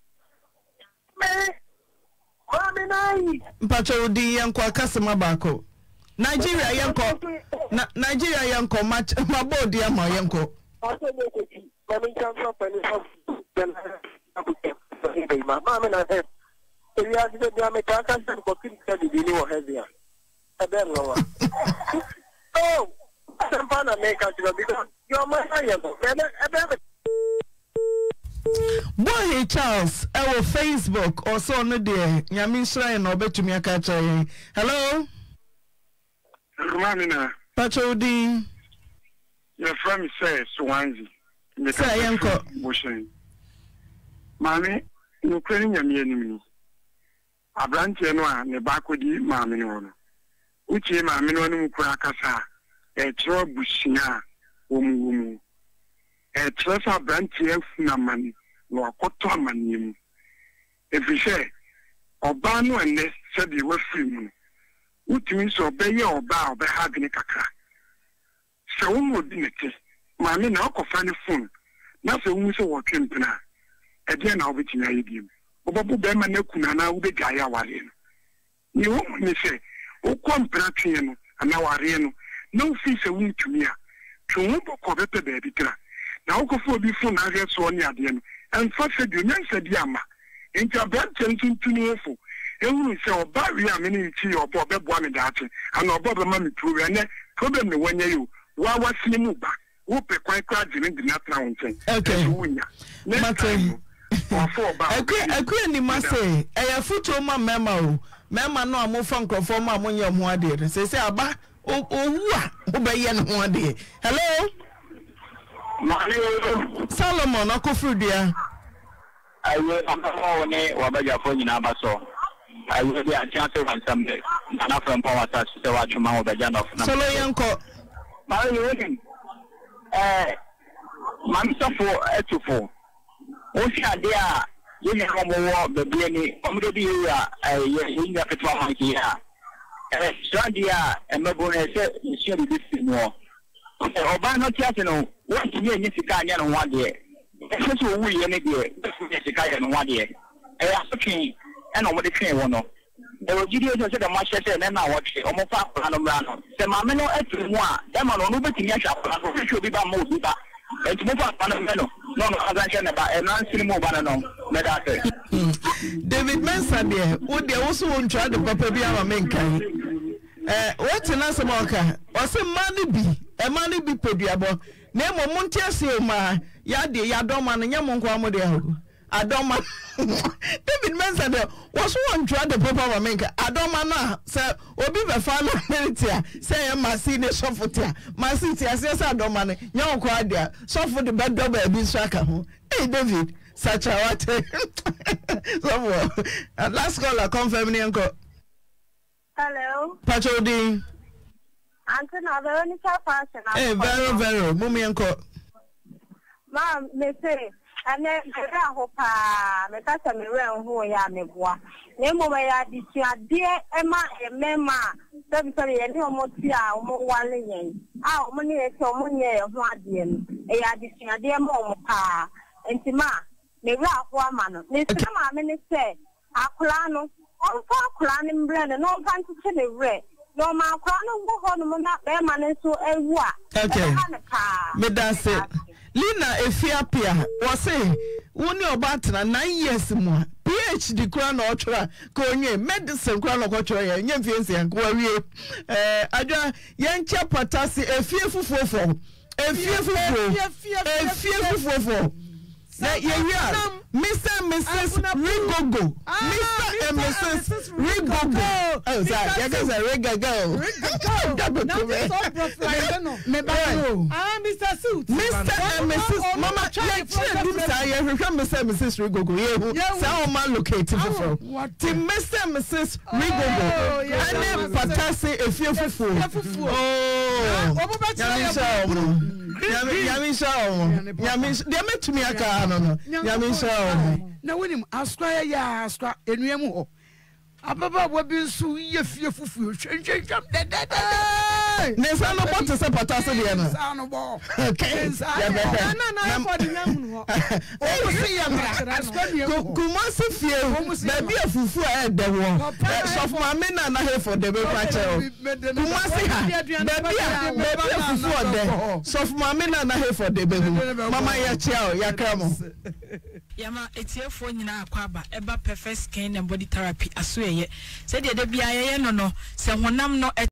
Mpacho di yanko akasema bako. Nigeria yanko. Nigeria yanko match mabodi ama yanko. Oh, I'm going to make a because you're my Boy Charles, our Facebook also no dear. Yamin Shrine or bet to me a catcher. Hello? Romana. Patrodi. Your friend says Swansea. Say, Uncle. Mammy, you cleaning your enemy. A branch and a backward mammy on. Which is my minimum crackasa, a trouble bushina, woman. A treasure branch of Naman, or Cotoman. If you say, Obano and Nest said you were free, which means obey or bow by having a cacra. So, would be it. Mammy now can find a phone. Nothing was a working dinner. Again, I'll be to you. Obabu Bemana Kunana will be Gaia Warian. You won't me say, O Quampratiano, and now Ariano, no fees a wing to me. To whom corrected the editor. Now go for before Nagas one yard, and first said you said Yama. Into a bad tension to me. And we say, Barry, I mean, tea or Bob Wamidati, and or Bob Mammy Pru, and then problem the one you. Why was he moved back? Whoop a quite crowd in the nut mountain. Okay. Martin. I couldn't must say, I foot on my memo. Mamma no more funk of former when you're more dear. Say, say, Abba, oh, oh, obey one day. Hello? Solomon, Uncle Frudia. I will not know what your phone in Abaso. I will be a chance on Sunday. Not from Power Touch to watch your mouth, the Jan of Solo Yanko. Marry William. Eh, Mamsa for eight four. Ocean, dear, you know more the B N E, Omdo, a young Petra here. Eh, Strandia, and Mabone said, you should be this more. Obano Tiatino, what to be a Nissican on one day. Especially we any day, Nissican on one day. I asked the king, and over the train one. There were videos of the match and then I watched it almost up and around. The Mamino at one, them on Nobody Yasha, should be by Mobiba. It's move up on a meno. No, no, as I said about a non cinema banana. David Mensa, dear, would they also want to try the Papa Biama Menka? Eh, what's an answer, Marka? Or some money be a money be podiable. Name of Montiasi, ma, Yadi, Yadoman, and Yamonquamo. I don't man. David Mensa, was one try the Papa Menka. I don't man, sir, or be the final military. Say, my senior software, my city, I says, I don't man, young quad there. So for the bad double, be Saka. Hey, David, such a what? So, and last call, I confirm the uncle. Hello. Patrodi. Antina, very fashion. Hey, very, very, Mummy uncle. Ma'am, me say. And then I hope I catch a mirror who I am a boy. Name of my dear Emma, a member, seven sorry, and no more tea, more one linen. Our money is so money of one dear. A addition, a dear mom, pa, and Tima, the rough woman. Mister Minister, Akulano, all four clan brand and all kinds of the red. No, my crown will hold them up there, man, and so a what? Okay, but that's it. Lina Efiapia was say one your partner nine years more PhD crown or tra konye medicine crown or culture yen fiance and quarry eh aja yen chapatasi a fearful for a fearful a fearful for na yeah Mister and Missus Rigogo Mister and Missus Rigogo oh sorry you guys are Rigogo Rigogo now this all profile no me ba ah Mister Suit Mister and Missus Mama try to do say you hwehwe Mister and Missus Rigogo yehu say o man locate for ti Mister and Missus Rigogo and patase efiefufo oh obo Yami show. Yami, they met to me a car. No, no. Yami show. Now, when him ask, I ask, and you Ababa will be so ye fearful. Change up. ne nsa no bɔ te sɛ pata se deɛ no nsa no bɔ okay na na for the young ho o si ya mra Kumasi fie baabi afufu a ɛdɛ wɔ sɔfo maame na na he for the be kwa kyɛw Kumasi ha baabi a baabi afufu ɔdɛ sɔfo maame na na he for the be mama ya kyɛw ya kramo yama etiefo nyina akwa aba eba perfect skin and body therapy aso yeye se de de bia yeye no no se honam no